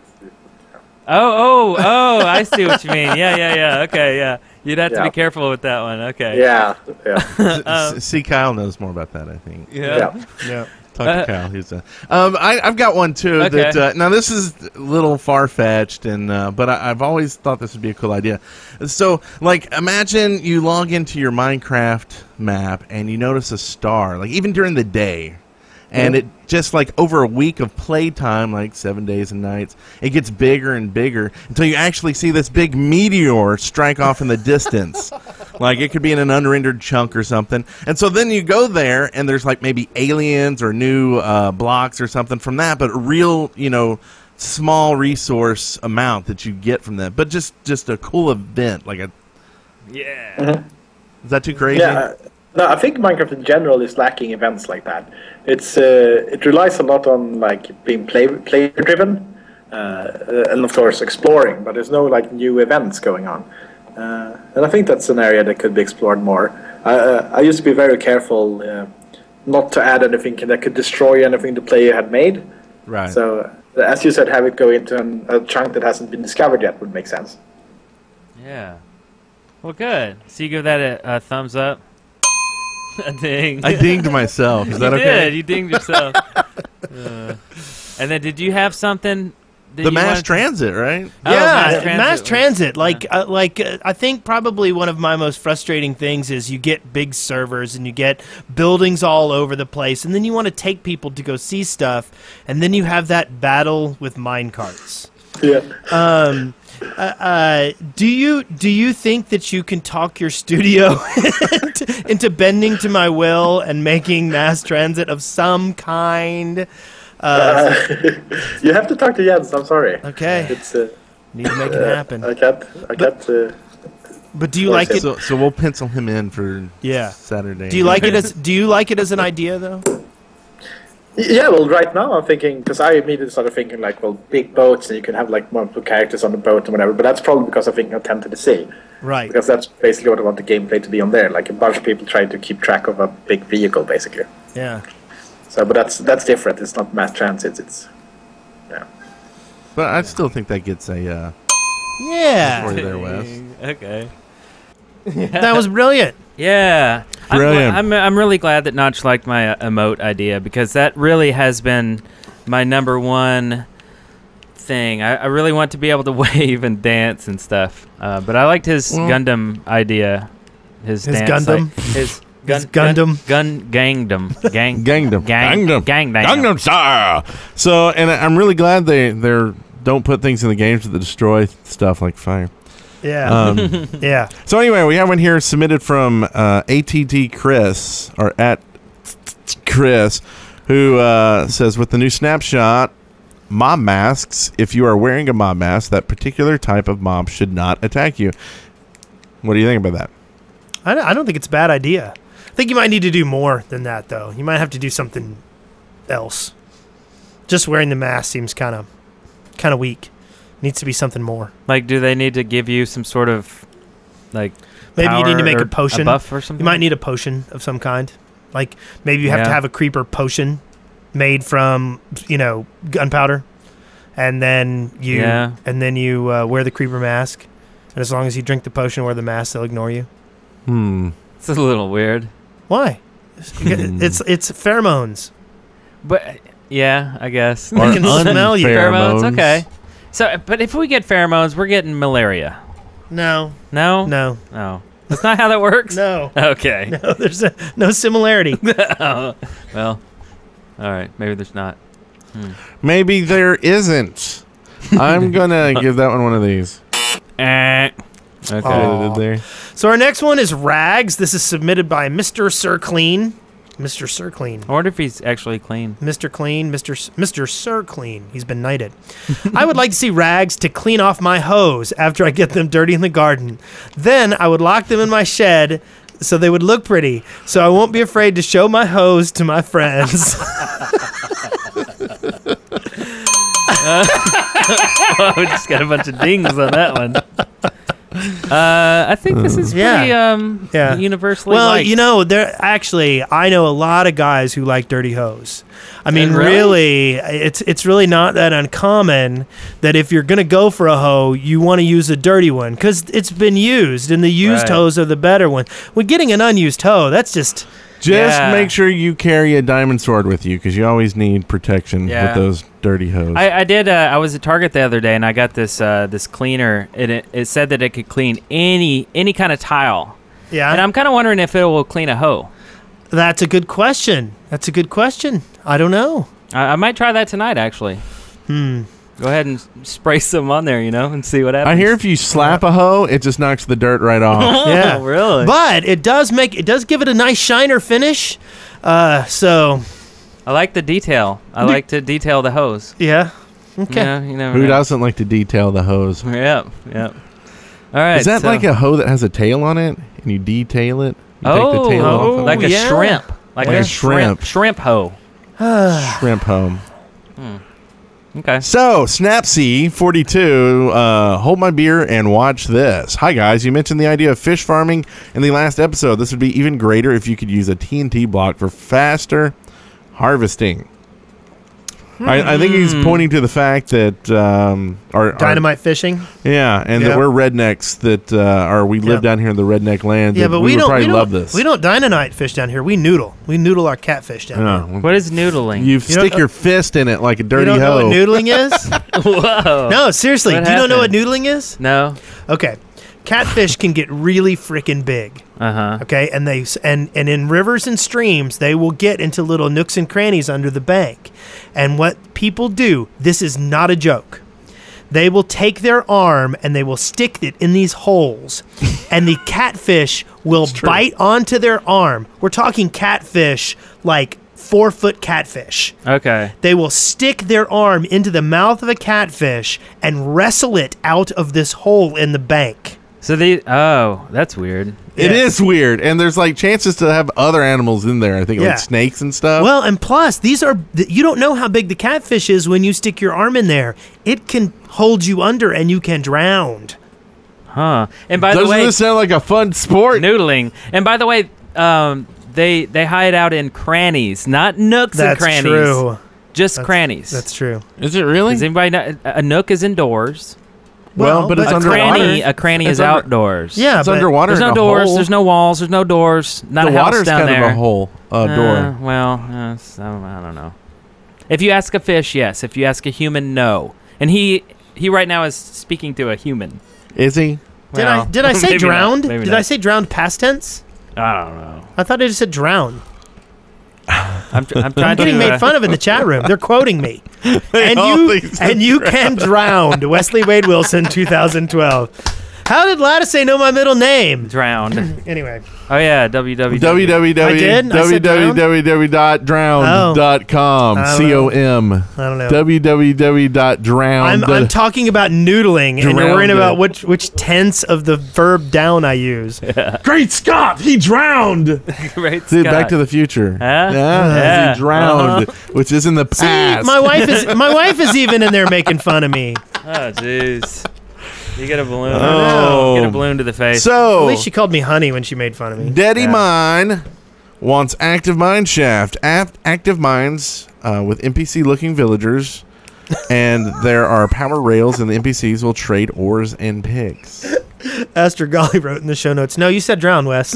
[SPEAKER 4] Oh, oh, oh! I see what you mean. Yeah, yeah, yeah. Okay, yeah. You'd have to
[SPEAKER 6] Yeah.
[SPEAKER 4] be careful with that one. Okay.
[SPEAKER 6] yeah, yeah,
[SPEAKER 5] S- See, Kyle knows more about that, I think.
[SPEAKER 4] Yeah.
[SPEAKER 6] yeah.
[SPEAKER 3] yeah.
[SPEAKER 5] Talk
[SPEAKER 4] Uh,
[SPEAKER 5] to Kyle. He's a, um, I, I've got one too.
[SPEAKER 4] Okay.
[SPEAKER 5] That uh, now this is a little far fetched, and uh, but I, I've always thought this would be a cool idea. So, like, imagine you log into your Minecraft map and you notice a star, like even during the day, and it just like over a week of playtime, like seven days and nights, it gets bigger and bigger until you actually see this big meteor strike off in the distance. Like it could be in an unrendered chunk or something. And so then you go there and there's like maybe aliens or new uh, blocks or something from that, but a real, you know, small resource amount that you get from that. But just, just a cool event. Like a,
[SPEAKER 4] Yeah.
[SPEAKER 5] is that too crazy?
[SPEAKER 6] Yeah, no, I think Minecraft in general is lacking events like that. It's uh, it relies a lot on like being play player driven, uh, and of course exploring. But there's no like new events going on, uh, and I think that's an area that could be explored more. I uh, I used to be very careful uh, not to add anything that could destroy anything the player had made.
[SPEAKER 5] Right.
[SPEAKER 6] So as you said, have it go into an, a chunk that hasn't been discovered yet would make sense.
[SPEAKER 4] Yeah. Well, good. So you give that a, a thumbs up. A ding.
[SPEAKER 5] I dinged myself. Is that
[SPEAKER 4] you
[SPEAKER 5] okay?
[SPEAKER 4] did. You dinged yourself. uh, and then, did you have something? That
[SPEAKER 5] The
[SPEAKER 4] you
[SPEAKER 5] mass
[SPEAKER 4] wanted to-
[SPEAKER 5] transit, right?
[SPEAKER 4] Oh,
[SPEAKER 3] Yeah,
[SPEAKER 4] mass
[SPEAKER 3] mass
[SPEAKER 4] transit
[SPEAKER 3] transit.
[SPEAKER 4] was-
[SPEAKER 3] like, uh, like uh, I think probably one of my most frustrating things is you get big servers and you get buildings all over the place, and then you want to take people to go see stuff, and then you have that battle with minecarts.
[SPEAKER 6] Yeah.
[SPEAKER 3] Um, uh, uh, do you do you think that you can talk your studio into, into bending to my will and making mass transit of some kind? Uh,
[SPEAKER 6] You have to talk to Jens. I'm sorry.
[SPEAKER 3] okay,
[SPEAKER 6] It's uh,
[SPEAKER 3] need to make it happen.
[SPEAKER 6] I can't. I can't. Uh,
[SPEAKER 3] But do you like it?
[SPEAKER 5] So, so we'll pencil him in for
[SPEAKER 3] Yeah.
[SPEAKER 5] Saturday.
[SPEAKER 3] Do you like it as Do you like it as an idea though?
[SPEAKER 6] Yeah, well, right now I'm thinking, because I immediately started thinking like, well, big boats and you can have like multiple characters on the boat and whatever. But that's probably because I'm thinking of Ten to the Sea,
[SPEAKER 3] Right.
[SPEAKER 6] because that's basically what I want the gameplay to be on there. Like a bunch of people trying to keep track of a big vehicle, basically.
[SPEAKER 3] Yeah.
[SPEAKER 6] So, but that's that's different. It's not mass transit. It's yeah.
[SPEAKER 5] But I still think that gets a uh,
[SPEAKER 3] Yeah.
[SPEAKER 5] story there, Wes.
[SPEAKER 4] Okay.
[SPEAKER 3] That was brilliant.
[SPEAKER 4] Yeah.
[SPEAKER 5] Brilliant.
[SPEAKER 4] I'm, I'm, I'm really glad that Notch liked my uh, emote idea, because that really has been my number one thing. I, I really want to be able to wave and dance and stuff. Uh, but I liked his
[SPEAKER 5] Well-
[SPEAKER 4] Gundam idea. His,
[SPEAKER 3] His
[SPEAKER 4] dance,
[SPEAKER 3] Gundam?
[SPEAKER 4] like, his gun,
[SPEAKER 3] His Gundam?
[SPEAKER 4] Gun, gun gangdom. Gang,
[SPEAKER 5] Gangnam.
[SPEAKER 4] Gang,
[SPEAKER 5] Gangnam.
[SPEAKER 4] Gang,
[SPEAKER 5] Gangnam Style. So, and I- I'm really glad they they're don't put things in the games that destroy stuff like fire.
[SPEAKER 3] Yeah.
[SPEAKER 5] Um,
[SPEAKER 3] yeah.
[SPEAKER 5] so anyway, we have one here submitted from uh, A T T Chris, or at Chris, who uh, says, with the new snapshot, mob masks, if you are wearing a mob mask, that particular type of mob should not attack you. What do you think about that?
[SPEAKER 3] I don't, I don't think it's a bad idea. I think you might need to do more than that, though. You might have to do something else. Just wearing the mask seems kind of kind of weak. Needs to be something more.
[SPEAKER 4] Like, do they need to give you some sort of, like,
[SPEAKER 3] Maybe you need to
[SPEAKER 4] power
[SPEAKER 3] make
[SPEAKER 4] or
[SPEAKER 3] a potion.
[SPEAKER 4] a buff or something?
[SPEAKER 3] You might need a potion of some kind. Like, maybe you have to
[SPEAKER 4] Yeah.
[SPEAKER 3] have a creeper potion made from, you know, gunpowder. And then you
[SPEAKER 4] Yeah.
[SPEAKER 3] and then you uh, wear the creeper mask. And as long as you drink the potion or wear the mask, they'll ignore you.
[SPEAKER 5] Hmm.
[SPEAKER 4] It's a little weird.
[SPEAKER 3] Why? it's it's pheromones.
[SPEAKER 4] But, yeah, I guess.
[SPEAKER 3] They can smell you.
[SPEAKER 4] Pheromones, okay. So, but if we get pheromones, we're getting malaria.
[SPEAKER 3] No.
[SPEAKER 4] No?
[SPEAKER 3] No.
[SPEAKER 4] No. That's not how that works?
[SPEAKER 3] No.
[SPEAKER 4] Okay.
[SPEAKER 3] No, there's a, no similarity.
[SPEAKER 4] Oh, well, all right. Maybe there's not.
[SPEAKER 5] Maybe there isn't. I'm gonna give that one one of these.
[SPEAKER 4] Eh. Okay.
[SPEAKER 3] Aw.
[SPEAKER 5] Did there?
[SPEAKER 3] So our next one is Rags. This is submitted by Mister Sir Clean. Mister Sir Clean.
[SPEAKER 4] I wonder if he's actually clean.
[SPEAKER 3] Mister Clean, Mister S- Mister Sir Clean. He's been knighted. I would like to see rags to clean off my hose after I get them dirty in the garden. Then I would lock them in my shed so they would look pretty, so I won't be afraid to show my hose to my friends.
[SPEAKER 4] Oh, we just got a bunch of dings on that one. Uh, I think this is pretty
[SPEAKER 3] Yeah.
[SPEAKER 4] um,
[SPEAKER 3] Yeah.
[SPEAKER 4] universally
[SPEAKER 3] Well,
[SPEAKER 4] liked.
[SPEAKER 3] you know, there actually, I know a lot of guys who like dirty hose. I mean,
[SPEAKER 4] Uh,
[SPEAKER 3] really?
[SPEAKER 4] really?
[SPEAKER 3] it's it's really not that uncommon that if you're gonna go for a hoe, you want to use a dirty one because it's been used, and the used
[SPEAKER 4] Right.
[SPEAKER 3] hoes are the better one. When getting an unused hoe, that's just
[SPEAKER 5] Just
[SPEAKER 4] Yeah.
[SPEAKER 5] make sure you carry a diamond sword with you, because you always need protection
[SPEAKER 4] Yeah.
[SPEAKER 5] with those dirty hose.
[SPEAKER 4] I, I did. Uh, I was at Target the other day, and I got this uh, this cleaner. And it it said that it could clean any any kind of tile.
[SPEAKER 3] yeah.
[SPEAKER 4] And I'm kind of wondering if it will clean a hoe.
[SPEAKER 3] That's a good question. That's a good question. I don't know.
[SPEAKER 4] I, I might try that tonight, actually.
[SPEAKER 3] Hmm.
[SPEAKER 4] Go ahead and s- spray some on there, you know, and see what happens.
[SPEAKER 5] I hear if you slap a hoe, it just knocks the dirt right off.
[SPEAKER 3] Yeah.
[SPEAKER 4] Oh, really?
[SPEAKER 3] But it does make it does give it a nice shiner finish. Uh, so
[SPEAKER 4] I like the detail. I like to detail the hose.
[SPEAKER 3] yeah. Okay.
[SPEAKER 4] Yeah, you never
[SPEAKER 5] Who
[SPEAKER 4] know.
[SPEAKER 5] doesn't like to detail the hose?
[SPEAKER 4] Yep, yep. All right.
[SPEAKER 5] Is that
[SPEAKER 4] so-
[SPEAKER 5] like a hoe that has a tail on it, and you detail it? You
[SPEAKER 4] oh,
[SPEAKER 5] take the tail off of
[SPEAKER 4] like
[SPEAKER 5] it?
[SPEAKER 4] a
[SPEAKER 3] yeah.
[SPEAKER 4] shrimp, like,
[SPEAKER 5] Like
[SPEAKER 4] a
[SPEAKER 5] a
[SPEAKER 4] shrimp,
[SPEAKER 5] shrimp.
[SPEAKER 4] shrimp hoe.
[SPEAKER 5] shrimp home.
[SPEAKER 4] Okay.
[SPEAKER 5] So, Snapsy forty-two, uh, hold my beer and watch this. Hi, guys. You mentioned the idea of fish farming in the last episode. This would be even greater if you could use a T N T block for faster harvesting. I, I think he's pointing to the fact that um, our, our
[SPEAKER 3] Dynamite fishing.
[SPEAKER 5] yeah, and
[SPEAKER 3] Yeah.
[SPEAKER 5] that we're rednecks that uh, are we live
[SPEAKER 3] Yeah.
[SPEAKER 5] down here in the redneck land.
[SPEAKER 3] Yeah,
[SPEAKER 5] that
[SPEAKER 3] but
[SPEAKER 5] we,
[SPEAKER 3] we,
[SPEAKER 5] would
[SPEAKER 3] don't.
[SPEAKER 5] probably
[SPEAKER 3] we
[SPEAKER 5] love
[SPEAKER 3] don't,
[SPEAKER 5] this.
[SPEAKER 3] We don't dynamite fish down here. We noodle. We noodle our catfish down here.
[SPEAKER 5] No.
[SPEAKER 4] What is noodling?
[SPEAKER 5] You
[SPEAKER 3] You
[SPEAKER 5] stick
[SPEAKER 3] don't-
[SPEAKER 5] your fist in it like a
[SPEAKER 3] You
[SPEAKER 5] dirty
[SPEAKER 3] don't know
[SPEAKER 5] hoe.
[SPEAKER 3] what noodling is?
[SPEAKER 4] Whoa.
[SPEAKER 3] No, seriously.
[SPEAKER 4] What
[SPEAKER 3] do you not know what
[SPEAKER 4] happened?
[SPEAKER 3] noodling is?
[SPEAKER 4] No.
[SPEAKER 3] Okay, catfish can get really freaking big.
[SPEAKER 4] Uh huh.
[SPEAKER 3] Okay, and they s- and and in rivers and streams, they will get into little nooks and crannies under the bank. And what people do, this is not a joke. They will take their arm and they will stick it in these holes, and the catfish will bite onto their arm. We're talking catfish like four foot catfish.
[SPEAKER 4] Okay.
[SPEAKER 3] They will stick their arm into the mouth of a catfish and wrestle it out of this hole in the bank.
[SPEAKER 4] So they. Oh, that's weird.
[SPEAKER 5] It
[SPEAKER 3] Yeah.
[SPEAKER 5] is weird, and there's like chances to have other animals in there. I think
[SPEAKER 3] Yeah.
[SPEAKER 5] like snakes and stuff.
[SPEAKER 3] Well, and plus, these are th- you don't know how big the catfish is when you stick your arm in there. It can hold you under, and you can drown.
[SPEAKER 4] Huh. And by
[SPEAKER 5] Doesn't
[SPEAKER 4] the way,
[SPEAKER 5] this sound like a fun sport?
[SPEAKER 4] noodling. And by the way, um, they they hide out in crannies, not nooks
[SPEAKER 3] That's
[SPEAKER 4] and crannies.
[SPEAKER 3] true.
[SPEAKER 4] Just crannies.
[SPEAKER 3] That's true.
[SPEAKER 5] Is it really?
[SPEAKER 4] Does anybody know? A nook is indoors.
[SPEAKER 5] Well,
[SPEAKER 3] Well,
[SPEAKER 5] but it's
[SPEAKER 3] but
[SPEAKER 4] A
[SPEAKER 5] underwater.
[SPEAKER 4] cranny, a cranny
[SPEAKER 5] It's
[SPEAKER 4] is
[SPEAKER 5] under-
[SPEAKER 4] outdoors.
[SPEAKER 3] Yeah,
[SPEAKER 5] It's
[SPEAKER 3] but
[SPEAKER 5] underwater.
[SPEAKER 4] There's no
[SPEAKER 5] in a
[SPEAKER 4] doors.
[SPEAKER 5] hole.
[SPEAKER 4] There's no walls. There's no doors. Not
[SPEAKER 5] the
[SPEAKER 4] a house
[SPEAKER 5] water's
[SPEAKER 4] down
[SPEAKER 5] kind
[SPEAKER 4] there.
[SPEAKER 5] of a hole uh,
[SPEAKER 4] Uh,
[SPEAKER 5] door.
[SPEAKER 4] well, uh, so, I don't know. If you ask a fish, yes. If you ask a human, no. And he he right now is speaking to a human.
[SPEAKER 5] Is he?
[SPEAKER 3] Did I
[SPEAKER 4] Well,
[SPEAKER 3] did I say
[SPEAKER 4] maybe not,
[SPEAKER 3] drowned?
[SPEAKER 4] maybe
[SPEAKER 3] Did
[SPEAKER 4] not.
[SPEAKER 3] I say drowned past tense?
[SPEAKER 4] I don't know.
[SPEAKER 3] I thought I just said drown.
[SPEAKER 4] I'm, tr- I'm trying
[SPEAKER 3] I'm getting
[SPEAKER 4] to
[SPEAKER 3] made
[SPEAKER 4] uh,
[SPEAKER 3] fun of in the chat room. They're quoting me. And
[SPEAKER 5] all
[SPEAKER 3] you
[SPEAKER 5] think so.
[SPEAKER 3] and you can drown. Wesley Wade Wilson, two thousand twelve. How did Lattice know my middle name?
[SPEAKER 4] drowned.
[SPEAKER 3] Anyway,
[SPEAKER 4] Oh yeah, www.
[SPEAKER 5] www.
[SPEAKER 3] I did? I said drowned?
[SPEAKER 5] www dot drowned dot com.
[SPEAKER 3] I don't
[SPEAKER 5] C O M.
[SPEAKER 3] I don't know.
[SPEAKER 5] www dot drowned.
[SPEAKER 3] I'm, I'm talking about noodling, and you're worrying
[SPEAKER 5] Drowned.
[SPEAKER 3] about which which tense of the verb down I use.
[SPEAKER 5] Great Scott! He drowned!
[SPEAKER 4] Great
[SPEAKER 5] Dude,
[SPEAKER 4] Scott.
[SPEAKER 5] Back to the Future.
[SPEAKER 4] Huh?
[SPEAKER 5] Yeah,
[SPEAKER 4] Yeah.
[SPEAKER 5] he drowned, which is in the
[SPEAKER 3] See,
[SPEAKER 5] past.
[SPEAKER 3] my wife is my wife is even in there making fun of me.
[SPEAKER 4] Oh jeez. You get a balloon.
[SPEAKER 5] Oh.
[SPEAKER 4] Get a balloon to the face.
[SPEAKER 3] At
[SPEAKER 5] So,
[SPEAKER 3] least she called me honey when she made fun of me.
[SPEAKER 5] Daddy
[SPEAKER 4] Yeah.
[SPEAKER 5] Mine wants Active Mine Shaft. Act- Active Mines uh, with N P C-looking villagers, and there are power rails, and the N P Cs will trade ores and pigs.
[SPEAKER 3] Aster Golly wrote in the show notes. No, you said drown, Wes.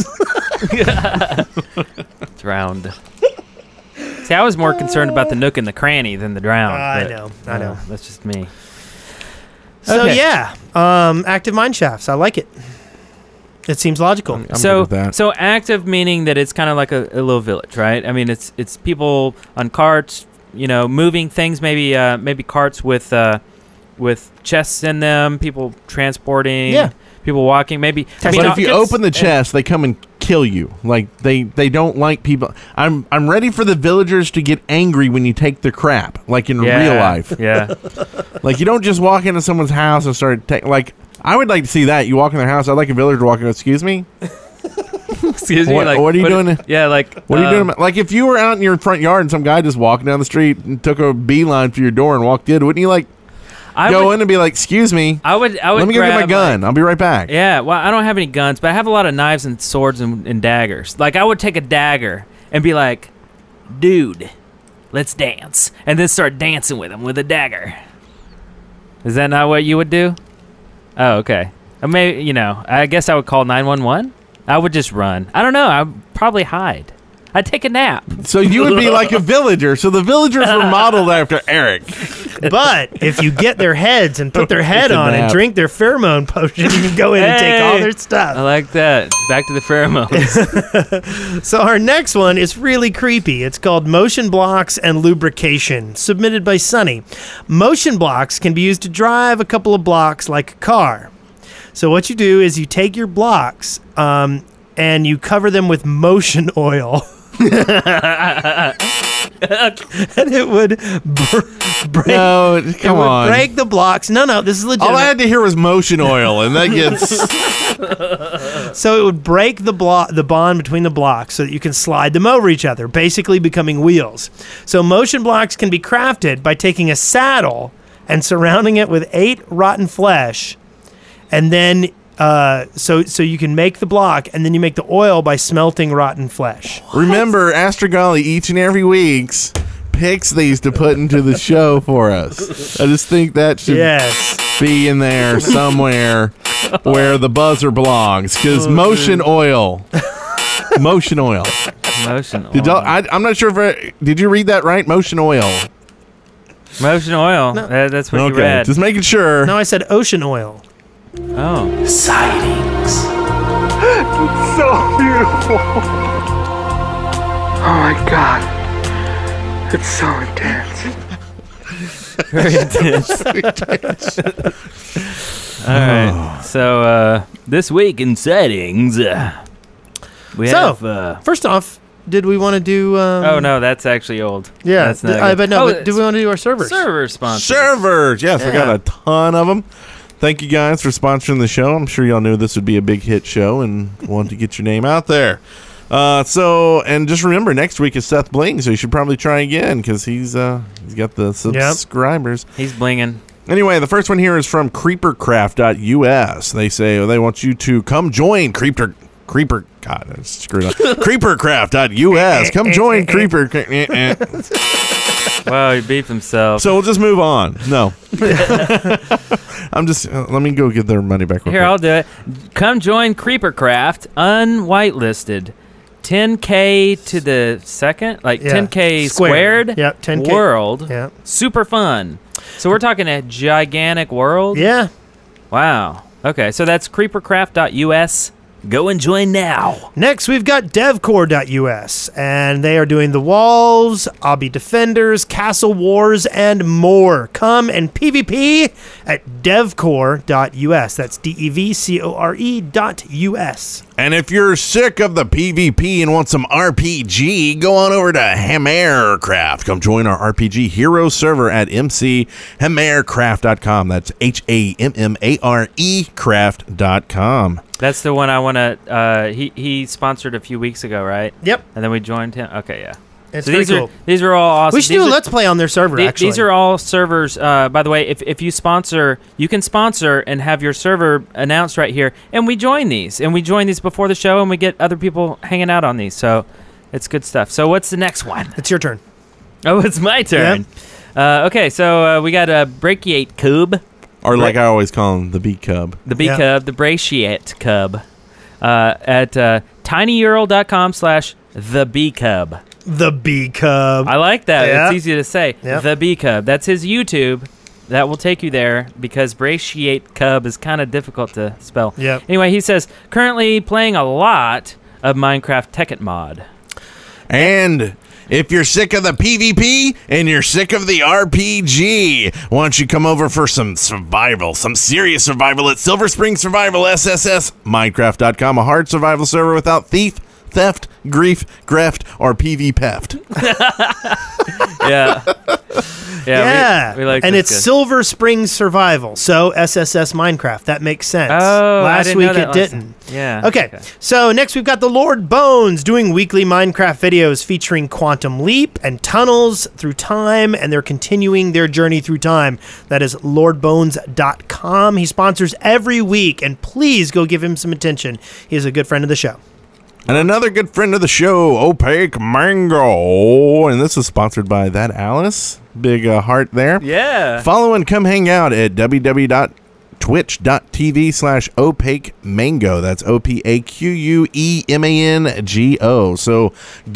[SPEAKER 4] Drowned. See, I was more concerned about the nook and the cranny than the drown.
[SPEAKER 3] I
[SPEAKER 4] but,
[SPEAKER 3] know, I know.
[SPEAKER 4] uh, that's just me.
[SPEAKER 3] So
[SPEAKER 4] Okay.
[SPEAKER 3] yeah, um, active mine shafts. I like it. It seems logical.
[SPEAKER 5] I'm good
[SPEAKER 4] so,
[SPEAKER 5] with that.
[SPEAKER 4] so active meaning that it's kind of like a, a little village, right? I mean, it's it's people on carts, you know, moving things. Maybe uh, maybe carts with uh, with chests in them. People transporting.
[SPEAKER 3] Yeah.
[SPEAKER 4] People walking. Maybe. I mean,
[SPEAKER 5] But if you
[SPEAKER 4] it's-
[SPEAKER 5] open the chest, they come and kill you. Like they, they don't like people. I'm I'm ready for the villagers to get angry when you take their crap, like in
[SPEAKER 4] yeah,
[SPEAKER 5] real life.
[SPEAKER 4] Yeah.
[SPEAKER 5] Like you don't just walk into someone's house and start taking. Like I would like to see that. You walk in their house. I'd like a villager to walk in. Excuse me.
[SPEAKER 4] Excuse me.
[SPEAKER 5] What-
[SPEAKER 4] like,
[SPEAKER 5] what are you doing?
[SPEAKER 4] Yeah, like
[SPEAKER 5] What are you
[SPEAKER 4] uh,
[SPEAKER 5] doing? about- Like if you were out in your front yard and some guy just walking down the street and took a beeline for your door and walked in, wouldn't you like
[SPEAKER 4] I
[SPEAKER 5] go
[SPEAKER 4] would,
[SPEAKER 5] in and be like, "Excuse me,
[SPEAKER 4] I would. I would.
[SPEAKER 5] let me go get my
[SPEAKER 4] grab,
[SPEAKER 5] gun. I'll be right back."
[SPEAKER 4] Like, yeah. Well, I don't have any guns, but I have a lot of knives and swords and, and daggers. Like I would take a dagger and be like, "Dude, let's dance," and then start dancing with him with a dagger. Is that not what you would do? Oh, okay. I may, you know, I guess I would call nine one one. I would just run. I don't know. I'd probably hide. I'd take a nap.
[SPEAKER 5] So you would be like a villager. So the villagers were modeled after Eric.
[SPEAKER 3] But if you get their heads and put their head
[SPEAKER 5] Take a
[SPEAKER 3] on and
[SPEAKER 5] nap.
[SPEAKER 3] drink their pheromone potion, you can go in and take all
[SPEAKER 4] Hey.
[SPEAKER 3] their
[SPEAKER 4] I
[SPEAKER 3] stuff.
[SPEAKER 4] like that. Back to the pheromones.
[SPEAKER 3] So our next one is really creepy. It's called Motion Blocks and Lubrication, submitted by Sunny. Motion blocks can be used to drive a couple of blocks like a car. So what you do is you take your blocks um, and you cover them with motion oil. And it would br- break,
[SPEAKER 5] No,
[SPEAKER 3] it
[SPEAKER 5] come
[SPEAKER 3] would
[SPEAKER 5] on.
[SPEAKER 3] break the blocks. No, no, this is legitimate.
[SPEAKER 5] All I had to hear was motion oil, and that gets.
[SPEAKER 3] So it would break the block, the bond between the blocks, so that you can slide them over each other, basically becoming wheels. So motion blocks can be crafted by taking a saddle and surrounding it with eight rotten flesh, and then uh, so so you can make the block, and then you make the oil by smelting rotten flesh.
[SPEAKER 5] Remember, Astrogolly each and every week's picks these to put into the show for us. I just think that should
[SPEAKER 3] Yes.
[SPEAKER 5] be in there somewhere where the buzzer belongs. Because motion oil. Motion oil.
[SPEAKER 4] Motion
[SPEAKER 5] Did
[SPEAKER 4] oil.
[SPEAKER 5] y'all, I, I'm not sure if I, did you read that right? Motion oil.
[SPEAKER 4] Motion oil. That- that's what you
[SPEAKER 5] Okay,
[SPEAKER 4] read.
[SPEAKER 5] just making sure.
[SPEAKER 3] No, I said ocean oil.
[SPEAKER 4] Oh.
[SPEAKER 1] Sightings.
[SPEAKER 8] So beautiful. Oh my god. It's so intense.
[SPEAKER 4] Very intense. All right. So uh, this week in sightings, uh, we
[SPEAKER 3] So-
[SPEAKER 4] have. Uh,
[SPEAKER 3] First off, did we want to do? Um,
[SPEAKER 4] oh no, that's actually old.
[SPEAKER 3] Yeah,
[SPEAKER 4] that's not
[SPEAKER 3] th- I
[SPEAKER 4] good.
[SPEAKER 3] but no.
[SPEAKER 4] Oh,
[SPEAKER 3] but do we want to do our servers?
[SPEAKER 4] Server sponsors.
[SPEAKER 5] Servers. Yes, we got
[SPEAKER 3] Yeah.
[SPEAKER 5] a ton of them. thank you guys for sponsoring the show. I'm sure y'all knew this would be a big hit show and wanted to get your name out there. Uh, so, and just remember, next week is Seth Bling, so you should probably try again because he's uh, he's got the subscribers.
[SPEAKER 4] He's blinging.
[SPEAKER 5] Anyway, the first one here is from creepercraft dot U S. They say they want you to come join Creeper Creeper. God, I screwed up. creepercraft dot U S. Come join Creeper.
[SPEAKER 4] Wow, he beefed himself.
[SPEAKER 5] So we'll just move on. No, I'm just. Uh, let me go get their money back. Real
[SPEAKER 4] Here,
[SPEAKER 5] quick.
[SPEAKER 4] I'll do it. Come join Creepercraft, unwhitelisted. ten K to the second, like
[SPEAKER 3] Yeah.
[SPEAKER 4] ten K
[SPEAKER 3] Squared.
[SPEAKER 4] squared.
[SPEAKER 3] Yep, ten K.
[SPEAKER 4] World.
[SPEAKER 3] Yeah.
[SPEAKER 4] Super fun. So we're talking a gigantic world.
[SPEAKER 3] Yeah.
[SPEAKER 4] Wow. Okay, so that's creepercraft dot U S. Go and join now.
[SPEAKER 3] Next, we've got devcore dot U S, and they are doing the walls, Obby Defenders, Castle Wars, and more. Come and PvP at devcore dot U S. That's D E V C O R E dot U S.
[SPEAKER 5] And if you're sick of the PvP and want some R P G, go on over to Hammercraft. Come join our R P G hero server at m c hammercraft dot com. That's H A M M A R E craft dot com.
[SPEAKER 4] That's the one I want to. Uh, he he sponsored a few weeks ago, right?
[SPEAKER 3] Yep.
[SPEAKER 4] And then we joined him. Okay, yeah.
[SPEAKER 3] It's
[SPEAKER 4] so
[SPEAKER 3] pretty
[SPEAKER 4] these
[SPEAKER 3] cool.
[SPEAKER 4] are these are all awesome.
[SPEAKER 3] We should
[SPEAKER 4] These
[SPEAKER 3] do a
[SPEAKER 4] are-
[SPEAKER 3] Let's Play on their server,
[SPEAKER 4] The-
[SPEAKER 3] actually.
[SPEAKER 4] These are all servers. Uh, by the way, if, if you sponsor, you can sponsor and have your server announced right here. And we join these. And we join these before the show, and we get other people hanging out on these. So it's good stuff. So what's the next one?
[SPEAKER 3] It's your turn.
[SPEAKER 4] Oh, it's my turn. Uh, okay, so uh, we got a Brachiate Cub.
[SPEAKER 5] Or like I always call him, the Bee Cub.
[SPEAKER 4] The Bee
[SPEAKER 3] Yeah.
[SPEAKER 4] Cub, the Brachiate Cub. Uh, at uh, tinyurl.com slash the Bee Cub.
[SPEAKER 3] The Bee Cub.
[SPEAKER 4] I like that.
[SPEAKER 3] Yeah.
[SPEAKER 4] It's easy to say.
[SPEAKER 3] Yep.
[SPEAKER 4] The Bee Cub. That's his YouTube. That will take you there because Brachiate Cub is kind of difficult to spell.
[SPEAKER 3] Yep.
[SPEAKER 4] Anyway, he says, currently playing a lot of Minecraft Tekkit mod.
[SPEAKER 5] And if you're sick of the PvP and you're sick of the R P G, why don't you come over for some survival, some serious survival at Silver Spring Survival S S S, Minecraft dot com, a hard survival server without thief, theft, grief, greft, or P V peft.
[SPEAKER 4] Yeah. Yeah.
[SPEAKER 3] Yeah,
[SPEAKER 4] We, we like
[SPEAKER 3] and
[SPEAKER 4] this
[SPEAKER 3] it's
[SPEAKER 4] guy.
[SPEAKER 3] Silver Springs Survival, so S S S Minecraft. That makes sense.
[SPEAKER 4] Oh, I
[SPEAKER 3] last
[SPEAKER 4] didn't
[SPEAKER 3] week
[SPEAKER 4] know that
[SPEAKER 3] it
[SPEAKER 4] last
[SPEAKER 3] didn't.
[SPEAKER 4] time. Yeah.
[SPEAKER 3] Okay. so next we've got the Lord Bones doing weekly Minecraft videos featuring Quantum Leap and tunnels through time, and they're continuing their journey through time. That is lord bones dot com. He sponsors every week, and please go give him some attention. He is a good friend of the show.
[SPEAKER 5] And another good friend of the show, Opaque Mango. And this is sponsored by That Alice. Big uh, heart there.
[SPEAKER 4] Yeah.
[SPEAKER 5] Follow and come hang out at w w w dot twitch dot t v slash opaque mango. That's O P A Q U E M A N G O. So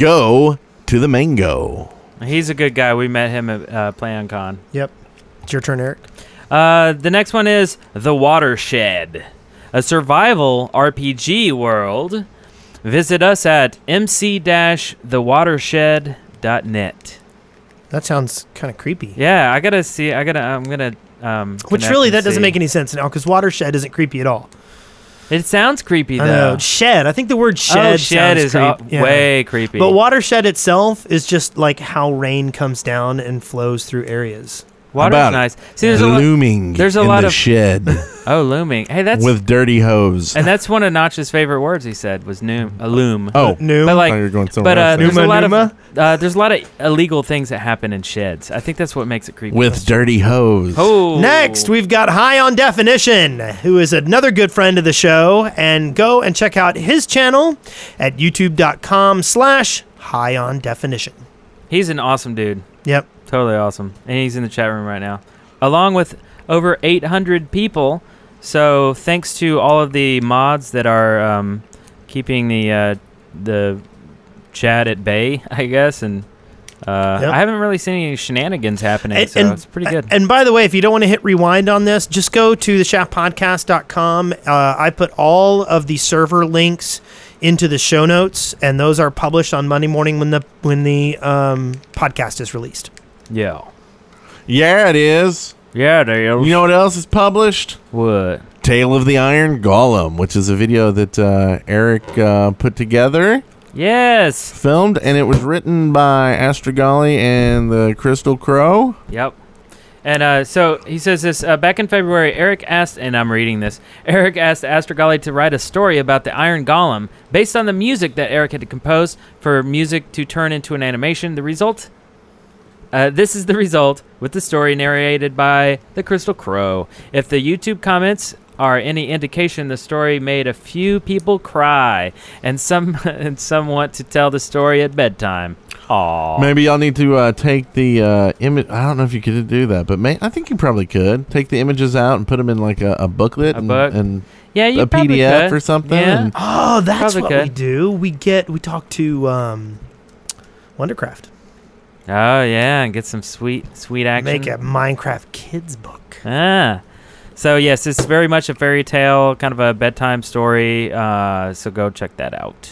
[SPEAKER 5] go to the mango.
[SPEAKER 4] He's a good guy. We met him at uh, PlayOnCon.
[SPEAKER 3] Yep. It's your turn, Eric.
[SPEAKER 4] Uh, the next one is The Watershed, a survival R P G world. Visit us at m c dash the watershed dot net.
[SPEAKER 3] That sounds kind of creepy.
[SPEAKER 4] Yeah, I gotta see. I gotta. I'm gonna. Um,
[SPEAKER 3] Which
[SPEAKER 4] connect
[SPEAKER 3] really,
[SPEAKER 4] and
[SPEAKER 3] that doesn't
[SPEAKER 4] see.
[SPEAKER 3] make any sense now, because Watershed isn't creepy at all.
[SPEAKER 4] It sounds creepy
[SPEAKER 3] I
[SPEAKER 4] though.
[SPEAKER 3] know. Shed. I think the word shed,
[SPEAKER 4] oh, shed
[SPEAKER 3] sounds
[SPEAKER 4] is uh,
[SPEAKER 3] creep- yeah.
[SPEAKER 4] way creepy.
[SPEAKER 3] But watershed itself is just like how rain comes down and flows through areas.
[SPEAKER 4] Water's
[SPEAKER 5] about it?
[SPEAKER 4] nice. See, there's a lot.
[SPEAKER 5] Looming
[SPEAKER 4] there's a
[SPEAKER 5] in
[SPEAKER 4] lot
[SPEAKER 5] the
[SPEAKER 4] of-
[SPEAKER 5] shed
[SPEAKER 4] Oh, looming. Hey, that's
[SPEAKER 5] with dirty hose.
[SPEAKER 4] and that's one of Notch's favorite words. He said was noom, a loom.
[SPEAKER 5] oh,
[SPEAKER 3] New.
[SPEAKER 4] But like,
[SPEAKER 5] I thought you were going somewhere
[SPEAKER 4] but uh,
[SPEAKER 5] else there.
[SPEAKER 4] there's a
[SPEAKER 3] Numa,
[SPEAKER 4] lot
[SPEAKER 3] Numa?
[SPEAKER 4] of uh, there's a lot of illegal things that happen in sheds. I think that's what makes it creepy.
[SPEAKER 5] with dirty hose.
[SPEAKER 4] oh,
[SPEAKER 3] Next, we've got High on Definition, who is another good friend of the show. And go and check out his channel at youtube.com slash High on Definition.
[SPEAKER 4] he's an awesome dude.
[SPEAKER 3] Yep.
[SPEAKER 4] Totally awesome. And he's in the chat room right now, along with over eight hundred people. So thanks to all of the mods that are um, keeping the uh, the chat at bay, I guess. And uh,
[SPEAKER 3] Yep.
[SPEAKER 4] I haven't really seen any shenanigans happening, so it's pretty good.
[SPEAKER 3] And by the way, if you don't want to hit rewind on this, just go to the shaft podcast dot com. Uh, I put all of the server links into the show notes, and those are published on Monday morning when the when the um, podcast is released.
[SPEAKER 4] yeah.
[SPEAKER 5] Yeah, it is.
[SPEAKER 4] Yeah, there
[SPEAKER 5] You know what else is published?
[SPEAKER 4] what?
[SPEAKER 5] Tale of the Iron Golem, which is a video that uh, Eric uh, put together,
[SPEAKER 4] Yes.
[SPEAKER 5] filmed, and it was written by Astrogali and the Crystal Crow.
[SPEAKER 4] Yep. And uh, so he says this, uh, back in February, Eric asked, and I'm reading this, Eric asked Astrogali to write a story about the Iron Golem based on the music that Eric had composed for music to turn into an animation. The result? Uh, this is the result, with the story narrated by the Crystal Crow. If the YouTube comments are any indication, the story made a few people cry, and some and some want to tell the story at bedtime. Aww.
[SPEAKER 5] Maybe y'all need to uh, take the uh, image. I don't know if you could do that, but may- I think you probably could take the images out and put them in like a, a booklet
[SPEAKER 4] A
[SPEAKER 5] and,
[SPEAKER 4] book?
[SPEAKER 5] and
[SPEAKER 4] Yeah, you
[SPEAKER 5] a
[SPEAKER 4] probably
[SPEAKER 5] P D F
[SPEAKER 4] could.
[SPEAKER 5] or something.
[SPEAKER 4] Yeah.
[SPEAKER 5] and-
[SPEAKER 3] Oh, that's
[SPEAKER 4] Probably
[SPEAKER 3] what
[SPEAKER 4] could.
[SPEAKER 3] we do. We get we talk to um, Wondercraft.
[SPEAKER 4] Oh, yeah, and get some sweet, sweet action.
[SPEAKER 3] Make a Minecraft kids book.
[SPEAKER 4] Ah. So, yes, it's very much a fairy tale, kind of a bedtime story. Uh, so go check that out.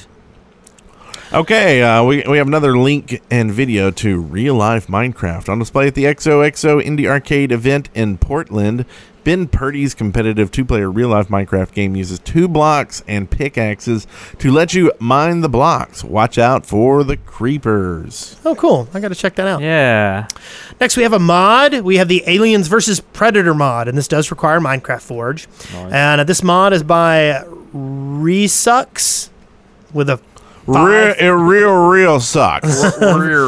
[SPEAKER 5] Okay, uh, we, we have another link and video to real-life Minecraft on display at the X O X O Indie Arcade event in Portland. Ben Purdy's competitive two-player real-life Minecraft game uses two blocks and pickaxes to let you mine the blocks. Watch out for the creepers.
[SPEAKER 3] Oh, cool. I got to check that out.
[SPEAKER 4] Yeah.
[SPEAKER 3] Next, we have a mod. We have the Aliens versus Predator mod, and this does require Minecraft Forge.
[SPEAKER 4] Nice.
[SPEAKER 3] And uh, this mod is by Resux with a
[SPEAKER 5] Real, it real, real sucks.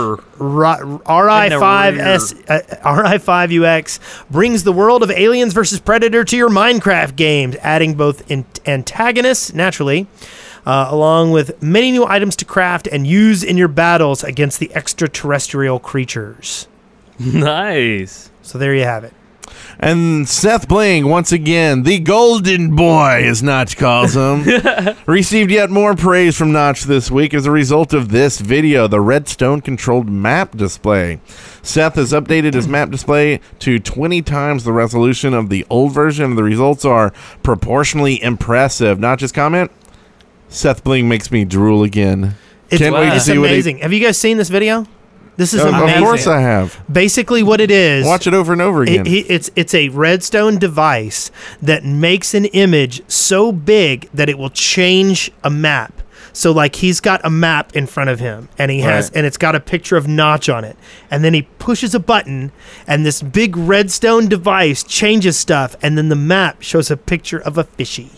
[SPEAKER 3] R I five S uh, R I five U X brings the world of Aliens versus Predator to your Minecraft games, adding both in- antagonists, naturally, uh, along with many new items to craft and use in your battles against the extraterrestrial creatures.
[SPEAKER 4] Nice.
[SPEAKER 3] So there you have it.
[SPEAKER 5] And Seth Bling, once again, the golden boy, as Notch calls him, received yet more praise from Notch this week as a result of this video, the Redstone-controlled map display. Seth has updated his map display to twenty times the resolution of the old version. The results are proportionally impressive. Notch's comment, Seth Bling makes me drool again.
[SPEAKER 3] It's,
[SPEAKER 5] Can't wait to
[SPEAKER 3] it's
[SPEAKER 5] see what he...
[SPEAKER 3] amazing. Have you guys seen this video? This is
[SPEAKER 5] Of, of
[SPEAKER 3] amazing.
[SPEAKER 5] course I have.
[SPEAKER 3] Basically, what it is.
[SPEAKER 5] Watch it over and over again.
[SPEAKER 3] It, he, it's it's a redstone device that makes an image so big that it will change a map. So like he's got a map in front of him and he has
[SPEAKER 5] Right.
[SPEAKER 3] and it's got a picture of Notch on it. And then he pushes a button and this big redstone device changes stuff and then the map shows a picture of a fishy.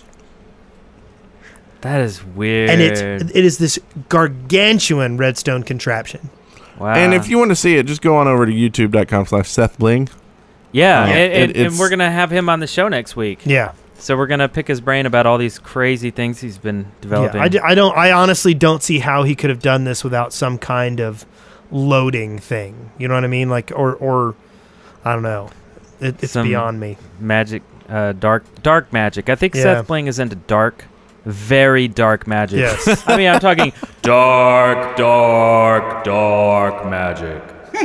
[SPEAKER 4] That is weird.
[SPEAKER 3] And it's it is this gargantuan redstone contraption.
[SPEAKER 4] Wow.
[SPEAKER 5] And if you want to see it, just go on over to youtube.com slash Seth Bling.
[SPEAKER 4] Yeah,
[SPEAKER 5] Uh,
[SPEAKER 4] and,
[SPEAKER 5] it-
[SPEAKER 4] and, and
[SPEAKER 5] it's-
[SPEAKER 4] we're going to have him on the show next week.
[SPEAKER 3] Yeah.
[SPEAKER 4] So we're going to pick his brain about all these crazy things he's been developing.
[SPEAKER 3] Yeah, I, d- I don't. I honestly don't see how he could have done this without some kind of loading thing. You know what I mean? Like, or, or I don't know. It, it's
[SPEAKER 4] Some
[SPEAKER 3] beyond me.
[SPEAKER 4] Magic, uh, dark dark magic. I think
[SPEAKER 3] Yeah.
[SPEAKER 4] Seth Bling is into dark, very dark magic.
[SPEAKER 3] Yes.
[SPEAKER 4] I mean, I'm talking dark, dark, dark magic.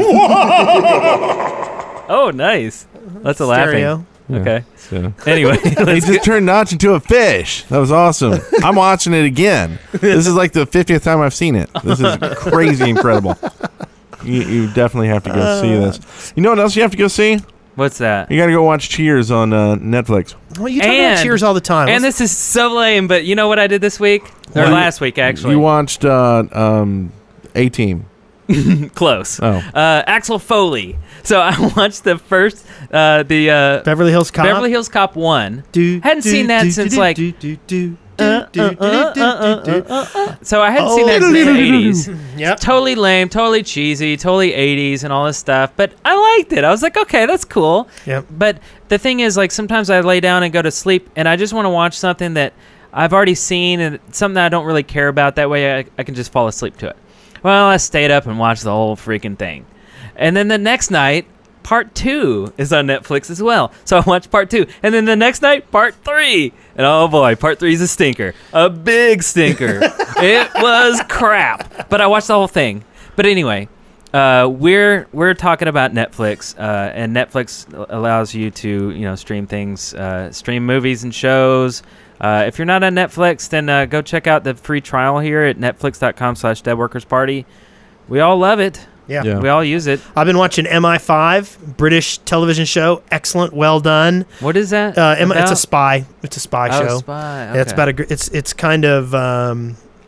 [SPEAKER 4] Oh, nice. That's a laughing.
[SPEAKER 3] Stereo.
[SPEAKER 4] Okay.
[SPEAKER 5] So.
[SPEAKER 4] Anyway,
[SPEAKER 5] He
[SPEAKER 4] let's
[SPEAKER 5] just turned Notch into a fish. That was awesome. I'm watching it again. This is like the fiftieth time I've seen it. This is crazy incredible. You, you definitely have to go see this. You know what else you have to go see?
[SPEAKER 4] What's that?
[SPEAKER 5] You got to go watch Cheers on uh, Netflix.
[SPEAKER 3] Well, you talk about
[SPEAKER 4] And-
[SPEAKER 3] Cheers all the time.
[SPEAKER 4] And
[SPEAKER 3] Let's-
[SPEAKER 4] this is so lame, but you know what I did this week? Or
[SPEAKER 5] What?
[SPEAKER 4] last week, actually.
[SPEAKER 5] You watched uh, um, A-Team.
[SPEAKER 4] Close.
[SPEAKER 5] Oh.
[SPEAKER 4] Uh, Axel Foley. So I watched the first, uh, the uh,
[SPEAKER 3] Beverly Hills Cop.
[SPEAKER 4] Beverly Hills Cop one.
[SPEAKER 3] Do,
[SPEAKER 4] Hadn't
[SPEAKER 3] do,
[SPEAKER 4] seen that
[SPEAKER 3] do,
[SPEAKER 4] since
[SPEAKER 3] do,
[SPEAKER 4] like.
[SPEAKER 3] do, do, do,
[SPEAKER 4] Uh,
[SPEAKER 3] do,
[SPEAKER 4] uh,
[SPEAKER 3] do,
[SPEAKER 4] uh,
[SPEAKER 3] do,
[SPEAKER 4] uh,
[SPEAKER 3] do, do.
[SPEAKER 4] uh, uh, So I hadn't
[SPEAKER 3] Oh,
[SPEAKER 4] seen that since the eighties.
[SPEAKER 3] Yep.
[SPEAKER 4] Totally lame, totally cheesy, totally eighties and all this stuff. But I liked it. I was like, okay, that's cool.
[SPEAKER 3] Yep.
[SPEAKER 4] But the thing is, like, sometimes I lay down and go to sleep, and I just want to watch something that I've already seen and something that I don't really care about. That way I, I can just fall asleep to it. Well, I stayed up and watched the whole freaking thing. And then the next night, part two is on Netflix as well. So I watched part two. And then the next night, part three. And oh boy, part three is a stinker. A big stinker. It was crap. But I watched the whole thing. But anyway, uh, we're we're talking about Netflix. Uh, and Netflix allows you to, you know, stream things, uh, stream movies and shows. Uh, if you're not on Netflix, then uh, go check out the free trial here at netflix.com slash deadworkersparty. We all love it.
[SPEAKER 3] Yeah.
[SPEAKER 5] Yeah.
[SPEAKER 4] We all use it.
[SPEAKER 3] I've been watching M I five, British television show. Excellent, well done.
[SPEAKER 4] What is that?
[SPEAKER 3] Uh, M- it's a
[SPEAKER 4] about?
[SPEAKER 3] spy. It's a spy
[SPEAKER 4] Oh,
[SPEAKER 3] show.
[SPEAKER 4] spy.
[SPEAKER 3] Yeah, it's
[SPEAKER 4] okay.
[SPEAKER 3] about a. gr- It's it's kind of um,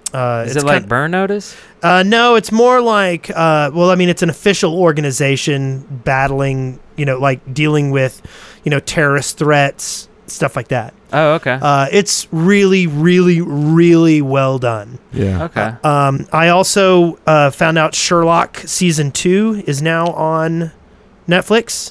[SPEAKER 3] Uh,
[SPEAKER 4] Is
[SPEAKER 3] it's
[SPEAKER 4] it like
[SPEAKER 3] kind-
[SPEAKER 4] Burn Notice?
[SPEAKER 3] Uh, no, it's more like, uh, well, I mean, it's an official organization battling, you know, like dealing with, you know, terrorist threats, stuff like that.
[SPEAKER 4] Oh, okay.
[SPEAKER 3] Uh, it's really, really, really well done.
[SPEAKER 5] Yeah.
[SPEAKER 4] okay.
[SPEAKER 3] Um, I also uh, found out Sherlock season two is now on Netflix.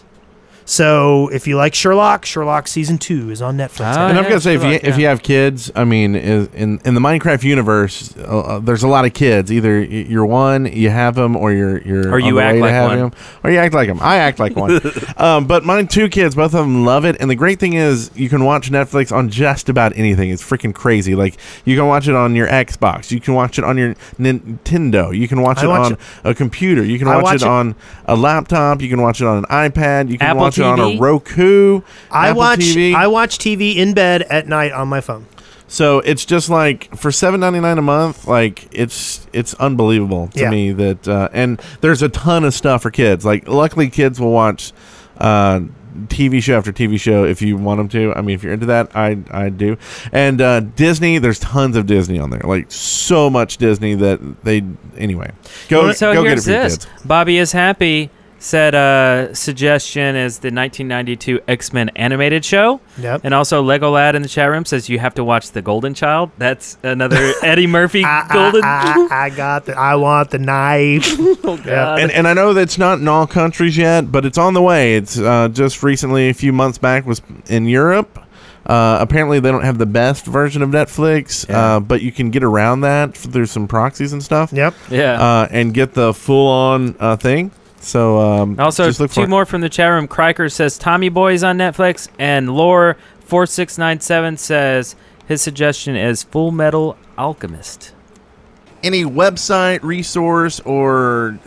[SPEAKER 3] So if you like Sherlock, Sherlock season two is on Netflix.
[SPEAKER 4] Oh,
[SPEAKER 5] And I'm
[SPEAKER 4] yeah,
[SPEAKER 5] gonna say, if you
[SPEAKER 4] Sherlock,
[SPEAKER 5] if
[SPEAKER 4] yeah.
[SPEAKER 5] you have kids, I mean, is, in in the Minecraft universe, uh, uh, there's a lot of kids. Either y- you're one, you have them, or you're you're
[SPEAKER 4] Or you
[SPEAKER 5] on the
[SPEAKER 4] act
[SPEAKER 5] way
[SPEAKER 4] like
[SPEAKER 5] to have
[SPEAKER 4] one.
[SPEAKER 5] him, or you act like him. I act like one. um, but my two kids, both of them love it. And the great thing is, you can watch Netflix on just about anything. It's freaking crazy. Like you can watch it on your Xbox, you can watch it on your Nintendo, you can watch
[SPEAKER 3] I
[SPEAKER 5] it
[SPEAKER 3] watch
[SPEAKER 5] on
[SPEAKER 3] it-
[SPEAKER 5] a computer, you can
[SPEAKER 3] I
[SPEAKER 5] watch,
[SPEAKER 3] watch
[SPEAKER 5] it,
[SPEAKER 3] it-
[SPEAKER 5] on a laptop, you can watch it on an iPad, you can
[SPEAKER 4] Apple
[SPEAKER 5] watch it on
[SPEAKER 4] T V?
[SPEAKER 5] a Roku.
[SPEAKER 3] I
[SPEAKER 5] Apple
[SPEAKER 3] watch
[SPEAKER 5] T V.
[SPEAKER 3] I watch T V in bed at night on my phone.
[SPEAKER 5] So it's just like for seven ninety nine a month, like it's it's unbelievable to
[SPEAKER 3] Yeah.
[SPEAKER 5] me that uh, and there's a ton of stuff for kids. Like luckily, kids will watch uh, T V show after T V show if you want them to. I mean, if you're into that, I I do. And uh, Disney, there's tons of Disney on there, like so much Disney that they anyway. Go
[SPEAKER 4] so
[SPEAKER 5] go get it
[SPEAKER 4] here's
[SPEAKER 5] for your
[SPEAKER 4] this.
[SPEAKER 5] kids.
[SPEAKER 4] Bobby is happy. Said uh, suggestion is the nineteen ninety-two X-Men animated show.
[SPEAKER 3] Yep.
[SPEAKER 4] And also Lego Lad in the chat room says you have to watch The Golden Child. That's another Eddie Murphy
[SPEAKER 3] I,
[SPEAKER 4] Golden.
[SPEAKER 3] I, I, I got the. I want the knife.
[SPEAKER 4] oh God.
[SPEAKER 5] And, and I know that's not in all countries yet, but it's on the way. It's uh, just recently, a few months back, was in Europe. Uh, apparently, they don't have the best version of Netflix,
[SPEAKER 4] Yeah.
[SPEAKER 5] uh, but you can get around that through some proxies and stuff.
[SPEAKER 3] Yep.
[SPEAKER 4] yeah.
[SPEAKER 5] Uh, and get the full-on uh, thing. So um,
[SPEAKER 4] Also,
[SPEAKER 5] just look
[SPEAKER 4] two
[SPEAKER 5] for it.
[SPEAKER 4] more from the chat room. Kryker says Tommy Boy's on Netflix, and Lore four six nine seven says his suggestion is Full Metal Alchemist.
[SPEAKER 5] Any website, resource, or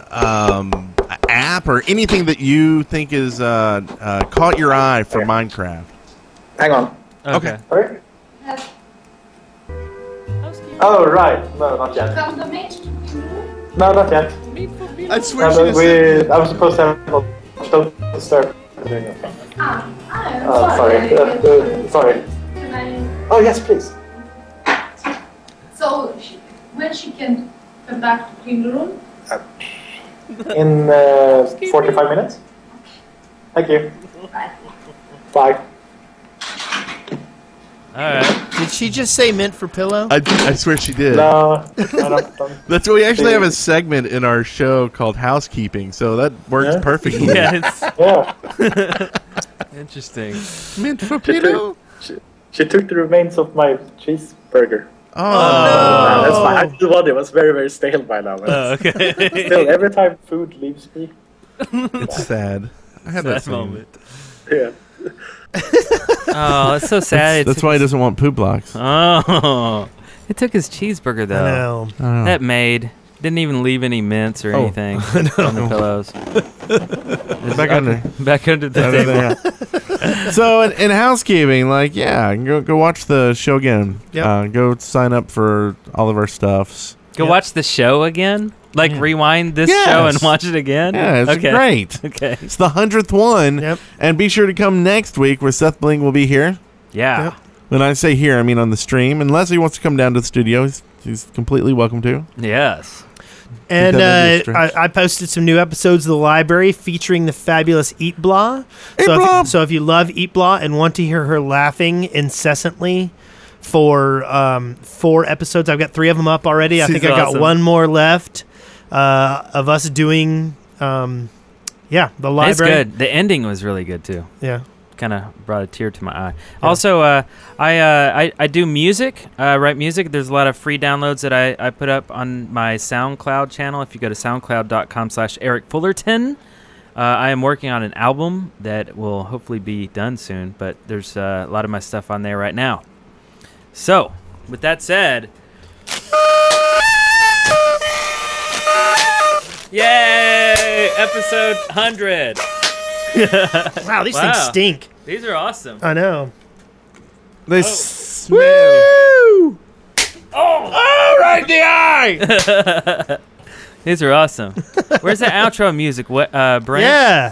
[SPEAKER 5] um, app, or anything that you think is uh, uh, caught your eye for Minecraft.
[SPEAKER 6] Hang on.
[SPEAKER 5] Okay.
[SPEAKER 6] Sorry? Oh, right. No, not yet. No, not yet.
[SPEAKER 5] I swear
[SPEAKER 6] No,
[SPEAKER 5] she
[SPEAKER 6] but
[SPEAKER 5] just
[SPEAKER 6] we,
[SPEAKER 5] said-
[SPEAKER 6] I was supposed to have a don't disturb.
[SPEAKER 9] Ah,
[SPEAKER 6] Oh, sorry. Uh, uh, sorry.
[SPEAKER 9] Can I,
[SPEAKER 6] Oh, yes, please.
[SPEAKER 9] so, she, when she can come back to clean the room?
[SPEAKER 6] In uh, forty-five minutes. Thank you.
[SPEAKER 9] Bye.
[SPEAKER 6] Bye.
[SPEAKER 4] All right.
[SPEAKER 3] Did she just say mint for pillow?
[SPEAKER 5] I, I swear she did.
[SPEAKER 6] No, no, no, no.
[SPEAKER 5] That's why we actually have a segment in our show called Housekeeping, so that works
[SPEAKER 6] Yeah.
[SPEAKER 5] perfectly.
[SPEAKER 4] Yeah, it's
[SPEAKER 6] Yeah.
[SPEAKER 4] interesting.
[SPEAKER 5] Mint for
[SPEAKER 6] She
[SPEAKER 5] pillow.
[SPEAKER 6] took, she, she took the remains of my cheeseburger.
[SPEAKER 5] Oh,
[SPEAKER 6] Uh, that's fine. I still want it. It was very, very stale by now. but
[SPEAKER 4] Oh, okay.
[SPEAKER 6] Still, every time food leaves me,
[SPEAKER 5] it's sad. I had that
[SPEAKER 4] Sad moment.
[SPEAKER 6] yeah.
[SPEAKER 4] Oh, that's so sad. It
[SPEAKER 5] That's
[SPEAKER 4] took
[SPEAKER 5] why he
[SPEAKER 4] his-
[SPEAKER 5] doesn't want poop blocks.
[SPEAKER 4] Oh, it took his cheeseburger
[SPEAKER 3] I
[SPEAKER 4] though.
[SPEAKER 3] know.
[SPEAKER 5] I don't know.
[SPEAKER 4] That made didn't even leave any mints or
[SPEAKER 5] Oh.
[SPEAKER 4] anything on the pillows.
[SPEAKER 5] Back under.
[SPEAKER 4] Back under the
[SPEAKER 5] Under
[SPEAKER 4] table.
[SPEAKER 5] there. So in, in housekeeping, like yeah, go go watch the show again.
[SPEAKER 3] Yep.
[SPEAKER 5] Uh, go sign up for all of our stuffs.
[SPEAKER 4] Go
[SPEAKER 3] Yep.
[SPEAKER 4] watch the show again. Like
[SPEAKER 5] Yeah.
[SPEAKER 4] rewind this
[SPEAKER 5] Yes.
[SPEAKER 4] show and watch it again.
[SPEAKER 5] Yeah, it's
[SPEAKER 4] okay.
[SPEAKER 5] great.
[SPEAKER 4] Okay.
[SPEAKER 5] It's the hundredth one.
[SPEAKER 3] Yep.
[SPEAKER 5] And be sure to come next week where Seth Bling will be here.
[SPEAKER 4] Yeah.
[SPEAKER 3] Yep.
[SPEAKER 5] When I say here, I mean on the stream. And Leslie wants to come down to the studio. He's, he's completely welcome to.
[SPEAKER 4] Yes.
[SPEAKER 3] And
[SPEAKER 5] Think that'd be a
[SPEAKER 3] uh,
[SPEAKER 5] stretch.
[SPEAKER 3] I, I posted some new episodes of the library featuring the fabulous Eat Blah.
[SPEAKER 5] Eat
[SPEAKER 3] so,
[SPEAKER 5] Blah!
[SPEAKER 3] If, so if you love Eat Blah and want to hear her laughing incessantly for um, four episodes, I've got three of them up already. I
[SPEAKER 4] She's
[SPEAKER 3] think I got
[SPEAKER 4] awesome.
[SPEAKER 3] one more left uh, of us doing, um, yeah, the library.
[SPEAKER 4] It's good. The ending was really good too.
[SPEAKER 3] Yeah.
[SPEAKER 4] Kind of brought a tear to my eye. Also, uh, I, uh, I I do music, uh, write music. There's a lot of free downloads that I, I put up on my SoundCloud channel. If you go to soundcloud dot com slash Eric Fullerton, uh, I am working on an album that will hopefully be done soon. But there's uh, a lot of my stuff on there right now. So, with that said, yay! Episode one hundred.
[SPEAKER 3] Wow, these
[SPEAKER 4] Wow.
[SPEAKER 3] things stink.
[SPEAKER 4] These are awesome.
[SPEAKER 3] I know.
[SPEAKER 5] They
[SPEAKER 4] Oh.
[SPEAKER 5] smell.
[SPEAKER 3] Woo!
[SPEAKER 5] Oh, right in the eye!
[SPEAKER 4] These are awesome. Where's the outro music? What, uh, Brent?
[SPEAKER 3] Yeah.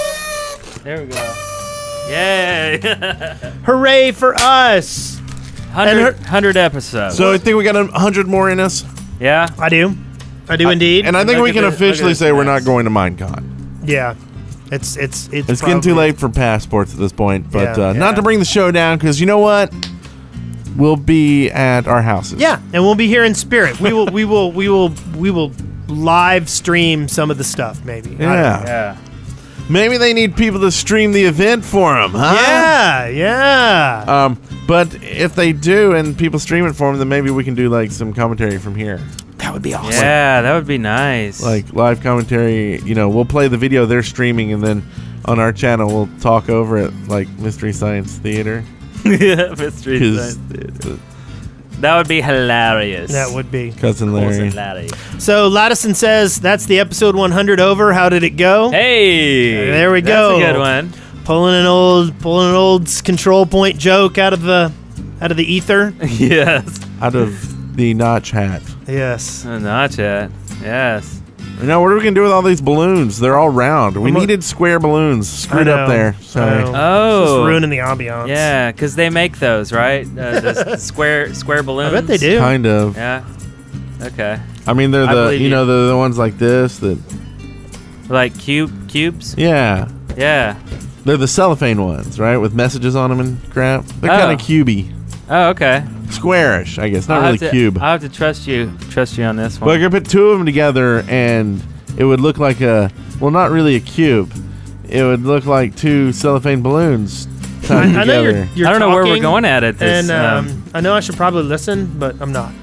[SPEAKER 4] There we go. Yay!
[SPEAKER 3] Hooray for us.
[SPEAKER 4] hundred, hundred episodes.
[SPEAKER 5] So I think we got a hundred more in us.
[SPEAKER 4] Yeah,
[SPEAKER 3] I do. I do indeed.
[SPEAKER 5] And I think
[SPEAKER 4] Look
[SPEAKER 5] we
[SPEAKER 4] at
[SPEAKER 5] can
[SPEAKER 4] the-
[SPEAKER 5] officially
[SPEAKER 4] look at
[SPEAKER 5] say
[SPEAKER 4] the
[SPEAKER 5] we're not
[SPEAKER 4] maps.
[SPEAKER 5] going to Minecon.
[SPEAKER 3] Yeah. It's it's it's,
[SPEAKER 5] It's getting too
[SPEAKER 3] probably-
[SPEAKER 5] late for passports at this point. But
[SPEAKER 3] Yeah.
[SPEAKER 5] uh, not
[SPEAKER 3] Yeah.
[SPEAKER 5] to bring the show down, because you know what? We'll be at our houses.
[SPEAKER 3] Yeah, and we'll be here in spirit. We will we will we will we will live stream some of the stuff maybe. I don't know.
[SPEAKER 5] Yeah.
[SPEAKER 4] yeah.
[SPEAKER 5] Maybe they need people to stream the event for them, huh?
[SPEAKER 3] Yeah, yeah.
[SPEAKER 5] Um, but if they do and people stream it for them, then maybe we can do like some commentary from here.
[SPEAKER 3] That would be awesome.
[SPEAKER 4] Yeah, that would be nice.
[SPEAKER 5] Like live commentary, you know, we'll play the video they're streaming and then on our channel we'll talk over it like Mystery Science Theater.
[SPEAKER 4] yeah, Mystery
[SPEAKER 5] 'Cause
[SPEAKER 4] Science Theater. That would be hilarious.
[SPEAKER 3] That would be.
[SPEAKER 5] Cousin Larry.
[SPEAKER 4] hilarious.
[SPEAKER 3] So Ladison says that's the episode one hundred over. How did it go?
[SPEAKER 4] Hey,
[SPEAKER 3] There we
[SPEAKER 4] that's
[SPEAKER 3] go.
[SPEAKER 4] a good one.
[SPEAKER 3] Pulling an old pulling an old s- control point joke out of the out of the ether.
[SPEAKER 4] yes.
[SPEAKER 5] Out of the notch hat.
[SPEAKER 3] Yes.
[SPEAKER 4] Uh, Not yet. Yes.
[SPEAKER 5] Now, what are we going to do with all these balloons? They're all round. We
[SPEAKER 3] I'm a-
[SPEAKER 5] needed square balloons. Screwed
[SPEAKER 3] I
[SPEAKER 5] up
[SPEAKER 3] know,
[SPEAKER 5] there.
[SPEAKER 3] I
[SPEAKER 5] Sorry.
[SPEAKER 3] know.
[SPEAKER 4] Oh.
[SPEAKER 3] Just ruining the ambiance.
[SPEAKER 4] Yeah, because they make those, right? Uh, the, the square square
[SPEAKER 3] I
[SPEAKER 4] balloons.
[SPEAKER 3] bet they do.
[SPEAKER 5] Kind of.
[SPEAKER 4] Yeah. Okay.
[SPEAKER 5] I mean, they're
[SPEAKER 4] I
[SPEAKER 5] the,
[SPEAKER 4] believe
[SPEAKER 5] you
[SPEAKER 4] you.
[SPEAKER 5] know, they're the ones like this that,
[SPEAKER 4] Like cube cubes.
[SPEAKER 5] yeah.
[SPEAKER 4] Yeah.
[SPEAKER 5] They're the cellophane ones, right? With messages on them and crap. They're
[SPEAKER 4] Oh.
[SPEAKER 5] kind of cubey.
[SPEAKER 4] Oh, okay.
[SPEAKER 5] Squarish, I guess. Not
[SPEAKER 4] I'll
[SPEAKER 5] really
[SPEAKER 4] have to,
[SPEAKER 5] cube.
[SPEAKER 4] I'll have to trust you. Trust you on this
[SPEAKER 5] Well, I
[SPEAKER 4] one.
[SPEAKER 5] could put two of them together and it would look like a, well, not really a cube. It would look like two cellophane balloons
[SPEAKER 3] I,
[SPEAKER 5] tied
[SPEAKER 3] I know
[SPEAKER 5] together.
[SPEAKER 3] you're, you're
[SPEAKER 4] I don't know where we're
[SPEAKER 3] talking,
[SPEAKER 4] going at it. This.
[SPEAKER 3] And um,
[SPEAKER 4] um,
[SPEAKER 3] I know I should probably listen, but I'm not.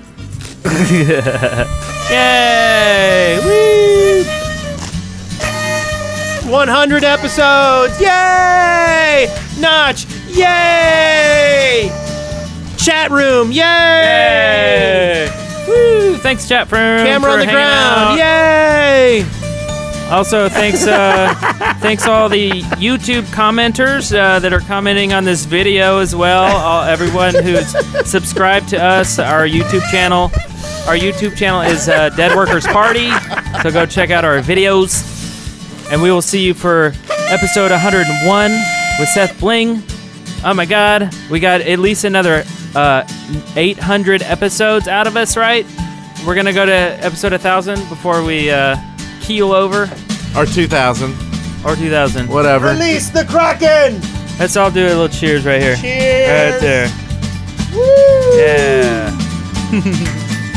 [SPEAKER 4] Yay! Woo!
[SPEAKER 3] one hundred episodes! Yay! Notch! Yay! Chat room! Yay!
[SPEAKER 4] Yay! Woo! Thanks, chat room.
[SPEAKER 3] Camera
[SPEAKER 4] for
[SPEAKER 3] on the
[SPEAKER 4] hanging
[SPEAKER 3] ground!
[SPEAKER 4] out.
[SPEAKER 3] Yay!
[SPEAKER 4] Also, thanks, uh, thanks all the YouTube commenters uh, that are commenting on this video as well. All, everyone who's subscribed to us, our YouTube channel. Our YouTube channel is uh, Dead Workers Party, so go check out our videos. And we will see you for episode one hundred one with Seth Bling. Oh my God, we got at least another uh, eight hundred episodes out of us, right? We're gonna go to episode one thousand before we uh, keel over,
[SPEAKER 5] Or two thousand.
[SPEAKER 4] or two thousand.
[SPEAKER 5] Whatever.
[SPEAKER 3] Release the Kraken!
[SPEAKER 4] Let's all do a little cheers right here.
[SPEAKER 3] Cheers!
[SPEAKER 4] Right there.
[SPEAKER 3] Woo!
[SPEAKER 4] Yeah.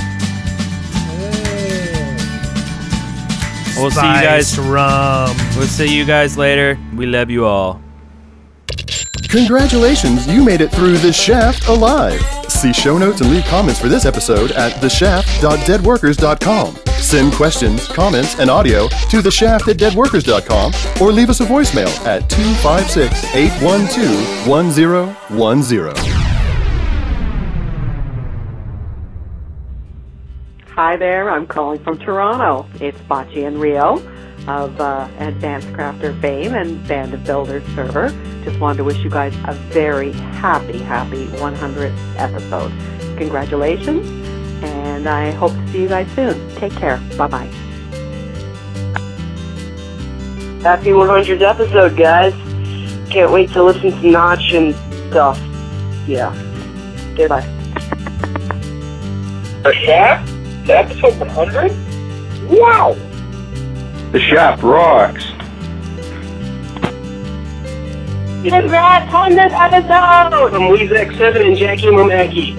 [SPEAKER 4] We'll see you guys.
[SPEAKER 3] Spiced rum.
[SPEAKER 4] We'll see you guys later. We love you all.
[SPEAKER 2] Congratulations, you made it through The Shaft alive. See show notes and leave comments for this episode at the shaft dot dead workers dot com. Send questions, comments, and audio to the shaft at dead workers dot com or leave us a voicemail at two five six, eight one two, one zero one zero.
[SPEAKER 10] Hi there, I'm calling from Toronto. It's Bocce and Rio of uh, Advanced Crafter fame and Band of Builders server. Just wanted to wish you guys a very happy, happy one hundredth episode. Congratulations, and I hope to see you guys soon. Take care. Bye-bye.
[SPEAKER 11] Happy one hundredth episode, guys. Can't wait to listen to Notch and stuff. Yeah. Goodbye.
[SPEAKER 12] The Shaft? Episode one hundred? Wow! The Shaft rocks.
[SPEAKER 11] Congrats on this episode! I'm Weezy X seven and Jackie Momaggie.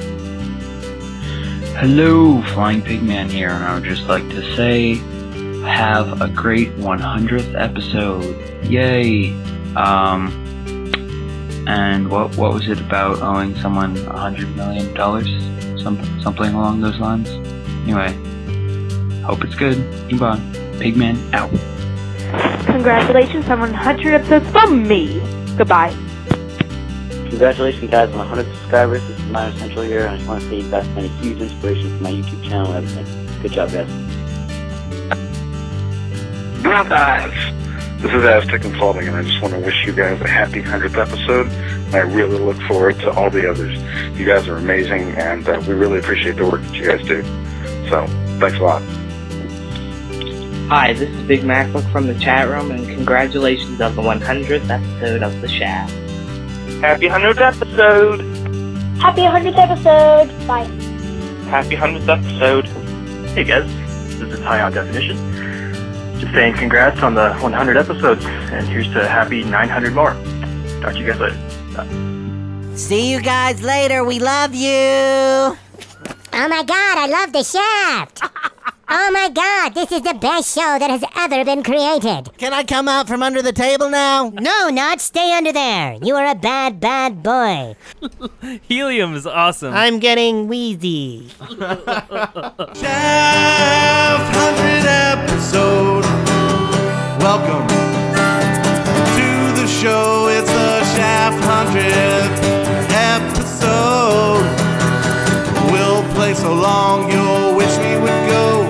[SPEAKER 13] Hello, Flying Pigman here, and I would just like to say, have a great one hundredth episode. Yay! Um, and what what was it about owing someone a hundred million dollars? Something something along those lines. Anyway, hope it's good. Ebon, Pigman out.
[SPEAKER 14] Congratulations on one hundred episodes from me. Goodbye.
[SPEAKER 15] Congratulations, guys, on one hundred subscribers. This is Minor Central here, and I just want to say you guys have been a huge inspiration for my YouTube channel and everything. Good job, guys.
[SPEAKER 12] Not guys. This is Aztec Consulting, and I just want to wish you guys a happy one hundredth episode, and I really look forward to all the others. You guys are amazing, and uh, we really appreciate the work that you guys do. So, thanks a lot.
[SPEAKER 16] Hi, this is Big MacBook from the chat room, and congratulations on the one hundredth episode of The Shaft.
[SPEAKER 11] Happy one hundredth episode!
[SPEAKER 14] Happy one hundredth episode. Bye.
[SPEAKER 17] Happy hundredth episode. Hey guys, this is High on Definition. Just saying congrats on the one hundred episodes, and here's to happy nine hundred more. Talk to you guys later. Bye.
[SPEAKER 18] See you guys later. We love you.
[SPEAKER 19] Oh my god, I love the shaft. Oh my god, this is the best show that has ever been created.
[SPEAKER 18] Can I come out from under the table now?
[SPEAKER 19] No, not stay under there. You are a bad, bad boy.
[SPEAKER 4] Helium is awesome.
[SPEAKER 18] I'm getting wheezy.
[SPEAKER 20] Shaft one hundred episode. Welcome to the show. It's the Shaft one hundredth episode. We'll play so long you'll wish we would go.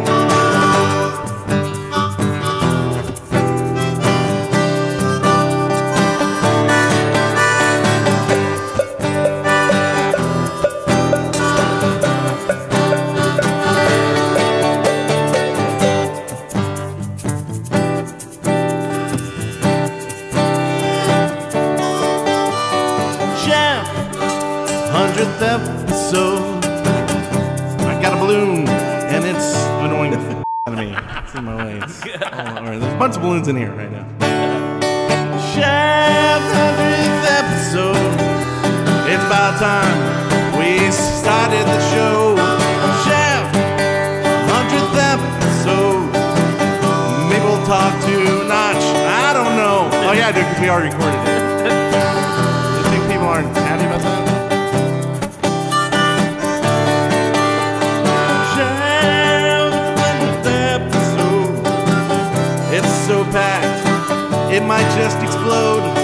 [SPEAKER 20] hundredth episode. I got a balloon, and it's annoying the f*** out of me. It's in my way. It's all all right. There's a bunch of balloons in here right now. Shaft hundredth episode. It's about time we started the show. Shaft hundredth episode. Maybe we'll talk to Notch. I don't know. Oh yeah, I do, because we already recorded it. You think people aren't happy about that? It's so packed, it might just explode.